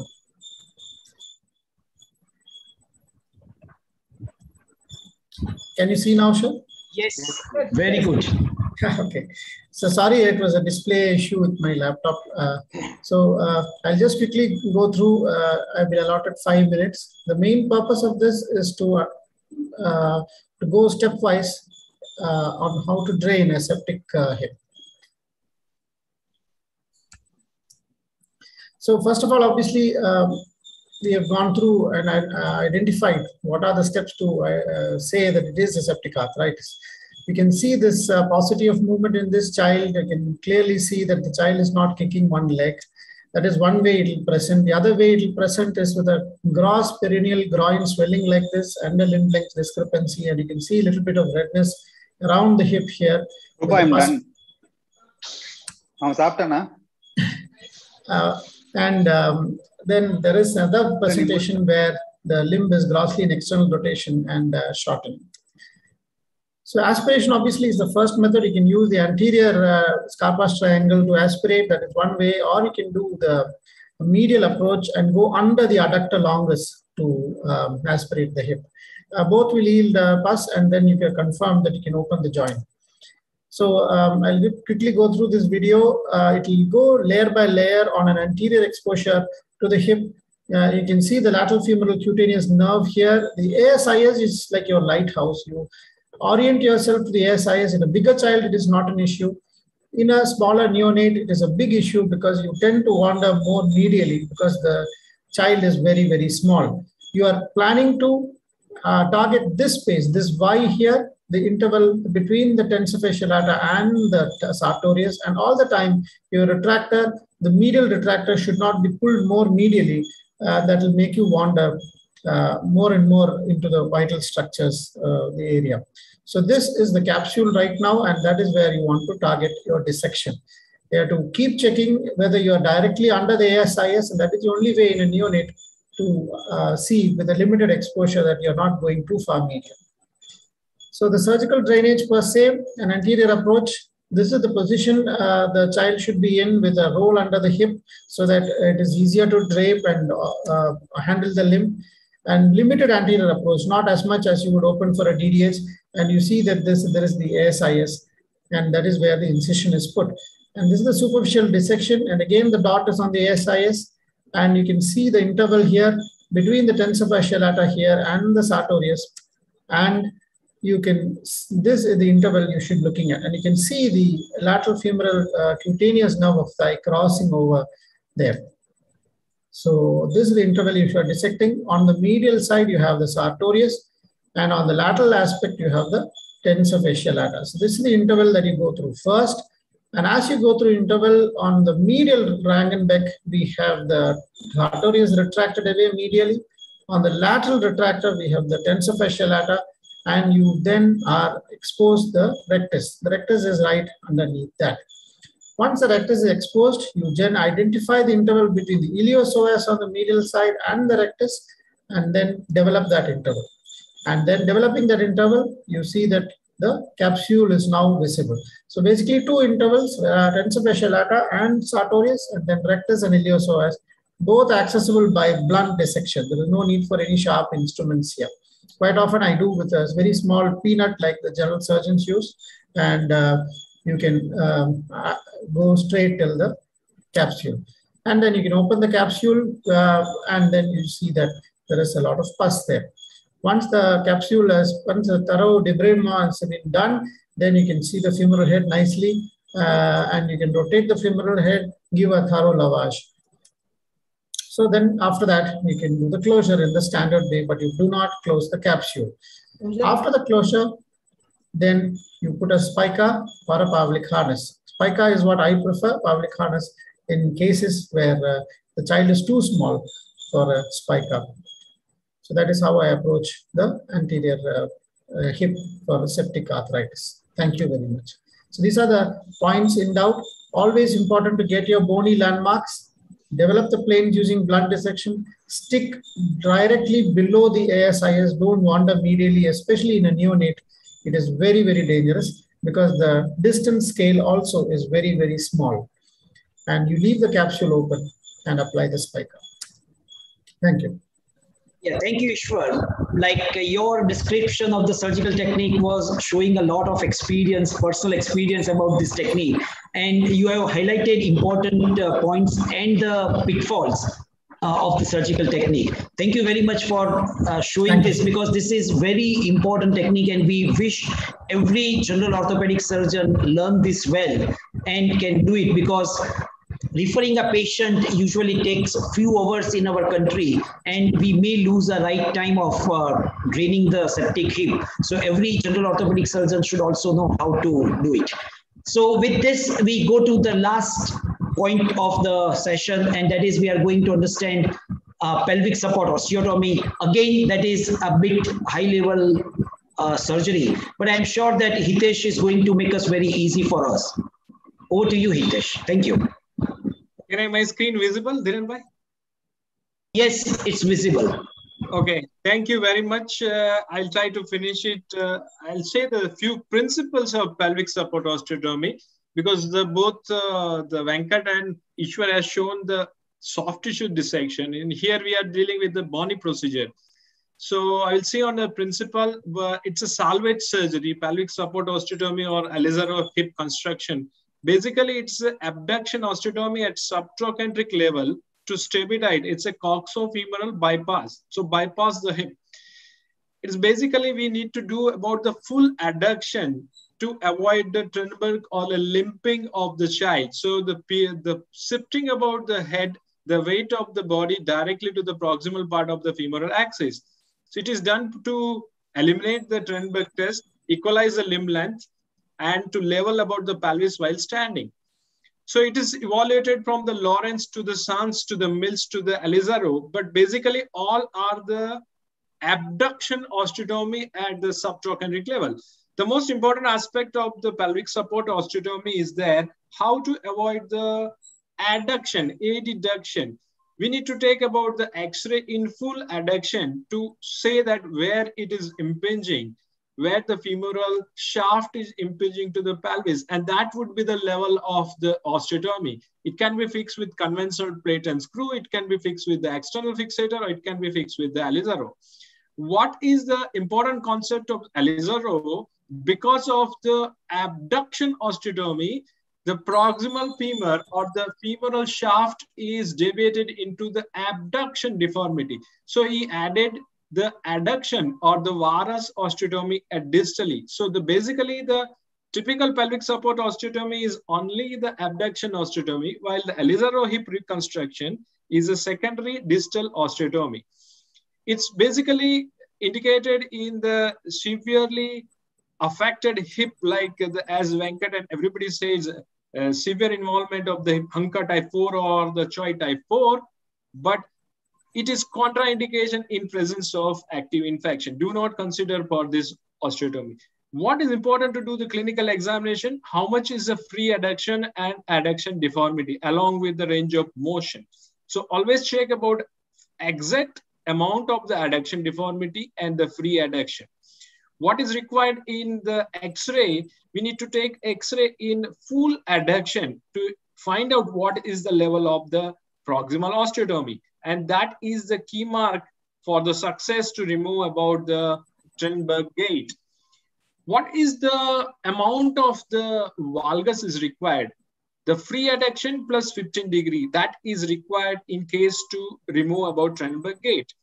Can you see now, sir? Yes, very good. Okay. So sorry, it was a display issue with my laptop. Uh, so uh, I'll just quickly go through. Uh, I've been allotted five minutes. The main purpose of this is to, uh, to go stepwise uh, on how to drain a septic uh, hip. So first of all, obviously, um, we have gone through and uh, identified what are the steps to uh, say that it is a septic arthritis. You can see this uh, paucity of movement in this child. You can clearly see that the child is not kicking one leg. That is one way it will present. The other way it will present is with a gross perineal groin swelling like this and a limb length discrepancy. And you can see a little bit of redness around the hip here. Rupa, I'm done. I'm after na. Uh, and um, then there is another presentation where the limb is grossly in external rotation and uh, shortened. So aspiration obviously is the first method. You can use the anterior uh, Scarpa's triangle to aspirate. That is one way, or you can do the medial approach and go under the adductor longus to um, aspirate the hip. Uh, both will yield uh, pus, and then you can confirm that you can open the joint. So um, I'll quickly go through this video. Uh, it will go layer by layer on an anterior exposure to the hip. Uh, you can see the lateral femoral cutaneous nerve here. The A S I S is like your lighthouse. You orient yourself to the A S I S. In a bigger child, it is not an issue. In a smaller neonate, it is a big issue because you tend to wander more medially because the child is very, very small. You are planning to uh, target this space, this Y here, the interval between the tensor fasciae lata and the sartorius, and all the time your retractor, the medial retractor should not be pulled more medially. Uh, that will make you wander uh, more and more into the vital structures, uh, the area. So this is the capsule right now, and that is where you want to target your dissection. You have to keep checking whether you are directly under the A S I S, and that is the only way in a neonate to uh, see with a limited exposure that you are not going too far medial. So the surgical drainage per se, an anterior approach. This is the position uh, the child should be in with a roll under the hip so that it is easier to drape and uh, handle the limb. And limited anterior approach, not as much as you would open for a D D H. And you see that this there is the A S I S, and that is where the incision is put. And this is the superficial dissection. And again, the dot is on the A S I S. And you can see the interval here between the tensor fasciae lata here and the sartorius. And you can, this is the interval you should be looking at. And you can see the lateral femoral uh, cutaneous nerve of thigh crossing over there. So this is the interval if you are dissecting. On the medial side, you have the sartorius. And on the lateral aspect, you have the tensor fasciae lata. So this is the interval that you go through first. And as you go through interval on the medial Rangenbeck, we have the sartorius retracted away medially. On the lateral retractor, we have the tensor fasciae lata. And you then are exposed the rectus. The rectus is right underneath that. Once the rectus is exposed, you then identify the interval between the iliopsoas on the medial side and the rectus, and then develop that interval. And then developing that interval, you see that the capsule is now visible. So basically two intervals, uh, tensor fasciae lata and sartorius, and then rectus and iliopsoas, both accessible by blunt dissection. There is no need for any sharp instruments here. Quite often I do with a very small peanut like the general surgeons use, and uh, you can um, uh, go straight till the capsule. And then you can open the capsule uh, and then you see that there is a lot of pus there. Once the capsule has, once the thorough debridement has been done, then you can see the femoral head nicely, uh, and you can rotate the femoral head, give a thorough lavage. So then after that, you can do the closure in the standard way, but you do not close the capsule. After the closure, then you put a spica or a Pavlik harness. Spica is what I prefer, Pavlik harness, in cases where uh, the child is too small for a spica. So that is how I approach the anterior uh, uh, hip for septic arthritis. Thank you very much. So these are the points in doubt. Always important to get your bony landmarks. Develop the planes using blunt dissection. Stick directly below the A S I S. Don't wander medially, especially in a neonate. It is very, very dangerous because the distance scale also is very, very small. And you leave the capsule open and apply the spica. Thank you. Yeah, thank you, Ishwar. Like uh, your description of the surgical technique was showing a lot of experience, personal experience about this technique. And you have highlighted important uh, points and the pitfalls uh, of the surgical technique. Thank you very much for uh, showing thank this you. Because this is very important technique and we wish every general orthopedic surgeon learn this well and can do it, because referring a patient usually takes a few hours in our country and we may lose the right time of uh, draining the septic hip. So every general orthopedic surgeon should also know how to do it. So with this, we go to the last point of the session, and that is we are going to understand uh, pelvic support osteotomy. Again, that is a bit high level uh, surgery, but I'm sure that Hitesh is going to make us very easy for us. Over to you, Hitesh. Thank you. Can I my screen visible, Dhiren bhai? Yes, it's visible. Okay, thank you very much. Uh, I'll try to finish it. Uh, I'll say the few principles of pelvic support osteotomy, because the both uh, the Venkat and Ishwar has shown the soft tissue dissection, and here we are dealing with the bony procedure. So I'll say on the principle, uh, it's a salvage surgery, pelvic support osteotomy or Alizaro hip construction. Basically, it's an abduction osteotomy at subtrochanteric level to stabilize. It's a coxofemoral bypass. So bypass the hip. It's basically we need to do about the full adduction to avoid the Trendelenburg or the limping of the child. So the, the shifting about the head, the weight of the body directly to the proximal part of the femoral axis. So it is done to eliminate the Trendelenburg test, equalize the limb length, and to level about the pelvis while standing. So it is evaluated from the Lawrence to the Sanz to the Mills to the Alizaro, but basically all are the abduction osteotomy at the subtrochanteric level. The most important aspect of the pelvic support osteotomy is there how to avoid the adduction, adduction. We need to take about the X-ray in full adduction to say that where it is impinging, where the femoral shaft is impinging to the pelvis, and that would be the level of the osteotomy. It can be fixed with conventional plate and screw, it can be fixed with the external fixator, or it can be fixed with the Alizaro. What is the important concept of Alizaro? Because of the abduction osteotomy, the proximal femur or the femoral shaft is deviated into the abduction deformity. So he added the adduction or the varus osteotomy at distally. So the basically the typical pelvic support osteotomy is only the abduction osteotomy, while the Alizaro hip reconstruction is a secondary distal osteotomy. It's basically indicated in the severely affected hip, like the, as Venkat and everybody says, uh, severe involvement of the Hanka type four or the Choi type four, but it is contraindication in presence of active infection. Do not consider for this osteotomy. What is important to do the clinical examination? How much is the free adduction and adduction deformity along with the range of motion? So always check about exact amount of the adduction deformity and the free adduction. What is required in the X-ray? We need to take X-ray in full adduction to find out what is the level of the proximal osteotomy. And that is the key mark for the success to remove about the Trendelenburg gate. What is the amount of the valgus is required? The free adduction plus fifteen degree, that is required in case to remove about Trendelenburg gate.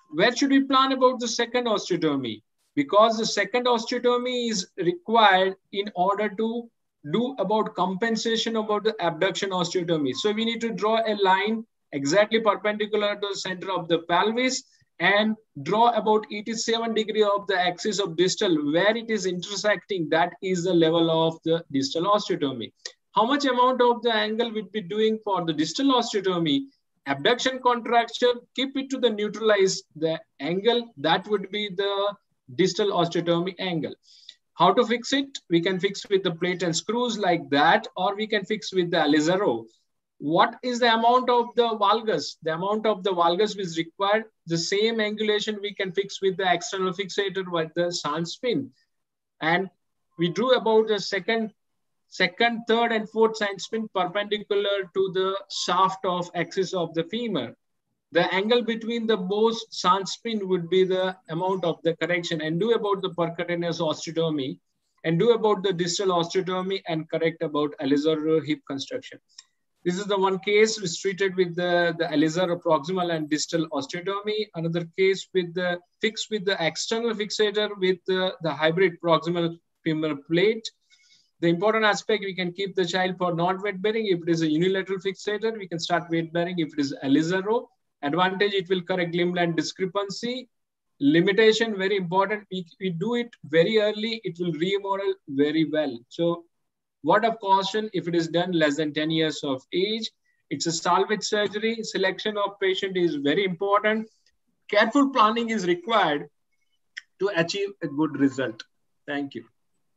where should we plan about the second osteotomy? Because the second osteotomy is required in order to do about compensation about the abduction osteotomy. So we need to draw a line exactly perpendicular to the center of the pelvis and draw about eighty-seven degree of the axis of distal where it is intersecting. That is the level of the distal osteotomy. How much amount of the angle we'd be doing for the distal osteotomy? Abduction contraction, keep it to the neutralize the angle. That would be the distal osteotomy angle. How to fix it? We can fix with the plate and screws like that, or we can fix with the Alizaro. What is the amount of the valgus? The amount of the valgus is required. The same angulation we can fix with the external fixator with the sand spin. And we drew about the second, second, third, and fourth sand spin perpendicular to the shaft of axis of the femur. The angle between the both sand spin would be the amount of the correction, and do about the percutaneous osteotomy, and do about the distal osteotomy, and correct about Alizaro hip construction. This is the one case was treated with the, the Alizaro proximal and distal osteotomy. Another case with the fixed with the external fixator with the, the hybrid proximal femoral plate. The important aspect, we can keep the child for not weight bearing. If it is a unilateral fixator, we can start weight bearing. If it is Alizaro, advantage, it will correct limb length discrepancy. Limitation, very important. We, we do it very early, it will remodel very well. So word of caution, if it is done less than ten years of age, it's a salvage surgery. Selection of patient is very important. Careful planning is required to achieve a good result. Thank you.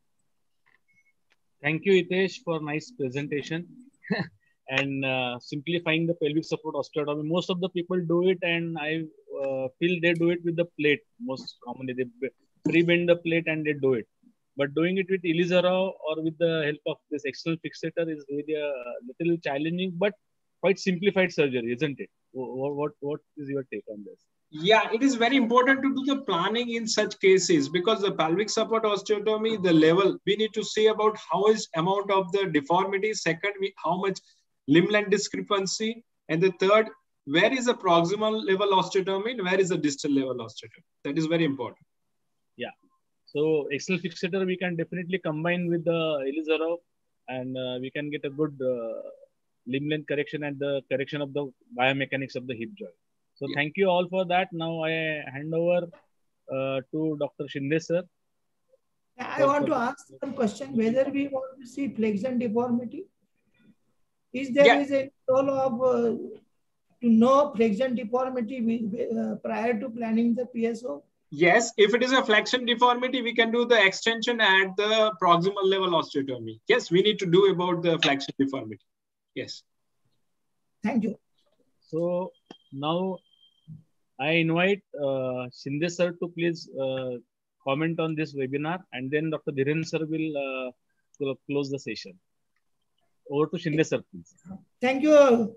Thank you, Hitesh, for nice presentation. And uh, simplifying the pelvic support osteotomy. Most of the people do it, and I uh, feel they do it with the plate. Most commonly, they pre-bend the plate and they do it. But doing it with Alizaro or with the help of this external fixator is really a little challenging, but quite simplified surgery, isn't it? What, what, what is your take on this? Yeah, it is very important to do the planning in such cases, because the pelvic support osteotomy, the level, we need to see about how is amount of the deformity. Second, we, how much limb length discrepancy. And the third, where is the proximal level osteotomy and where is the distal level osteotomy? That is very important. Yeah. So external fixator, we can definitely combine with the Alizaro, and uh, we can get a good uh, limb length correction and the correction of the biomechanics of the hip joint. So yeah. Thank you all for that. Now I hand over uh, to Doctor Shinde, sir. I want to ask one question, whether we want to see flexion deformity. Is there yeah. is a role of uh, to know flexion deformity with, uh, prior to planning the P S O? Yes, if it is a flexion deformity, we can do the extension at the proximal level osteotomy. Yes, we need to do about the flexion deformity. Yes. Thank you. So now I invite uh, Shinde sir to please uh, comment on this webinar, and then Doctor Dhiren sir will uh, close the session. Over to Shinde sir, please. Thank you.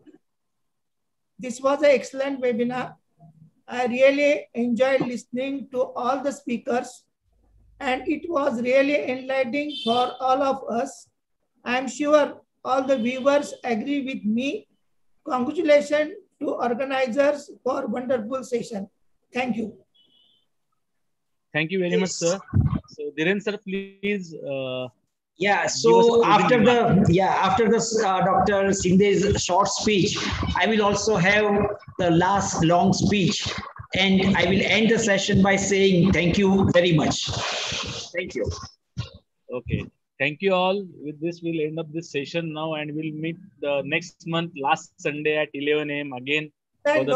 This was an excellent webinar. I really enjoyed listening to all the speakers, and it was really enlightening for all of us. I'm sure all the viewers agree with me. Congratulations to organizers for wonderful session. Thank you. Thank you very yes. much, sir. So Dhiren sir, please. Uh, Yeah, so after the yeah after the uh, Doctor Shinde's short speech, I will also have the last long speech, and I will end the session by saying thank you very much. Thank you. Okay, thank you all. With this, we'll end up this session now, and we'll meet the next month, last Sunday at eleven A M again for the